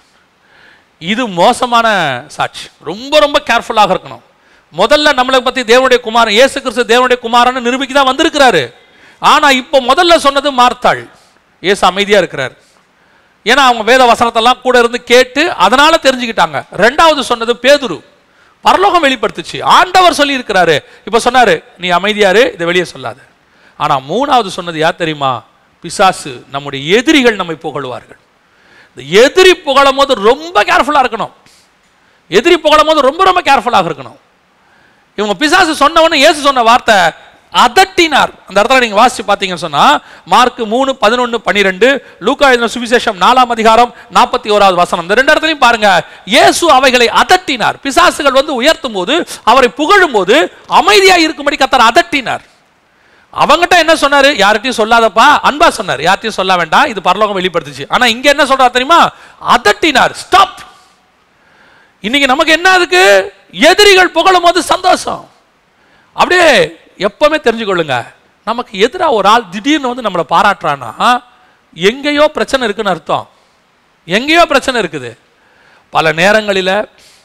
இது மோசமான சாட்சி. ரொம்ப ரொம்ப கேர்ஃபுல்லாக இருக்கணும். முதல்ல நம்மளை பத்தி தேவனுடைய குமாரன் இயேசு கிறிஸ்து தேவனுடைய குமாரன் நிரூபிக்க தான் வந்திருக்கிறாரு. ஆனா இப்போ முதல்ல சொன்னது மார்த்தாள். இயேசு அமைதியா இருக்கிறார். ஏன்னா அவங்க வேத வசனத்தெல்லாம் கூட இருந்து கேட்டு அதனால தெரிஞ்சுக்கிட்டாங்க. 2வது சொன்னது பேதுரு. பரலோகம் வெளிப்படுத்துச்சு, ஆண்டவர் சொல்லி இருக்கிறாரு. இப்ப சொன்னாரு, நீ அமைதியாரு, இதை வெளியே சொல்லாது. ஆனா 3வது சொன்னது யார் தெரியுமா? பிசாசு. நம்முடைய எதிரிகள் நம்மை புகழுவார்கள். இந்த எதிரி புகழும் போது ரொம்ப கேர்ஃபுல்லா இருக்கணும். எதிரி புகழும் போது ரொம்ப ரொம்ப கேர்ஃபுல்லாக இருக்கணும். இவங்க பிசாசு சொன்னவன்னு இயேசு சொன்ன வார்த்தை அதட்டினார். அந்த இடத்துல நீங்க வாசிச்சு பார்த்தீங்கன்னு சொன்னா மார்க் 3, 11, 12, லூக்கா எழுதின சுவிசேஷம் 4ஆம் அதிகாரம் 41வது வசனம், இந்த 2 இடத்துலையும் பாருங்க, இயேசு அவைகளை அதட்டினார். பிசாசுகள் வந்து உயர்த்தும் போது, அவரை புகழும் போது அமைதியா இருக்கும்படி கர்த்தர் அதட்டினார். அவங்ககிட்ட என்ன சொன்னாரு? யார்கிட்டயும் சொல்லாதப்பா, அன்பா சொன்னார், யார்கிட்டயும் சொல்ல வேண்டாம், இது பரலோகம் வெளிப்படுத்துச்சு. ஆனா இங்க என்ன சொல்றாரு தெரியுமா? அதட்டினார். ஸ்டாப். இன்னைக்கு நமக்கு என்ன இருக்கு? எதிரிகள் புகழும் போது சந்தோஷம். அப்படியே எப்பவுமே தெரிஞ்சுக்கொள்ளுங்க, நமக்கு எதிராக ஒரு ஆள் திடீர்னு வந்து நம்மளை பாராட்டுறான்னா எங்கேயோ பிரச்சனை இருக்குன்னு அர்த்தம். எங்கேயோ பிரச்சனை இருக்குது. பல நேரங்களில்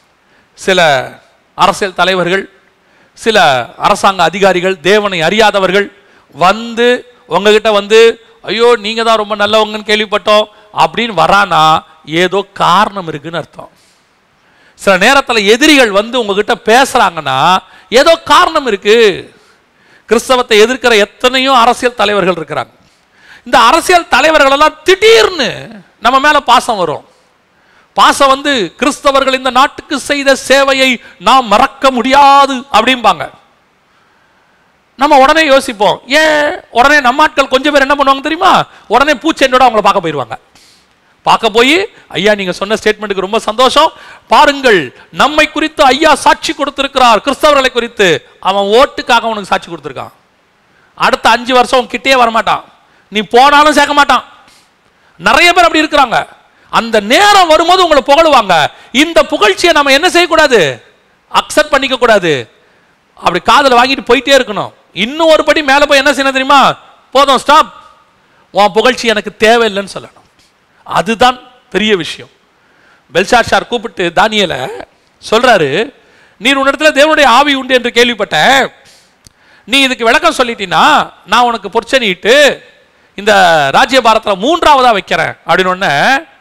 சில அரசியல் தலைவர்கள், சில அரசாங்க அதிகாரிகள், தேவனை அறியாதவர்கள் வந்து உங்ககிட்ட வந்து, ஐயோ நீங்க தான் ரொம்ப நல்லவங்கன்னு கேள்விப்பட்டோம் அப்படின்னு வரானா ஏதோ காரணம் இருக்குன்னு அர்த்தம். சில நேரத்தில் எதிரிகள் வந்து உங்ககிட்ட பேசுறாங்கன்னா ஏதோ காரணம் இருக்கு. கிறிஸ்தவத்தை எதிர்க்கிற எத்தனையோ அரசியல் தலைவர்கள் இருக்கிறாங்க. இந்த அரசியல் தலைவர்கள் எல்லாம் திடீர்னு நம்ம மேல பாசம் வரும். பாசம் வந்து, கிறிஸ்தவர்கள் இந்த நாட்டுக்கு செய்த சேவையை நாம் மறக்க முடியாது அப்படிம்பாங்க. நம்ம உடனே யோசிப்போம், ஏன் உடனே நம்ம ஆட்கள் கொஞ்சம் பேர் என்ன பண்ணுவாங்க தெரியுமா? உடனே பூச்செண்டோட அவங்கள பார்க்க போயிடுவாங்க. பார்க்க போய், ஐயா நீங்க சொன்ன ஸ்டேட்மெண்ட்டுக்கு ரொம்ப சந்தோஷம், பாருங்கள் நம்மை குறித்து ஐயா சாட்சி கொடுத்திருக்கிறார், கிறிஸ்தவர்களை குறித்து. அவன் ஓட்டுக்காக அவனுக்கு சாட்சி கொடுத்திருக்கான். அடுத்த 5 வருஷம் கிட்டே வரமாட்டான், நீ போனாலும் சேர்க்க மாட்டான். நிறைய பேர் அப்படி இருக்கிறாங்க. அந்த நேரம் வரும்போது உங்களை புகழுவாங்க. இந்த புகழ்ச்சியை நம்ம என்ன செய்யக்கூடாது? அக்செப்ட் பண்ணிக்க கூடாது. அப்படி காதல வாங்கிட்டு போயிட்டே இருக்கணும். இன்னும் ஒரு படி மேல போய் என்ன செய்யணும் தெரியுமா? போதும், ஸ்டாப், உன் புகழ்ச்சி எனக்கு தேவையில்லைன்னு சொல்லணும். அதுதான் பெரிய விஷயம். பெல்ஷாத்சார் கூப்பிட்டு தானியேலை சொல்றாரு, நீர் உன்னிடத்துல தேவனுடைய ஆவி உண்டு என்று கேள்விப்பட்டேன், நீ இதுக்கு விளக்கம் சொல்லிட்டீன்னா நான் உனக்கு பொற்சனிட்டு இந்த ராஜ்யபாரத்தில் 3ஆவதா வைக்கிறேன் அப்படின்னு ஒன்று.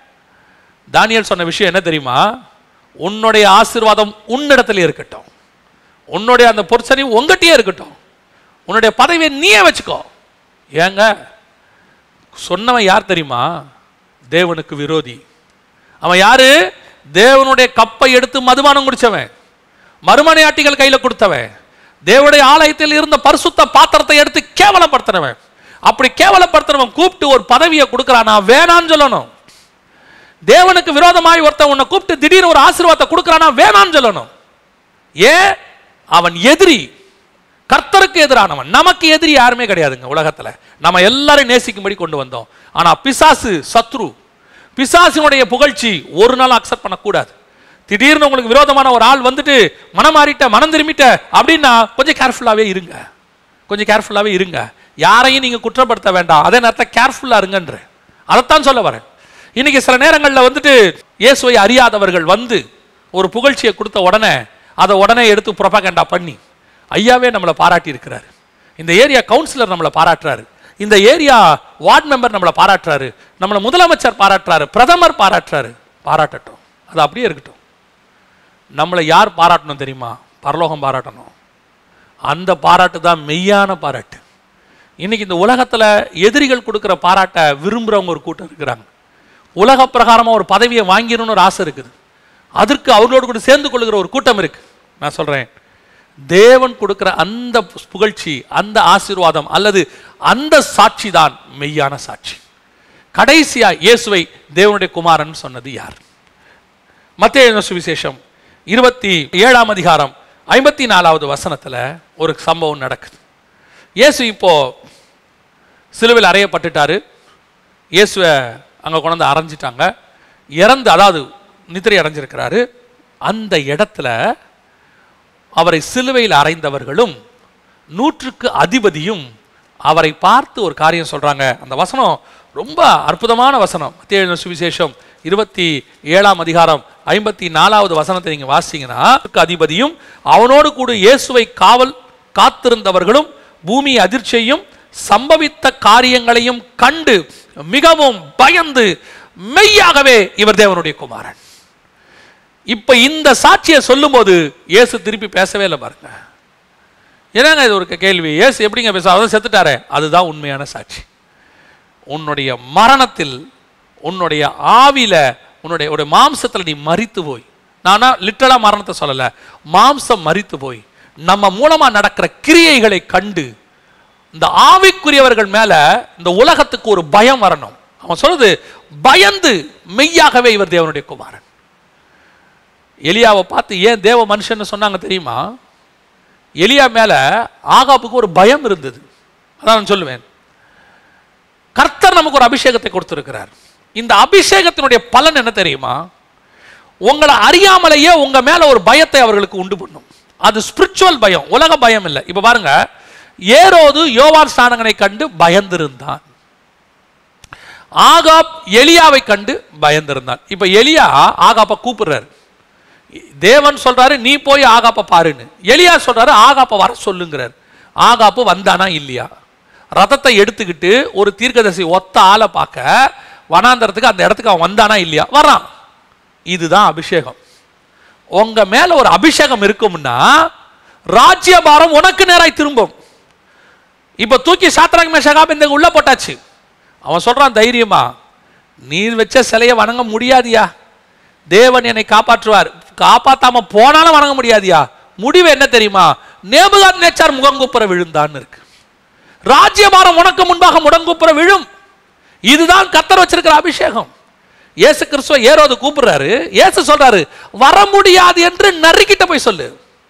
தானியேல் சொன்ன விஷயம் என்ன தெரியுமா? உன்னுடைய ஆசீர்வாதம் உன்னிடத்துல இருக்கட்டும், உன்னுடைய அந்த பொற்சனி உங்ககிட்டயே இருக்கட்டும், உன்னுடைய பதவியை நீயே வச்சுக்கோ. ஏங்க சொன்னவன் யார் தெரியுமா? தேவனுக்கு விரோதி. அவன் யாரு? தேவனுடைய கப்பை எடுத்து மதுபானம் குடிச்சவன், மறுமனையாட்டிகள் கையில கொடுத்தவன், தேவனுடைய ஆலயத்தில் இருந்த பரிசுத்த பாத்திரத்தை எடுத்து கேவலப்படுத்தினவன். அப்படி கேவலப்படுத்தினவன் கூப்பிட்டு ஒரு பதவியை கொடுக்கிறான், நான் வேணான்னு சொல்லணும். தேவனுக்கு விரோதமாய் ஒருத்தன் உன்னை கூப்பிட்டு திடீர்னு ஒரு ஆசீர்வாதத்தை கொடுக்கிறானா வேணான்னு சொல்லணும். ஏன்? அவன் எதிரி, கர்த்தருக்கு எதிரானவன். நமக்கு எதிரி யாருமே கிடையாதுங்க உலகத்துல. நம்ம எல்லாரும் நேசிக்கும்படி கொண்டு வந்தோம். ஆனா பிசாசு சத்ரு. பிசாசினுடைய புகழ்ச்சி ஒரு நாள் அக்செப்ட் பண்ணக்கூடாது. திடீர்னு உங்களுக்கு விரோதமான ஒரு ஆள் வந்துட்டு மனம் மாறிட்ட, மனம் திரும்பிட்ட அப்படின்னா கொஞ்சம் கேர்ஃபுல்லாவே இருங்க, கொஞ்சம் கேர்ஃபுல்லாவே இருங்க. யாரையும் நீங்க குற்றப்படுத்த வேண்டாம், அதே நேரத்தில் கேர்ஃபுல்லா இருங்கன்ற அதைத்தான் சொல்ல வரேன். இன்னைக்கு சில நேரங்களில் வந்துட்டு இயேசுவை அறியாதவர்கள் வந்து ஒரு புகழ்ச்சியை கொடுத்த உடனே அதை உடனே எடுத்து புரொபகண்டா பண்ணி, ஐயாவே நம்மளை பாராட்டி இருக்கிறாரு, இந்த ஏரியா கவுன்சிலர் நம்மளை பாராட்டுறாரு, இந்த ஏரியா வார்டு மெம்பர் நம்மளை பாராட்டுறாரு, நம்மளை முதலமைச்சர் பாராட்டுறாரு, பிரதமர் பாராட்டுறாரு. பாராட்டட்டும், அது அப்படியே இருக்கட்டும். நம்மளை யார் பாராட்டணும் தெரியுமா? பரலோகம் பாராட்டணும். அந்த பாராட்டு தான் மெய்யான பாராட்டு. இன்னைக்கு இந்த உலகத்துல எதிரிகள் கொடுக்கிற பாராட்ட விரும்புறவங்க ஒரு கூட்டம் இருக்கிறாங்க. உலக பிரகாரமா ஒரு பதவியை வாங்கிடணும்னு ஒரு ஆசை இருக்குது, அதற்கு அவர்களோடு கூட சேர்ந்து கொள்ளுகிற ஒரு கூட்டம் இருக்கு. நான் சொல்றேன், தேவன் கொடுக்கிற அந்த புகழ்ச்சி, அந்த ஆசீர்வாதம் அல்லது அந்த சாட்சி தான் மெய்யான சாட்சி. கடைசியா இயேசுவை தேவனுடைய குமாரன் சொன்னது யார்? மத்தேயு சுவிசேஷம் 27ஆம் அதிகாரம் 54வது வசனத்துல ஒரு சம்பவம் நடக்குது. இயேசு இப்போ சிலுவையில் அறையப்பட்டுட்டாரு. இயேசுவை அங்கே கொண்டு வந்து அரைஞ்சிட்டாங்க, இறந்து, அதாவது நித்திரை அடைஞ்சிருக்கிறாரு. அந்த இடத்துல அவரை சிலுவையில் அறைந்தவர்களும் 100க்கு அதிபதியும் அவரை பார்த்து ஒரு காரியம் சொல்றாங்க. அந்த வசனம் ரொம்ப அற்புதமான வசனம். மத்தேயு சுவிசேஷம் 27ஆம் அதிகாரம் 54வது வசனத்தை நீங்க வாசிங்கன்னா, அதிபதியும் அவனோடு கூட இயேசுவை காத்திருந்தவர்களும் பூமி அதிர்ச்சியையும் சம்பவித்த காரியங்களையும் கண்டு மிகவும் பயந்து, மெய்யாகவே இவர் தேவனுடைய குமாரன். இப்ப இந்த சாட்சியை சொல்லும் போது இயேசு திருப்பி பேசவே இல்லை பாருங்க. என்னங்க இது ஒரு கேள்வி? இயேசு எப்படிங்க பேச? அவர் செத்துட்டாரே. அதுதான் உண்மையான சாட்சி. உன்னுடைய மரணத்தில், உன்னுடைய ஆவில, உன்னுடைய மாம்சத்துல நீ மரித்து போய், நானா லிட்டரலா மரணத்தை சொல்லல, மாம்சம் மரித்து போய் நம்ம மூலமா நடக்கிற கிரியைகளை கண்டு இந்த ஆவிக்குரியவர்கள் மேல இந்த உலகத்துக்கு ஒரு பயம் வரணும். அவன் சொல்றது, பயந்து மெய்யாகவே இவர் தேவனுடைய குமாரன். எலியாவை பார்த்து ஏன் தேவ மனுஷன் சொன்னாங்க தெரியுமா? எலியா மேல ஆகாப்புக்கு ஒரு பயம் இருந்தது. அதான் நான் சொல்லுவேன், கர்த்தர் நமக்கு ஒரு அபிஷேகத்தை கொடுத்திருக்கிறார். இந்த அபிஷேகத்தினுடைய பலன் என்ன தெரியுமா? உங்களை அறியாமலேயே உங்க மேல ஒரு பயத்தை அவர்களுக்கு உண்டு பண்ணும். அது ஸ்பிரிச்சுவல் பயம், உலக பயம் இல்லை. இப்ப பாருங்க, ஏரோது யோவான் ஸ்நானகனை கண்டு பயந்திருந்தான், ஆகாப் எலியாவை கண்டு பயந்திருந்தான். இப்ப எலியா ஆகாப்பை கூப்பிடுறாரு, தேவன் சொல்றாரு நீ போய் ஆகாப்பை பாருன்னு. எலியா சொல்றாரு ஆகாப்பை வர சொல்லுங்கிறார். ஆகாப்பு வந்தானா இல்லையா? ரதத்தை எடுத்துக்கிட்டு ஒரு தீர்க்கதரிசி ஒத்த ஆளை பார்க்க வனாந்தரத்துக்கு, அந்த இடத்துக்கு அவன் வந்தானா இல்லையா? வரான். இதுதான் அபிஷேகம். உங்க மேல ஒரு அபிஷேகம் இருக்கும்னா ராஜ்யபாரம் உனக்கு நேராய் திரும்பும். இப்ப தூக்கி சாத்ராக் மேஷாக் ஆபேத்நேகோ உள்ள போட்டாச்சு. அவன் சொல்றான் தைரியமா, நீர் வச்ச சிலையை வணங்க முடியாதியா, தேவன் என்னை காப்பாற்றுவார், காப்பாத்தாம போனாலும் வணங்க முடியாதியா. முடிவு என்ன தெரியுமா? நேபுகாத்நேச்சார் முகங்குப்புற விழுந்தான்னு இருக்கு. ராஜ்யபாரம் உனக்கு முன்பாக முடங்குப்புற விழும். இதுதான் கர்த்தர் வச்சிருக்கிற அபிஷேகம். இயேசு கிறிஸ்துவை ஏரோது கூப்பிடுறாரு. இயேசு சொல்றாரு வர முடியாது என்று நறுக்கிட்ட போய் சொல்லு.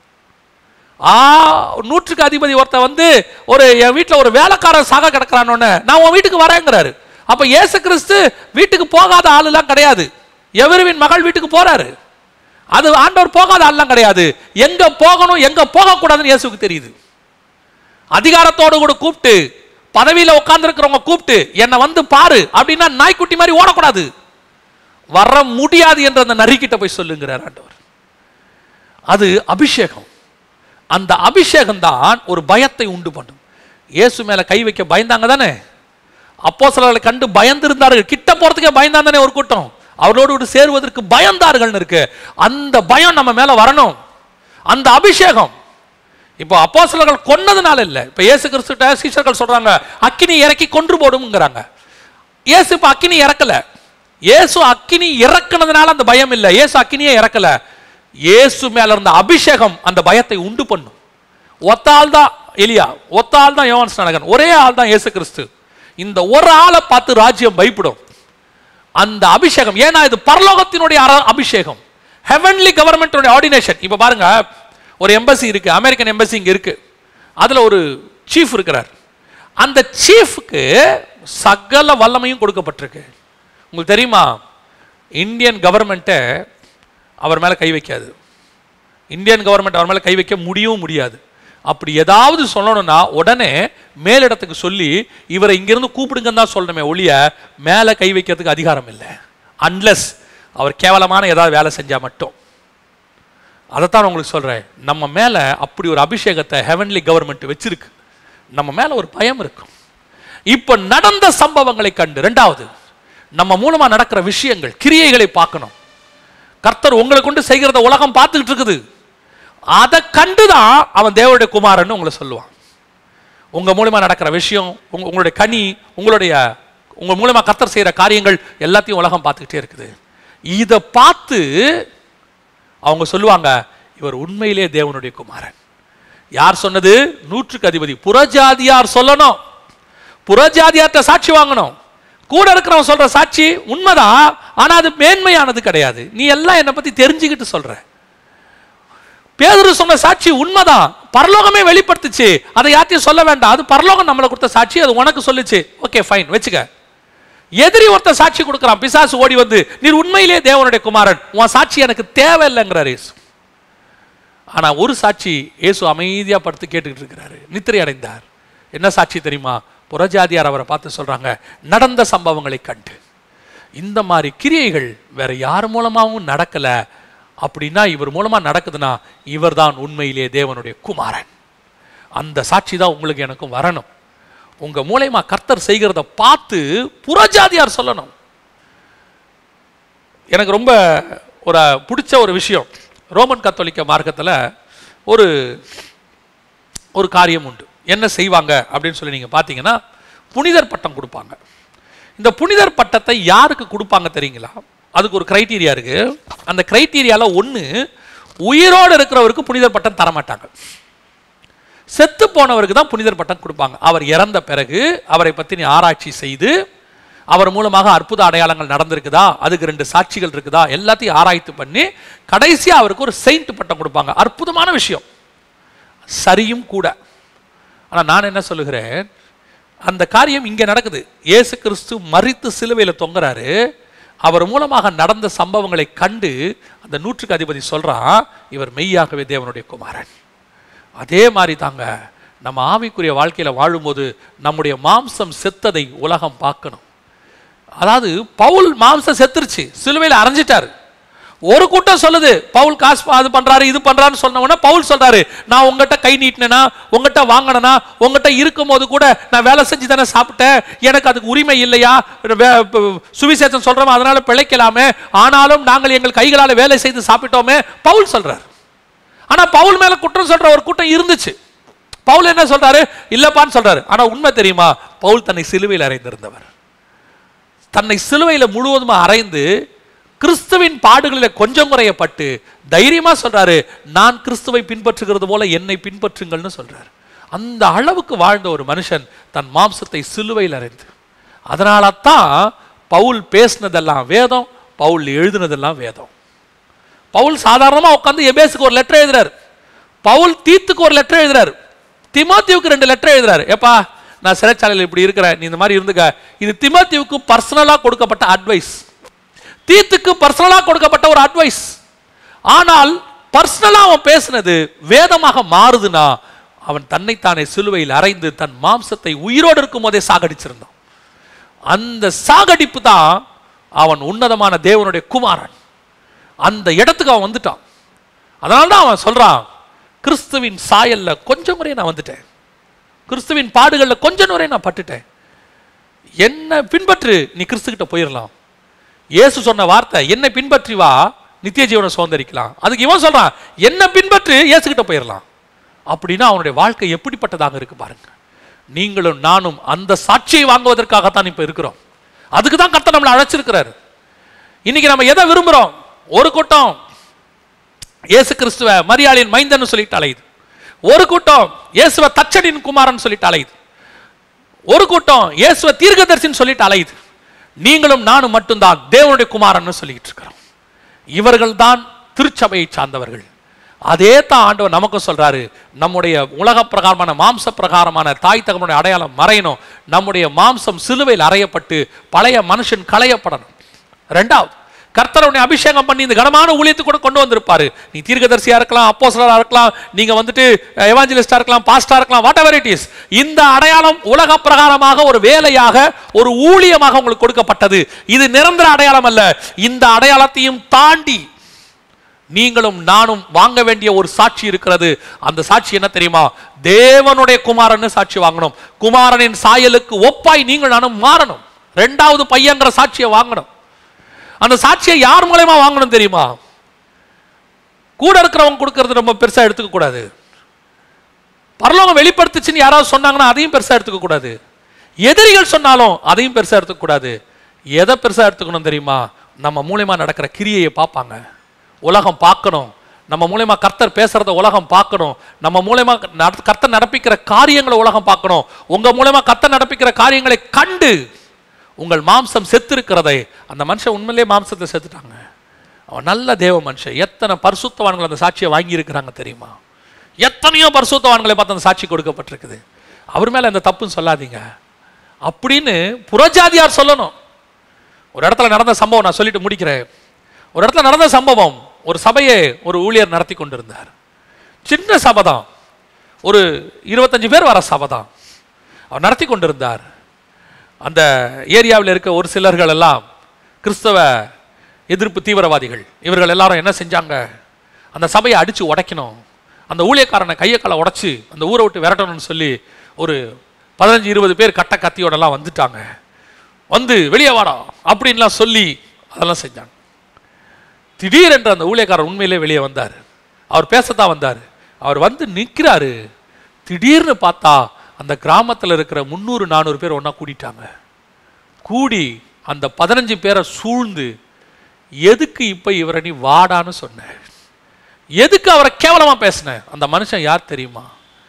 100க்கு அதிபதி ஒருத்த வந்து ஒரு என் வீட்டில் ஒரு வேலைக்காரன் சாக கிடக்கிறான்னு, நான் உன் வீட்டுக்கு வரேங்கிறாரு. அப்ப இயேசு கிறிஸ்து வீட்டுக்கு போகாத ஆளுலாம் கிடையாது. எவருவின் மகள் வீட்டுக்கு போறாரு. அது ஆண்டவர் போகாத ஆள்லாம் கிடையாது. எங்க போகணும் எங்க போக கூடாதுன்னு இயேசுக்கு தெரியுது. அதிகாரத்தோடு கூட கூப்பிட்டு, பதவியில உட்கார்ந்து இருக்கிறவங்க கூப்பிட்டு என்னை வந்து பாரு அப்படின்னா நாய்க்குட்டி மாதிரி ஓடக்கூடாது. வர முடியாது என்று அந்த நரிக்கிட்ட போய் சொல்லுங்கிறார் ஆண்டவர். அது அபிஷேகம். அந்த அபிஷேகம் தான் ஒரு பயத்தை உண்டு பண்ணும். இயேசு மேல கை வைக்க பயந்தாங்க தானே, அப்போஸ்தலர்களை கண்டு பயந்திருந்தார்கள், கிட்ட போறதுக்கே பயந்தாங்க தானே ஒரு கூட்டம், அவரோடு சேருவதற்கு பயந்தார்கள் இருக்கு. அந்த பயம் நம்ம மேல வரணும், அந்த அபிஷேகம். இப்போ அப்போஸ்தலர்கள் கொன்னதுனால இல்ல, இப்ப இயேசு கிறிஸ்துட்ட சீஷர்கள் சொல்றாங்க அக்கினி இறக்கி கொன்று போடும்ங்கறாங்க. இயேசு இப்ப அக்கினி இறக்கல, இயேசு அக்கினி இறக்குனதுனால அந்த பயம் இல்ல, இயேசு அக்கினியே இறக்கல, இயேசு மேல இருந்த அபிஷேகம் அந்த பயத்தை உண்டு பண்ணும். ஒத்தாள் தான் எலியா, ஒத்தாள் தான் யோவான் ஸ்நானகன், ஒரே ஆள் தான் இயேசு கிறிஸ்து. இந்த ஒரு ஆளை பார்த்து ராஜ்யம் பயப்படும். அந்த அபிஷேகம், ஏன்னா இது பரலோகத்தினுடைய அபிஷேகம், ஹெவன்லி கவர்மெண்ட் ஆர்டினேஷன். இப்ப பாருங்க, ஒரு எம்பசி இருக்கு, அமெரிக்கன் எம்பசி இங்க இருக்கு, அதுல ஒரு சீஃப் இருக்கிறார். அந்த சீஃப்க்கு சகல வல்லமையும் கொடுக்கப்பட்டிருக்கு. உங்களுக்கு தெரியுமா, இந்தியன் கவர்மெண்ட் அவர் மேல கை வைக்காது, இந்தியன் கவர்மெண்ட் அவர் மேல கை வைக்க முடியவும் முடியாது. அப்படி ஏதாவது சொல்லணும்னா உடனே மேலிடத்துக்கு சொல்லி இவரை இங்கிருந்து கூப்பிடுங்கன்னு தான் சொல்லணுமே ஒழிய மேல கை வைக்கிறதுக்கு அதிகாரம் இல்லை, அன்லெஸ் அவர் கேவலமான ஏதாவது வேலை செஞ்சா மட்டும். அதைத்தான் உங்களுக்கு சொல்றேன், நம்ம மேல அப்படி ஒரு அபிஷேகத்தை ஹெவன்லி கவர்மெண்ட் வச்சிருக்கு, நம்ம மேல ஒரு பயம் இருக்கும். இப்ப நடந்த சம்பவங்களை கண்டு, ரெண்டாவது நம்ம மூலமா நடக்கிற விஷயங்கள், கிரியைகளை பார்க்கணும். கர்த்தர் உங்களை கொண்டு செய்கிறத உலகம் பார்த்துக்கிட்டு இருக்குது, அதை கண்டுதான் அவன் தேவனுடைய குமாரன் உங்களை சொல்லுவான். உங்க மூலமா நடக்கிற விஷயம், உங்களுடைய கனி, உங்க மூலமா கர்த்தர் செய்யற காரியங்கள் எல்லாத்தையும் உலகம் பார்த்துக்கிட்டே இருக்குது. இதை பார்த்து அவங்க சொல்லுவாங்க இவர் உண்மையிலே தேவனுடைய குமாரன். யார் சொன்னது? 100க்கு அதிபதி புறஜாதியார் சொல்லணும், புறஜாதியார்ட்ட சாட்சி வாங்கணும். கூட இருக்கிறவன் சொல்ற சாட்சி உண்மைதான், ஆனா அது மேன்மையானது கிடையாது. நீ எல்லாம் என்னை பத்தி தெரிஞ்சுக்கிட்டு சொல்ற. பேதுரு சொன்ன சாட்சி உண்மைதான், பரலோகமே வெளிப்படுத்துச்சு, அதை யார்த்தையும் சொல்ல வேண்டாம், அது பரலோகம் நம்மளை கொடுத்த சாட்சி, அது உனக்கு சொல்லுச்சு, ஓகே ஃபைன் வச்சுக்க. எதிரி ஒருத்த சாட்சி கொடுக்கிறான், பிசாசு ஓடி வந்து நீர் உண்மையிலே தேவனுடைய குமாரன், உன் சாட்சி எனக்கு தேவையில்லைங்கிறார் இயேசு. ஆனா ஒரு சாட்சி இயேசு அமைதியா படுத்து கேட்டுக்கிட்டு இருக்கிறாரு, நித்திரை அடைந்தார். என்ன சாட்சி தெரியுமா? புறஜாதியார் அவரை பார்த்து சொல்றாங்க, நடந்த சம்பவங்களை கண்டு இந்த மாதிரி கிரியைகள் வேற யார் மூலமாகவும் நடக்கல, அப்படின்னா இவர் மூலமா நடக்குதுன்னா இவர் தான் உண்மையிலே தேவனுடைய குமாரன். அந்த சாட்சி தான் உங்களுக்கு எனக்கும் வரணும். உங்க மூலமா கர்த்தர் செய்கிறத பார்த்து புறஜாதியார் சொல்லணும். எனக்கு ரொம்ப ஒரு பிடிச்ச ஒரு விஷயம், ரோமன் கத்தோலிக்க மார்க்கத்தில் ஒரு காரியம் உண்டு. என்ன செய்வாங்க அப்படின்னு சொல்லி நீங்க பார்த்தீங்கன்னா, புனிதர் பட்டம் கொடுப்பாங்க. இந்த புனிதர் பட்டத்தை யாருக்கு கொடுப்பாங்க தெரியுங்களா? அதுக்கு ஒரு கிரைட்டீரியா இருக்கு. அந்த கிரைட்டீரியால ஒன்று, உயிரோடு இருக்கிறவருக்கு புனிதர் பட்டம் தரமாட்டாங்க, செத்து போனவருக்கு தான் புனிதர் பட்டம் கொடுப்பாங்க. அவர் இறந்த பிறகு அவரை பற்றி ஆராய்ச்சி செய்து அவர் மூலமாக அற்புத அடையாளங்கள் நடந்திருக்குதா, அதுக்கு 2 சாட்சிகள் இருக்குதா, எல்லாத்தையும் ஆராய்ச்சி பண்ணி கடைசியா அவருக்கு ஒரு செயின்ட் பட்டம் கொடுப்பாங்க. அற்புதமான விஷயம், சரியும் கூட. ஆனா நான் என்ன சொல்லுகிறேன், அந்த காரியம் இங்க நடக்குது. இயேசு கிறிஸ்து மரித்து சிலுவையில தொங்குறாரு, அவர் மூலமாக நடந்த சம்பவங்களை கண்டு அந்த 100க்கு அதிபதி சொல்றான் இவர் மெய்யாகவே தேவனுடைய குமாரன். அதே மாதிரி தாங்க நம்ம ஆவிக்குரிய வாழ்க்கையில வாழும்போது நம்முடைய மாம்சம் செத்ததை உலகம் பார்க்கணும். அதாவது பவுல் மாம்சம் செத்துருச்சு, சிலுவையில் அரைஞ்சிட்டாரு. ஒரு கூட்டம் சொல்லுது பவுல் காசு அது பண்றாரு இது பண்றாருன்னு சொன்னவொன்னே பவுல் சொல்றாரு, நான் உங்ககிட்ட கை நீட்டினேனா, உங்ககிட்ட வாங்கினா, உங்ககிட்ட இருக்கும் போது கூட நான் வேலை செஞ்சு தானே சாப்பிட்டேன், எனக்கு அதுக்கு உரிமை இல்லையா? சுவிசேஷம் சொல்றோம் அதனால பிழைக்கலாமே, ஆனாலும் நாங்கள் எங்கள் கைகளால் வேலை செய்து சாப்பிட்டோமே, பவுல் சொல்றாரு. ஆனா பவுல் மேல குற்றம் சொல்ற ஒரு கூட்டம் இருந்துச்சு. பவுல் என்ன சொல்றாரு? இல்லப்பான்னு சொல்றாரு. ஆனா உண்மை தெரியுமா? பவுல் தன்னை சிலுவையில் அறைந்திருந்தவர். தன்னை சிலுவையில் முழுவதுமா அறைந்து கிறிஸ்துவின் பாடுகளில் கொஞ்சம் குறையப்பட்டு தைரியமா சொல்றாரு, நான் கிறிஸ்துவை பின்பற்றுகிறது போல என்னை பின்பற்றுங்கள்னு சொல்றாரு. அந்த அளவுக்கு வாழ்ந்த ஒரு மனுஷன் தன் மாம்சத்தை சிலுவையில் அறைந்து. அதனால தான் பவுல் பேசினதெல்லாம் வேதம், பவுல் எழுதினதெல்லாம் வேதம். பவுல் சாதாரணமா உட்காந்து எபேசுக்கு ஒரு லெட்டர் எழுதுறாரு, பவுல் தீத்துக்கு ஒரு லெட்டர் எழுதுறாரு, தீமோத்தேயுக்கு 2 லெட்டர் எழுதுறாரு. ஏப்பா நான் சிறைச்சாலையில் இப்படி இருக்கிறேன், நீ இந்த மாதிரி இருந்துக்க. இது தீமோத்தேயுக்கு பர்சனலா கொடுக்கப்பட்ட அட்வைஸ், தீத்துக்கு பர்சனலா கொடுக்கப்பட்ட ஒரு அட்வைஸ். ஆனால் பர்சனலா அவன் பேசினது வேதமாக மாறுதுன்னா அவன் தன்னைத்தானே சிலுவையில் அறைந்து தன் மாம்சத்தை உயிரோடு இருக்கும் போதே சாகடிச்சிருந்தான். அந்த சாகடிப்பு தான் அவன் உன்னதமான தேவனுடைய குமாரன். அந்த இடத்துக்கு அவன் வந்துட்டான். அதனால தான் அவன் சொல்றான், கிறிஸ்துவின் சாயல்ல கொஞ்சம் முறை நான் வந்துட்டேன், கிறிஸ்துவின் பாடுகள்ல கொஞ்சம் முறை நான் பட்டுட்டேன், என்ன பின்பற்று, நீ கிறிஸ்து கிட்ட போயிடலாம். இயேசு சொன்ன வார்த்தை, என்னை பின்பற்றி வா, நித்திய ஜீவனை சுதந்தரிக்கலாம். அதுக்கு இவன் சொல்றான், என்ன பின்பற்று, இயேசு கிட்ட போயிடலாம். அப்படின்னா அவனுடைய வாழ்க்கை எப்படிப்பட்டதாக இருக்கு பாருங்க. நீங்களும் நானும் அந்த சாட்சியை வாங்குவதற்காகத்தான் இப்ப இருக்கிறோம். அதுக்கு தான் கர்த்தர் நம்மளை அழைச்சிருக்கிறாரு. இன்னைக்கு நம்ம எதை விரும்புறோம்? ஒரு கூட்டம் இயேசு கிறிஸ்துவ மரியாளின் மைந்தன் சொல்லிட்டு அலையுது, ஒரு கூட்டம் இயேசுவ தச்சனின் குமாரன் சொல்லிட்டு அலையுது, ஒரு கூட்டம் இயேசுவ தீர்க்கதரிசின்னு சொல்லிட்டு அலையுது. நீங்களும் நானும் மட்டும்தான் தேவனுடைய குமாரன் சொல்லிட்டு இருக்கிறோம். இவர்கள் தான் திருச்சபையை சார்ந்தவர்கள். அதே தான் ஆண்டவர் நமக்கு சொல்றாரு, நம்முடைய உலக பிரகாரமான மாம்ச பிரகாரமான தாய் தகவனுடைய அடையாளம் மறையணும், நம்முடைய மாம்சம் சிலுவையில் அறையப்பட்டு பழைய மனுஷன் களையப்படணும். ரெண்டாவது, கர்த்தருடைய அபிஷேகம் பண்ணி இந்த கனமான ஊழியத்துக்கு கூட கொண்டு வந்திருப்பாரு. நீ தீர்க்கதரிசியா இருக்கலாம், அப்போஸ்தலரா இருக்கலாம், நீங்க வந்துட்டு எவாஞ்சலிஸ்டா இருக்கலாம், பாஸ்டரா இருக்கலாம், வாட் எவர் இட் இஸ். இந்த அடையாளம் உலக பிரகாரமாக ஒரு வேலையாக, ஒரு ஊழியமாக உங்களுக்கு கொடுக்கப்பட்டது. இது நிரந்தர அடையாளம் அல்ல. இந்த அடையாளத்தையும் தாண்டி நீங்களும் நானும் வாங்க வேண்டிய ஒரு சாட்சி இருக்கிறது. அந்த சாட்சி என்ன தெரியுமா? தேவனுடைய குமாரன் சாட்சி வாங்கணும். குமாரனின் சாயலுக்கு ஒப்பாய் நீங்கள் நானும் மாறணும். ரெண்டாவது பையங்கிற சாட்சியை வாங்கணும். அந்த சாட்சியை யார் மூலமா வாங்கணும் தெரியுமா? கூட இருக்கிறவங்க கொடுக்கறது ரொம்ப பெருசா எடுத்துக்க கூடாது. பரலோகம் வெளிப்படுத்துச்சுன்னு யாராவது சொன்னாங்கன்னா அதையும் பெருசா எடுத்துக்க கூடாது. எதிரிகள் சொன்னாலும் அதையும் பெருசா எடுத்துக்க கூடாது. எதை பெருசா எடுத்துக்கணும் தெரியுமா? நம்ம மூலமா நடக்கிற கிரியையை பார்ப்பாங்க, உலகம் பார்க்கணும். நம்ம மூலமா கர்த்தர் பேசுறத உலகம் பார்க்கணும். நம்ம மூலமா கர்த்தர் நடப்பிக்கிற காரியங்களை உலகம் பார்க்கணும். உங்க மூலமா கர்த்தர் நடப்பிக்கிற காரியங்களை கண்டு உங்கள் மாம்சம் செத்து இருக்கிறதை, அந்த மனுஷன் உண்மையிலே மாம்சத்தை செத்துட்டாங்க, அவன் நல்ல தேவ மனுஷன். எத்தனை பரிசுத்தவான்கள் அந்த சாட்சியை வாங்கி இருக்கிறாங்க தெரியுமா? எத்தனையோ பரிசுத்தவான்களை பார்த்து அந்த சாட்சி கொடுக்கப்பட்டிருக்குது. அவர் மேல எந்த தப்புன்னு சொல்லாதீங்க அப்படின்னு புறஜாதியார் சொல்லணும். ஒரு இடத்துல நடந்த சம்பவம் நான் சொல்லிட்டு முடிக்கிறேன். ஒரு இடத்துல நடந்த சம்பவம், ஒரு சபையை ஒரு ஊழியர் நடத்தி கொண்டிருந்தார். சின்ன சபை தான், ஒரு 25 பேர் வர சபை தான். அவர் நடத்தி கொண்டிருந்தார். அந்த ஏரியாவில் இருக்க ஒரு சிலர்கள் எல்லாம் கிறிஸ்தவ எதிர்ப்பு தீவிரவாதிகள். இவர்கள் எல்லாரும் என்ன செஞ்சாங்க? அந்த சபையை அடித்து உடைக்கணும், அந்த ஊழியக்காரனை கையை காலை உடைச்சி அந்த ஊரை விட்டு விரட்டணும்னு சொல்லி ஒரு 15-20 பேர் கட்ட கத்தியோடலாம் வந்துட்டாங்க. வந்து வெளியே வாடா அப்படின்லாம் சொல்லி அதெல்லாம் செஞ்சாங்க. திடீரென்று அந்த ஊழியக்காரர் உண்மையிலே வெளியே வந்தார். அவர் பேசத்தான் வந்தார். அவர் வந்து நிற்கிறாரு. திடீர்னு பார்த்தா அந்த கிராமத்தில் இருக்கிற 300-400 பேர் ஒன்றா கூடிட்டாங்க. கூடி அந்த 15 பேரை சூழ்ந்து, எதுக்கு இப்போ இவரை நீ வாடான்னு சொன்ன, எதுக்கு அவரை கேவலமாக பேசின? அந்த மனுஷன் யார் தெரியுமா?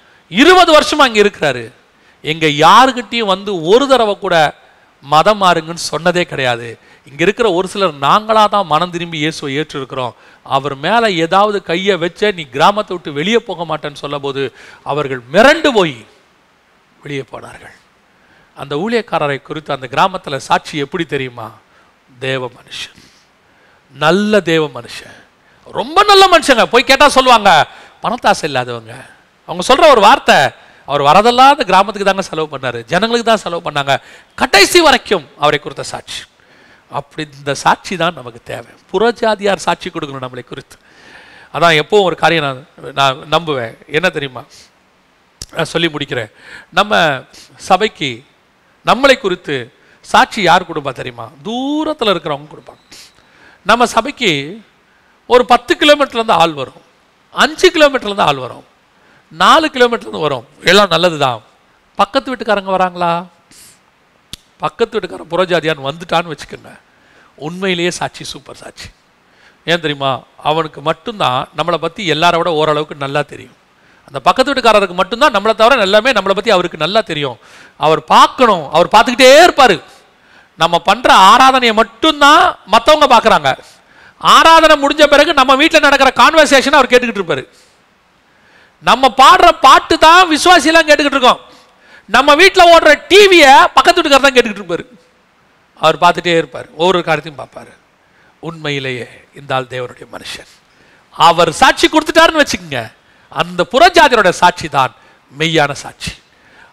20 வருஷமா அங்கே இருக்கிறாரு. எங்க யாருக்கிட்டையும் வந்து ஒரு தடவை கூட மதம் மாறுங்கன்னு சொன்னதே கிடையாது. இங்க இருக்கிற ஒரு சிலர் நாங்களா தான் மனம் திரும்பி இயேசுவை ஏற்றிருக்கிறோம். அவர் மேல ஏதாவது கையை வச்ச நீ கிராமத்தை விட்டு வெளியே போக மாட்டேன்னு சொல்ல போது அவர்கள் மிரண்டு போய் வெளியே போனார்கள். அந்த ஊழியக்காரரை குறித்து அந்த கிராமத்தில் சாட்சி எப்படி தெரியுமா? தேவ மனுஷன், நல்ல தேவ மனுஷன், ரொம்ப நல்ல மனுஷங்க. போய் கேட்டா சொல்லுவாங்க பணத்தாசை இல்லாதவங்க. அவங்க சொல்ற ஒரு வார்த்தை, அவர் வரதெல்லாம் அந்த கிராமத்துக்கு தாங்க செலவு பண்ணாரு, ஜனங்களுக்கு தான் செலவு பண்ணாங்க, கடைசி வரைக்கும் அவரை குறித்த சாட்சி. அப்படி இந்த சாட்சி தான் நமக்கு தேவை. புறஜாதியார் சாட்சி கொடுக்கணும் நம்மளை குறித்து. அதான் எப்பவும் ஒரு காரியம் நான் நம்புவேன், என்ன தெரியுமா? நான் சொல்லி முடிக்கிறேன். நம்ம சபைக்கு நம்மளை குறித்து சாட்சி யார் கொடுப்பா தெரியுமா? தூரத்தில் இருக்கிறவங்க கொடுப்பாங்க. நம்ம சபைக்கு ஒரு 10 கிலோமீட்டர்லேருந்து ஆள் வரும், 5 கிலோமீட்டர்லேருந்து ஆள் வரும், 4 கிலோமீட்டர்லேருந்து வரும். எல்லாம் நல்லது தான். பக்கத்து வீட்டுக்காரங்க வராங்களா? பக்கத்து வீட்டுக்காரன் புறஜாதியான் வந்துட்டான்னு வச்சுக்கோங்க, உண்மையிலேயே சாட்சி சூப்பர் சாட்சி. ஏன் தெரியுமா? அவனுக்கு மட்டும்தான் நம்மளை பற்றி எல்லாரை விட ஓரளவுக்கு நல்லா தெரியும். அந்த பக்கத்து வீட்டுக்காரருக்கு மட்டும்தான் நம்மளை தவிர எல்லாமே நம்மளை பற்றி அவருக்கு நல்லா தெரியும். அவர் பார்க்கணும், அவர் பார்த்துக்கிட்டே இருப்பார். நம்ம பண்ணுற ஆராதனையை மட்டும்தான் மற்றவங்க பார்க்குறாங்க. ஆராதனை முடிஞ்ச பிறகு நம்ம வீட்டில் நடக்கிற கான்வர்சேஷனை அவர் கேட்டுக்கிட்டு இருப்பார். நம்ம பாடுற பாட்டு தான் விசுவாசியெல்லாம் கேட்டுக்கிட்டு இருக்கோம். நம்ம வீட்டில் ஓடுற டிவியை பக்கத்து வீட்டுக்காரர் தான் கேட்டுக்கிட்டு இருப்பார். அவர் பார்த்துட்டே இருப்பார், ஒவ்வொரு காரியத்தையும் பார்ப்பார். உண்மையிலேயே இந்த ஆள் தேவனுடைய மனுஷன். அவர் சாட்சி கொடுத்துட்டாருன்னு வச்சுக்கோங்க, அந்த புறஜாதியரோட சாட்சி தான் மெய்யான சாட்சி.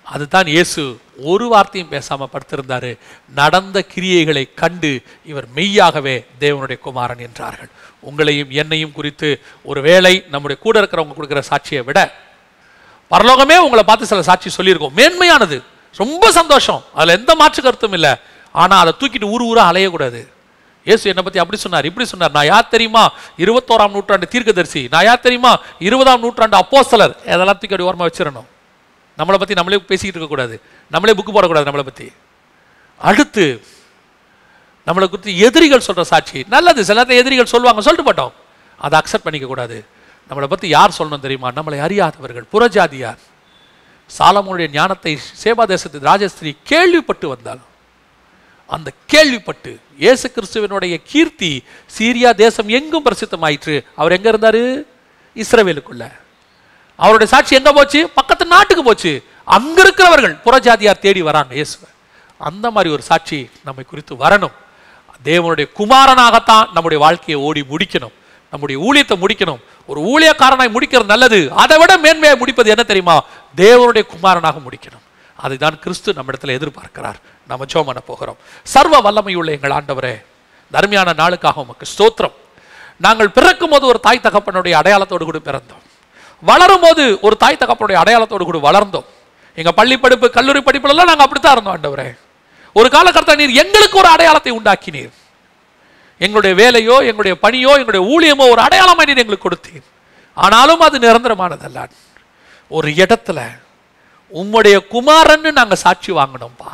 அதுதான் இயேசு ஒரு வார்த்தையும் பேசாம படுத்திருந்தாரு. நடந்த கிரியைகளை கண்டு இவர் மெய்யாகவே தேவனுடைய குமாரன் என்றார்கள். உங்களையும் என்னையும் குறித்து ஒரு வேளை நம்முடைய கூட இருக்கிறவங்க கொடுக்கிற சாட்சியை விட பரலோகமே உங்களை பார்த்து சில சாட்சி சொல்லியிருக்கோம். மேன்மையானது, ரொம்ப சந்தோஷம், அதுல எந்த மாற்று கருத்தும் இல்லை. ஆனா அதை தூக்கிட்டு ஊர் ஊரா அலையக்கூடாது. இயேசு என்னை பத்தி அப்படி சொன்னார், இப்படி சொன்னார், நான் யார் தெரியுமா 21ஆம் நூற்றாண்டு தீர்க்கதரிசி, நான் யார் தெரியுமா 20ஆம் நூற்றாண்டு அப்போஸ்தலர், அதெல்லாம் தூக்கி அப்படி ஓரமா வச்சிடணும். நம்மளை பத்தி நம்மளே பேசிக்கிட்டு இருக்கக்கூடாது, நம்மளே புக்கு போடக்கூடாது நம்மளை பத்தி. அடுத்து நம்மளை குறித்து எதிரிகள் சொல்ற சாட்சி நல்லது, சில நேரத்தில் எதிரிகள் சொல்லுவாங்க, சொல்லிட்டு போட்டோம், அதை அக்செப்ட் பண்ணிக்க கூடாது. நம்மளை பத்தி யார் சொல்லணும் தெரியுமா? நம்மளை அறியாதவர்கள், புறஜாதியார். சாலமோனுடைய ஞானத்தை சேபா தேசத்து ராஜஸ்திரி கேள்விப்பட்டு வந்தாலும் அந்த கேள்விப்பட்டு இயேசு கிறிஸ்துவினுடைய கீர்த்தி சீரியா தேசம் எங்கும் பிரசித்தமாயிற்று. அவர் எங்க இருந்தாரு? இஸ்ரவேலுக்குள்ள. அவருடைய சாட்சி எங்க போச்சு? பக்கத்து நாட்டுக்கு போச்சு. அங்க இருக்கிறவர்கள் புறஜாதியார் தேடி வராங்க இயேசுவை. அந்த மாதிரி ஒரு சாட்சி நம்மை குறித்து வரணும். தேவனுடைய குமாரனாகத்தான் நம்முடைய வாழ்க்கையை ஓடி முடிக்கணும், நம்முடைய ஊழியத்தை முடிக்கணும். ஒரு ஊழியக்காரனாய் முடிக்கிறது நல்லது, அதை விட மேன்மையாக முடிப்பது என்ன தெரியுமா? தேவனுடைய குமாரனாக முடிக்கணும். அதைதான் கிறிஸ்து நம்மிடத்தில் எதிர்பார்க்கிறார். நம்ம ஜெபம் பண்ண போகிறோம். சர்வ வல்லமையுள்ள எங்கள் ஆண்டவரே, தர்மியான நாளுக்காக உமக்கு ஸ்தோத்திரம். நாங்கள் பிறக்கும் போது ஒரு தாய் தகப்பனுடைய அடையாளத்தோடு கூட பிறந்தோம், வளரும் போது ஒரு தாய் தகப்பனுடைய அடையாளத்தோடு கூட வளர்ந்தோம். எங்க பள்ளி படிப்பு கல்லூரி படிப்புலாம் நாங்கள் அப்படித்தான் இருந்தோம். ஆண்டவரே, ஒரு காலகட்டத்தில் நீர் எங்களுக்கு ஒரு அடையாளத்தை உண்டாக்கினீர். எங்களுடைய வேலையோ எங்களுடைய பணியோ எங்களுடைய ஊழியமோ ஒரு அடையாளமாக நீர் எங்களுக்கு கொடுத்தீர். ஆனாலும் அது நிரந்தரமானதல்ல. ஒரு இடத்துல உம்முடைய குமாரன்னு நாங்க சாட்சி வாங்கணும்பா.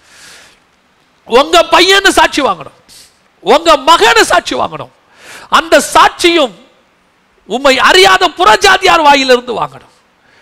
உங்க பையன்னு சாட்சி வாங்கணும், உங்க மகன்னு சாட்சி வாங்கணும். அந்த சாட்சியும் உம்மை அறியாத புறஜாதியார் வாயிலிருந்து வாங்கணும்.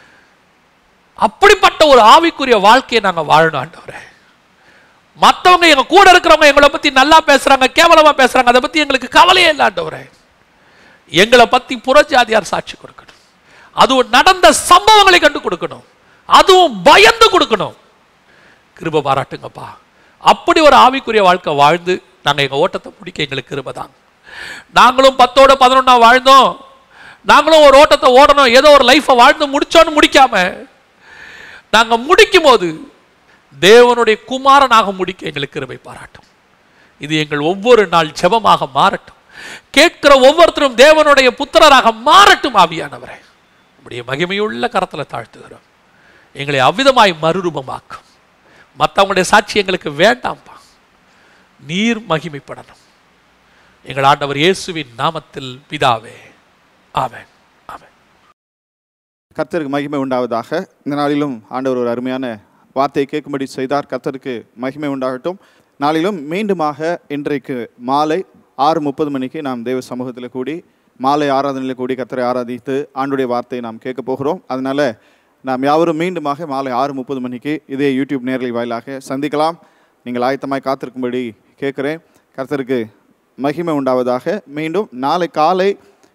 அப்படிப்பட்ட ஒரு ஆவிக்குரிய வாழ்க்கையை நாங்க வாழணும் ஆண்டவரே. மற்றவங்க எங்க கூட இருக்கிறவங்க எங்களை பத்தி நல்லா பேசுறாங்க, கேவலமா பேசுறாங்க, அதை பத்தி எங்களுக்கு கவலையே இல்லை ஆண்டவரே. எங்களை பத்தி புறஜாதியார் சாட்சி கொடுக்கணும், அதுவும் நடந்த சம்பவங்களை கண்டு கொடுக்கணும், அதுவும் பயந்து கொடுக்கணும். கிருபை பாராட்டுங்கப்பா. அப்படி ஒரு ஆவிக்குரிய வாழ்க்கை வாழ்ந்து நாங்கள் எங்கள் ஓட்டத்தை முடிக்க எங்களுக்கு கிருபை தான். நாங்களும் 10ஓட 11 வாழ்ந்தோம், நாங்களும் ஒரு ஓட்டத்தை ஓடணும், ஏதோ ஒரு லைஃப்பை வாழ்ந்து முடிச்சோன்னு முடிக்காம நாங்கள் முடிக்கும் போது தேவனுடைய குமாரனாக முடிக்க எங்களுக்கு கிருபை பாராட்டும். இது எங்கள் ஒவ்வொரு நாள் ஜெபமாக மாறட்டும். கேட்கிற ஒவ்வொருத்தரும் தேவனுடைய புத்திரராக மாறட்டும். ஆவியானவரே, நம்முடைய மகிமையுள்ள கரத்தில் தாழ்த்துகிறோம். எங்களை அவ்விதமாய் மறுரூபமாக்கும். மற்றவங்களுடைய சாட்சி எங்களுக்கு வேண்டாம்பா, நீர் மகிமைப்படணும். எங்கள் ஆண்டவர் இயேசுவின் நாமத்தில் பிதாவே, ஆமென். ஆமென். கர்த்தருக்கு மகிமை உண்டாவதாக. இந்த நாளிலும் ஆண்டவர் ஒரு அருமையான வார்த்தையை கேட்கும்படி செய்தார். கர்த்தருக்கு மகிமை உண்டாகட்டும். நாளிலும் மீண்டுமாக இன்றைக்கு மாலை 6:30 மணிக்கு நாம் தேவ சமூகத்தில் கூடி மாலை ஆராதனையில் கூடி கர்த்தரை ஆராதித்து ஆண்டுடைய வார்த்தையை நாம் கேட்க போகிறோம். அதனால் நாம் யாவரும் மீண்டுமாக மாலை 6:30 மணிக்கு இதே யூடியூப் நேரலை வாயிலாக சந்திக்கலாம். நீங்கள் ஆயத்தமாய் காத்திருக்கும்படி கேட்குறேன். கர்த்தருக்கு மகிமை உண்டாவதாக. மீண்டும் நாளை காலை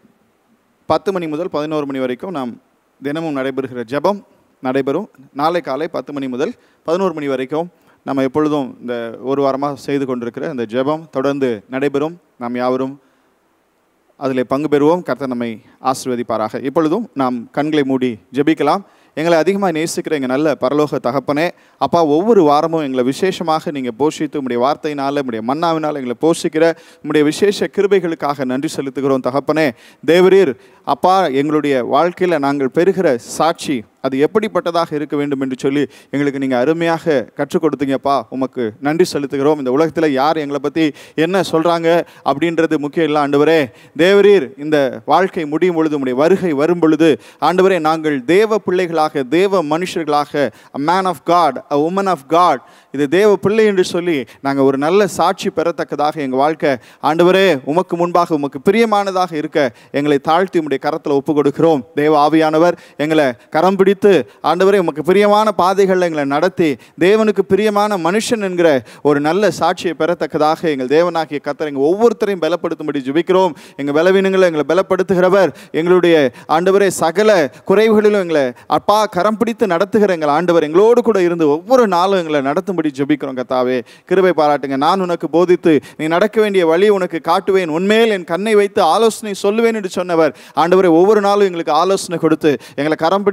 10 மணி முதல் 11 மணி வரைக்கும் நாம் தினமும் நடைபெறுகிற ஜெபம் நடைபெறும். நாளை காலை 10 மணி முதல் 11 மணி வரைக்கும் நம்ம எப்பொழுதும் இந்த ஒரு வாரமாக செய்து கொண்டிருக்கிற இந்த ஜெபம் தொடர்ந்து நடைபெறும். நாம் யாவரும் அதில் பங்கு பெறுவோம். கர்த்தர் நம்மை ஆசீர்வதிப்பாராக. இப்பொழுதும் நாம் கண்களை மூடி ஜெபிக்கலாம். எங்களை அதிகமாக நேசிக்கிற எங்கள் நல்ல பரலோக தகப்பனே, அப்பா, ஒவ்வொரு வாரமும் எங்களை விசேஷமாக நீங்கள் போஷித்து உங்களுடைய வார்த்தையினால் உங்களுடைய மன்னாவினால் எங்களை போஷிக்கிற உங்களுடைய விசேஷ கிருபைகளுக்காக நன்றி செலுத்துகிறோம் தகப்பனே. தேவரீர் அப்பா, எங்களுடைய வாழ்க்கையில் நாங்கள் பெறுகிற சாட்சி அது எப்படிப்பட்டதாக இருக்க வேண்டும் என்று சொல்லி எங்களுக்கு நீங்கள் அருமையாக கற்றுக் கொடுத்தீங்கப்பா. உமக்கு நன்றி செலுத்துகிறோம். இந்த உலகத்தில் யார் எங்களை பற்றி என்ன சொல்கிறாங்க அப்படின்றது முக்கியம் இல்லை ஆண்டவரே. தேவரீர் இந்த வாழ்க்கை முடியும் பொழுது, உங்களுடைய வருகை வரும் பொழுது ஆண்டவரே, நாங்கள் தேவ பிள்ளைகளாக, தேவ மனுஷர்களாக, a man of God, a woman of God, இது தேவ பிள்ளை என்று சொல்லி நாங்கள் ஒரு நல்ல சாட்சி பெறத்தக்கதாக எங்கள் வாழ்க்கை ஆண்டவரே உமக்கு முன்பாக உமக்கு பிரியமானதாக இருக்க எங்களை தாழ்த்தி உம்முடைய கரத்தில் ஒப்பு கொடுக்கிறோம். தேவ ஆவியானவர் எங்களை கரம் பிடித்து ஆண்டவரே உமக்கு பிரியமான பாதைகளில் எங்களை நடத்தி தேவனுக்கு பிரியமான மனுஷன் என்கிற ஒரு நல்ல சாட்சியை பெறத்தக்கதாக எங்கள் தேவனாகிய கர்த்தர் எங்கள் ஒவ்வொருத்தரையும் பலப்படுத்தும்படி ஜெபிக்கிறோம். எங்கள் பலவீனங்களை எங்களை பலப்படுத்துகிறவர், எங்களுடைய ஆண்டவரே சகல குறைவுகளிலும் எங்களை அப்பா கரம் பிடித்து நடத்துகிற எங்கள் ஆண்டவர் எங்களோடு கூட இருந்து ஒவ்வொரு நாளும் எங்களை நடத்தும்படி ஜெபிக்கிறோம். கர்த்தாவே, கிருபை பாராட்டுங்க. நான் உனக்கு போதித்து நீ நடக்க வேண்டிய வழி உனக்கு காட்டுவேன், உன்மேல் என் கண்ணை வைத்து ஆலோசனை சொல்லுவேன் என்று சொன்னவர் ஆண்டவரே ஒவ்வொரு நாளும் எங்களுக்கு ஆலோசனை கொடுத்து எங்களை கரம் பிடித்து நடத்த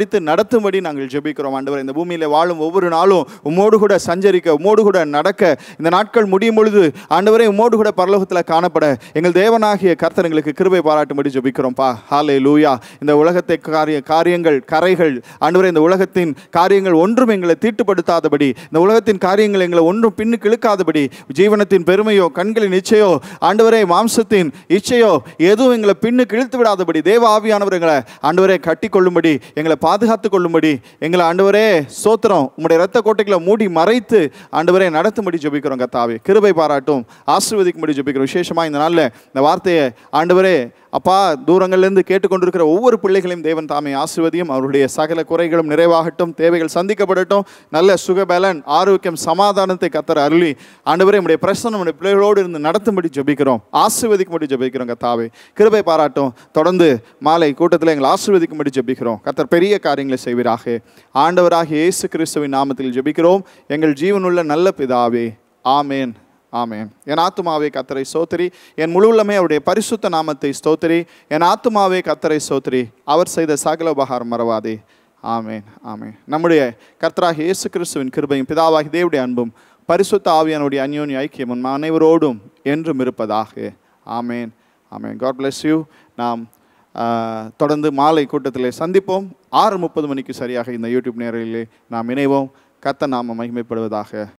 நடத்தும்படி நாங்கள் ஜெபிக்கிறோம் ஆண்டவரே. இந்த பூமியில் வாழும் ஒவ்வொரு நாளும் உம்மோடு கூட சஞ்சரிக்க, உம்மோடு கூட நடக்க, இந்த நாட்கள் முடியும் பொழுது ஆண்டவரே உம்மோடு கூட பரலோகத்தில் காணப்பட எங்கள் தேவனாகிய கர்த்தர் எங்களுக்கு கிருபை பாராட்டும்படி ஜெபிக்கிறோம்ப்பா. ஹல்லேலூயா. இந்த உலகத்தை காரியங்கள் கரைகள் ஆண்டவரே, இந்த உலகத்தின் காரியங்கள் ஒன்றும் எங்களை தீட்டுப்படுத்தாதபடி, இந்த உலகத்தின் காரியங்கள் எங்களை ஒன்றும் பின்னுக்கு இழுக்காதபடி, ஜீவனத்தின் பெருமையோ கண்களின் இச்சையோ ஆண்டவரே மாம்சத்தின் இச்சையோ எதுவும் எங்களை பின்னுக்கு இழுத்து விடாதபடி தேவ ஆவியானவர் எங்களை ஆண்டவரே கட்டி கொள்ளும்படி, எங்களை பாதுகாத்து கொள்ளும்படி, எங்களை ஆண்டவரே ஸ்தோத்திரம் உம்முடைய இரத்த கோட்டைகளை மூடி மறைத்து ஆண்டவரே நடத்தும்படி ஜெபிக்கிறோம் கர்த்தாவே. கிருபை பாராட்டும், ஆசீர்வதிக்கும்படி ஜெபிக்கிறோம். விசேஷமாக இந்த நாளில் இந்த வார்த்தையை ஆண்டவரே அப்பா தூரங்கள்லேருந்து கேட்டுக்கொண்டிருக்கிற ஒவ்வொரு பிள்ளைகளையும் தேவன் தாமே ஆசீர்வதியும். அவருடைய சகல குறைகளும் நிறைவாகட்டும், தேவைகள் சந்திக்கப்படட்டும், நல்ல சுகபலன் ஆரோக்கியம் சமாதானத்தை கர்த்தர் அருளி ஆண்டவரே நம்முடைய பிரசன்னம் நம்முடைய பிள்ளைகளோடு இருந்து நடத்தும்படி ஜெபிக்கிறோம், ஆசீர்வதிக்கும்படி ஜெபிக்கிறோம் கர்த்தாவே. கிருபை பாராட்டும். தொடர்ந்து மாலை கூட்டத்தில் எங்களை ஆசீர்வதிக்கும்படி ஜெபிக்கிறோம். கர்த்தர் பெரிய காரியங்களை செய்வீராக. ஆண்டவராகிய இயேசு கிறிஸ்துவின் நாமத்தில் ஜெபிக்கிறோம் எங்கள் ஜீவனுள்ள நல்ல பிதாவே. ஆமேன், ஆமேன். என் ஆத்துமாவே கர்த்தரை ஸ்தோத்திரி, என் முழு உள்ளமே அவருடைய பரிசுத்த நாமத்தை ஸ்தோத்திரி. என் ஆத்துமாவே கர்த்தரை ஸ்தோத்திரி, அவர் செய்த சகல உபகாரம் மறவாதே. ஆமேன், ஆமேன். நம்முடைய கர்த்தராகிய இயேசு கிறிஸ்துவின் கிருபையும் பிதாவாகிய தேவனுடைய அன்பும் பரிசுத்த ஆவியானுடைய அந்யோன்ய ஐக்கியமும் அனைவரோடும் என்றும் இருப்பதாக. ஆமேன், ஆமேன். God bless you. நாம் தொடர்ந்து மாலை கூட்டத்தில் சந்திப்போம். 6:30 மணிக்கு சரியாக இந்த யூடியூப் நேரலிலே நாம் இணைவோம். கர்த்தர் நாமம் மகிமைப்படுவதாக.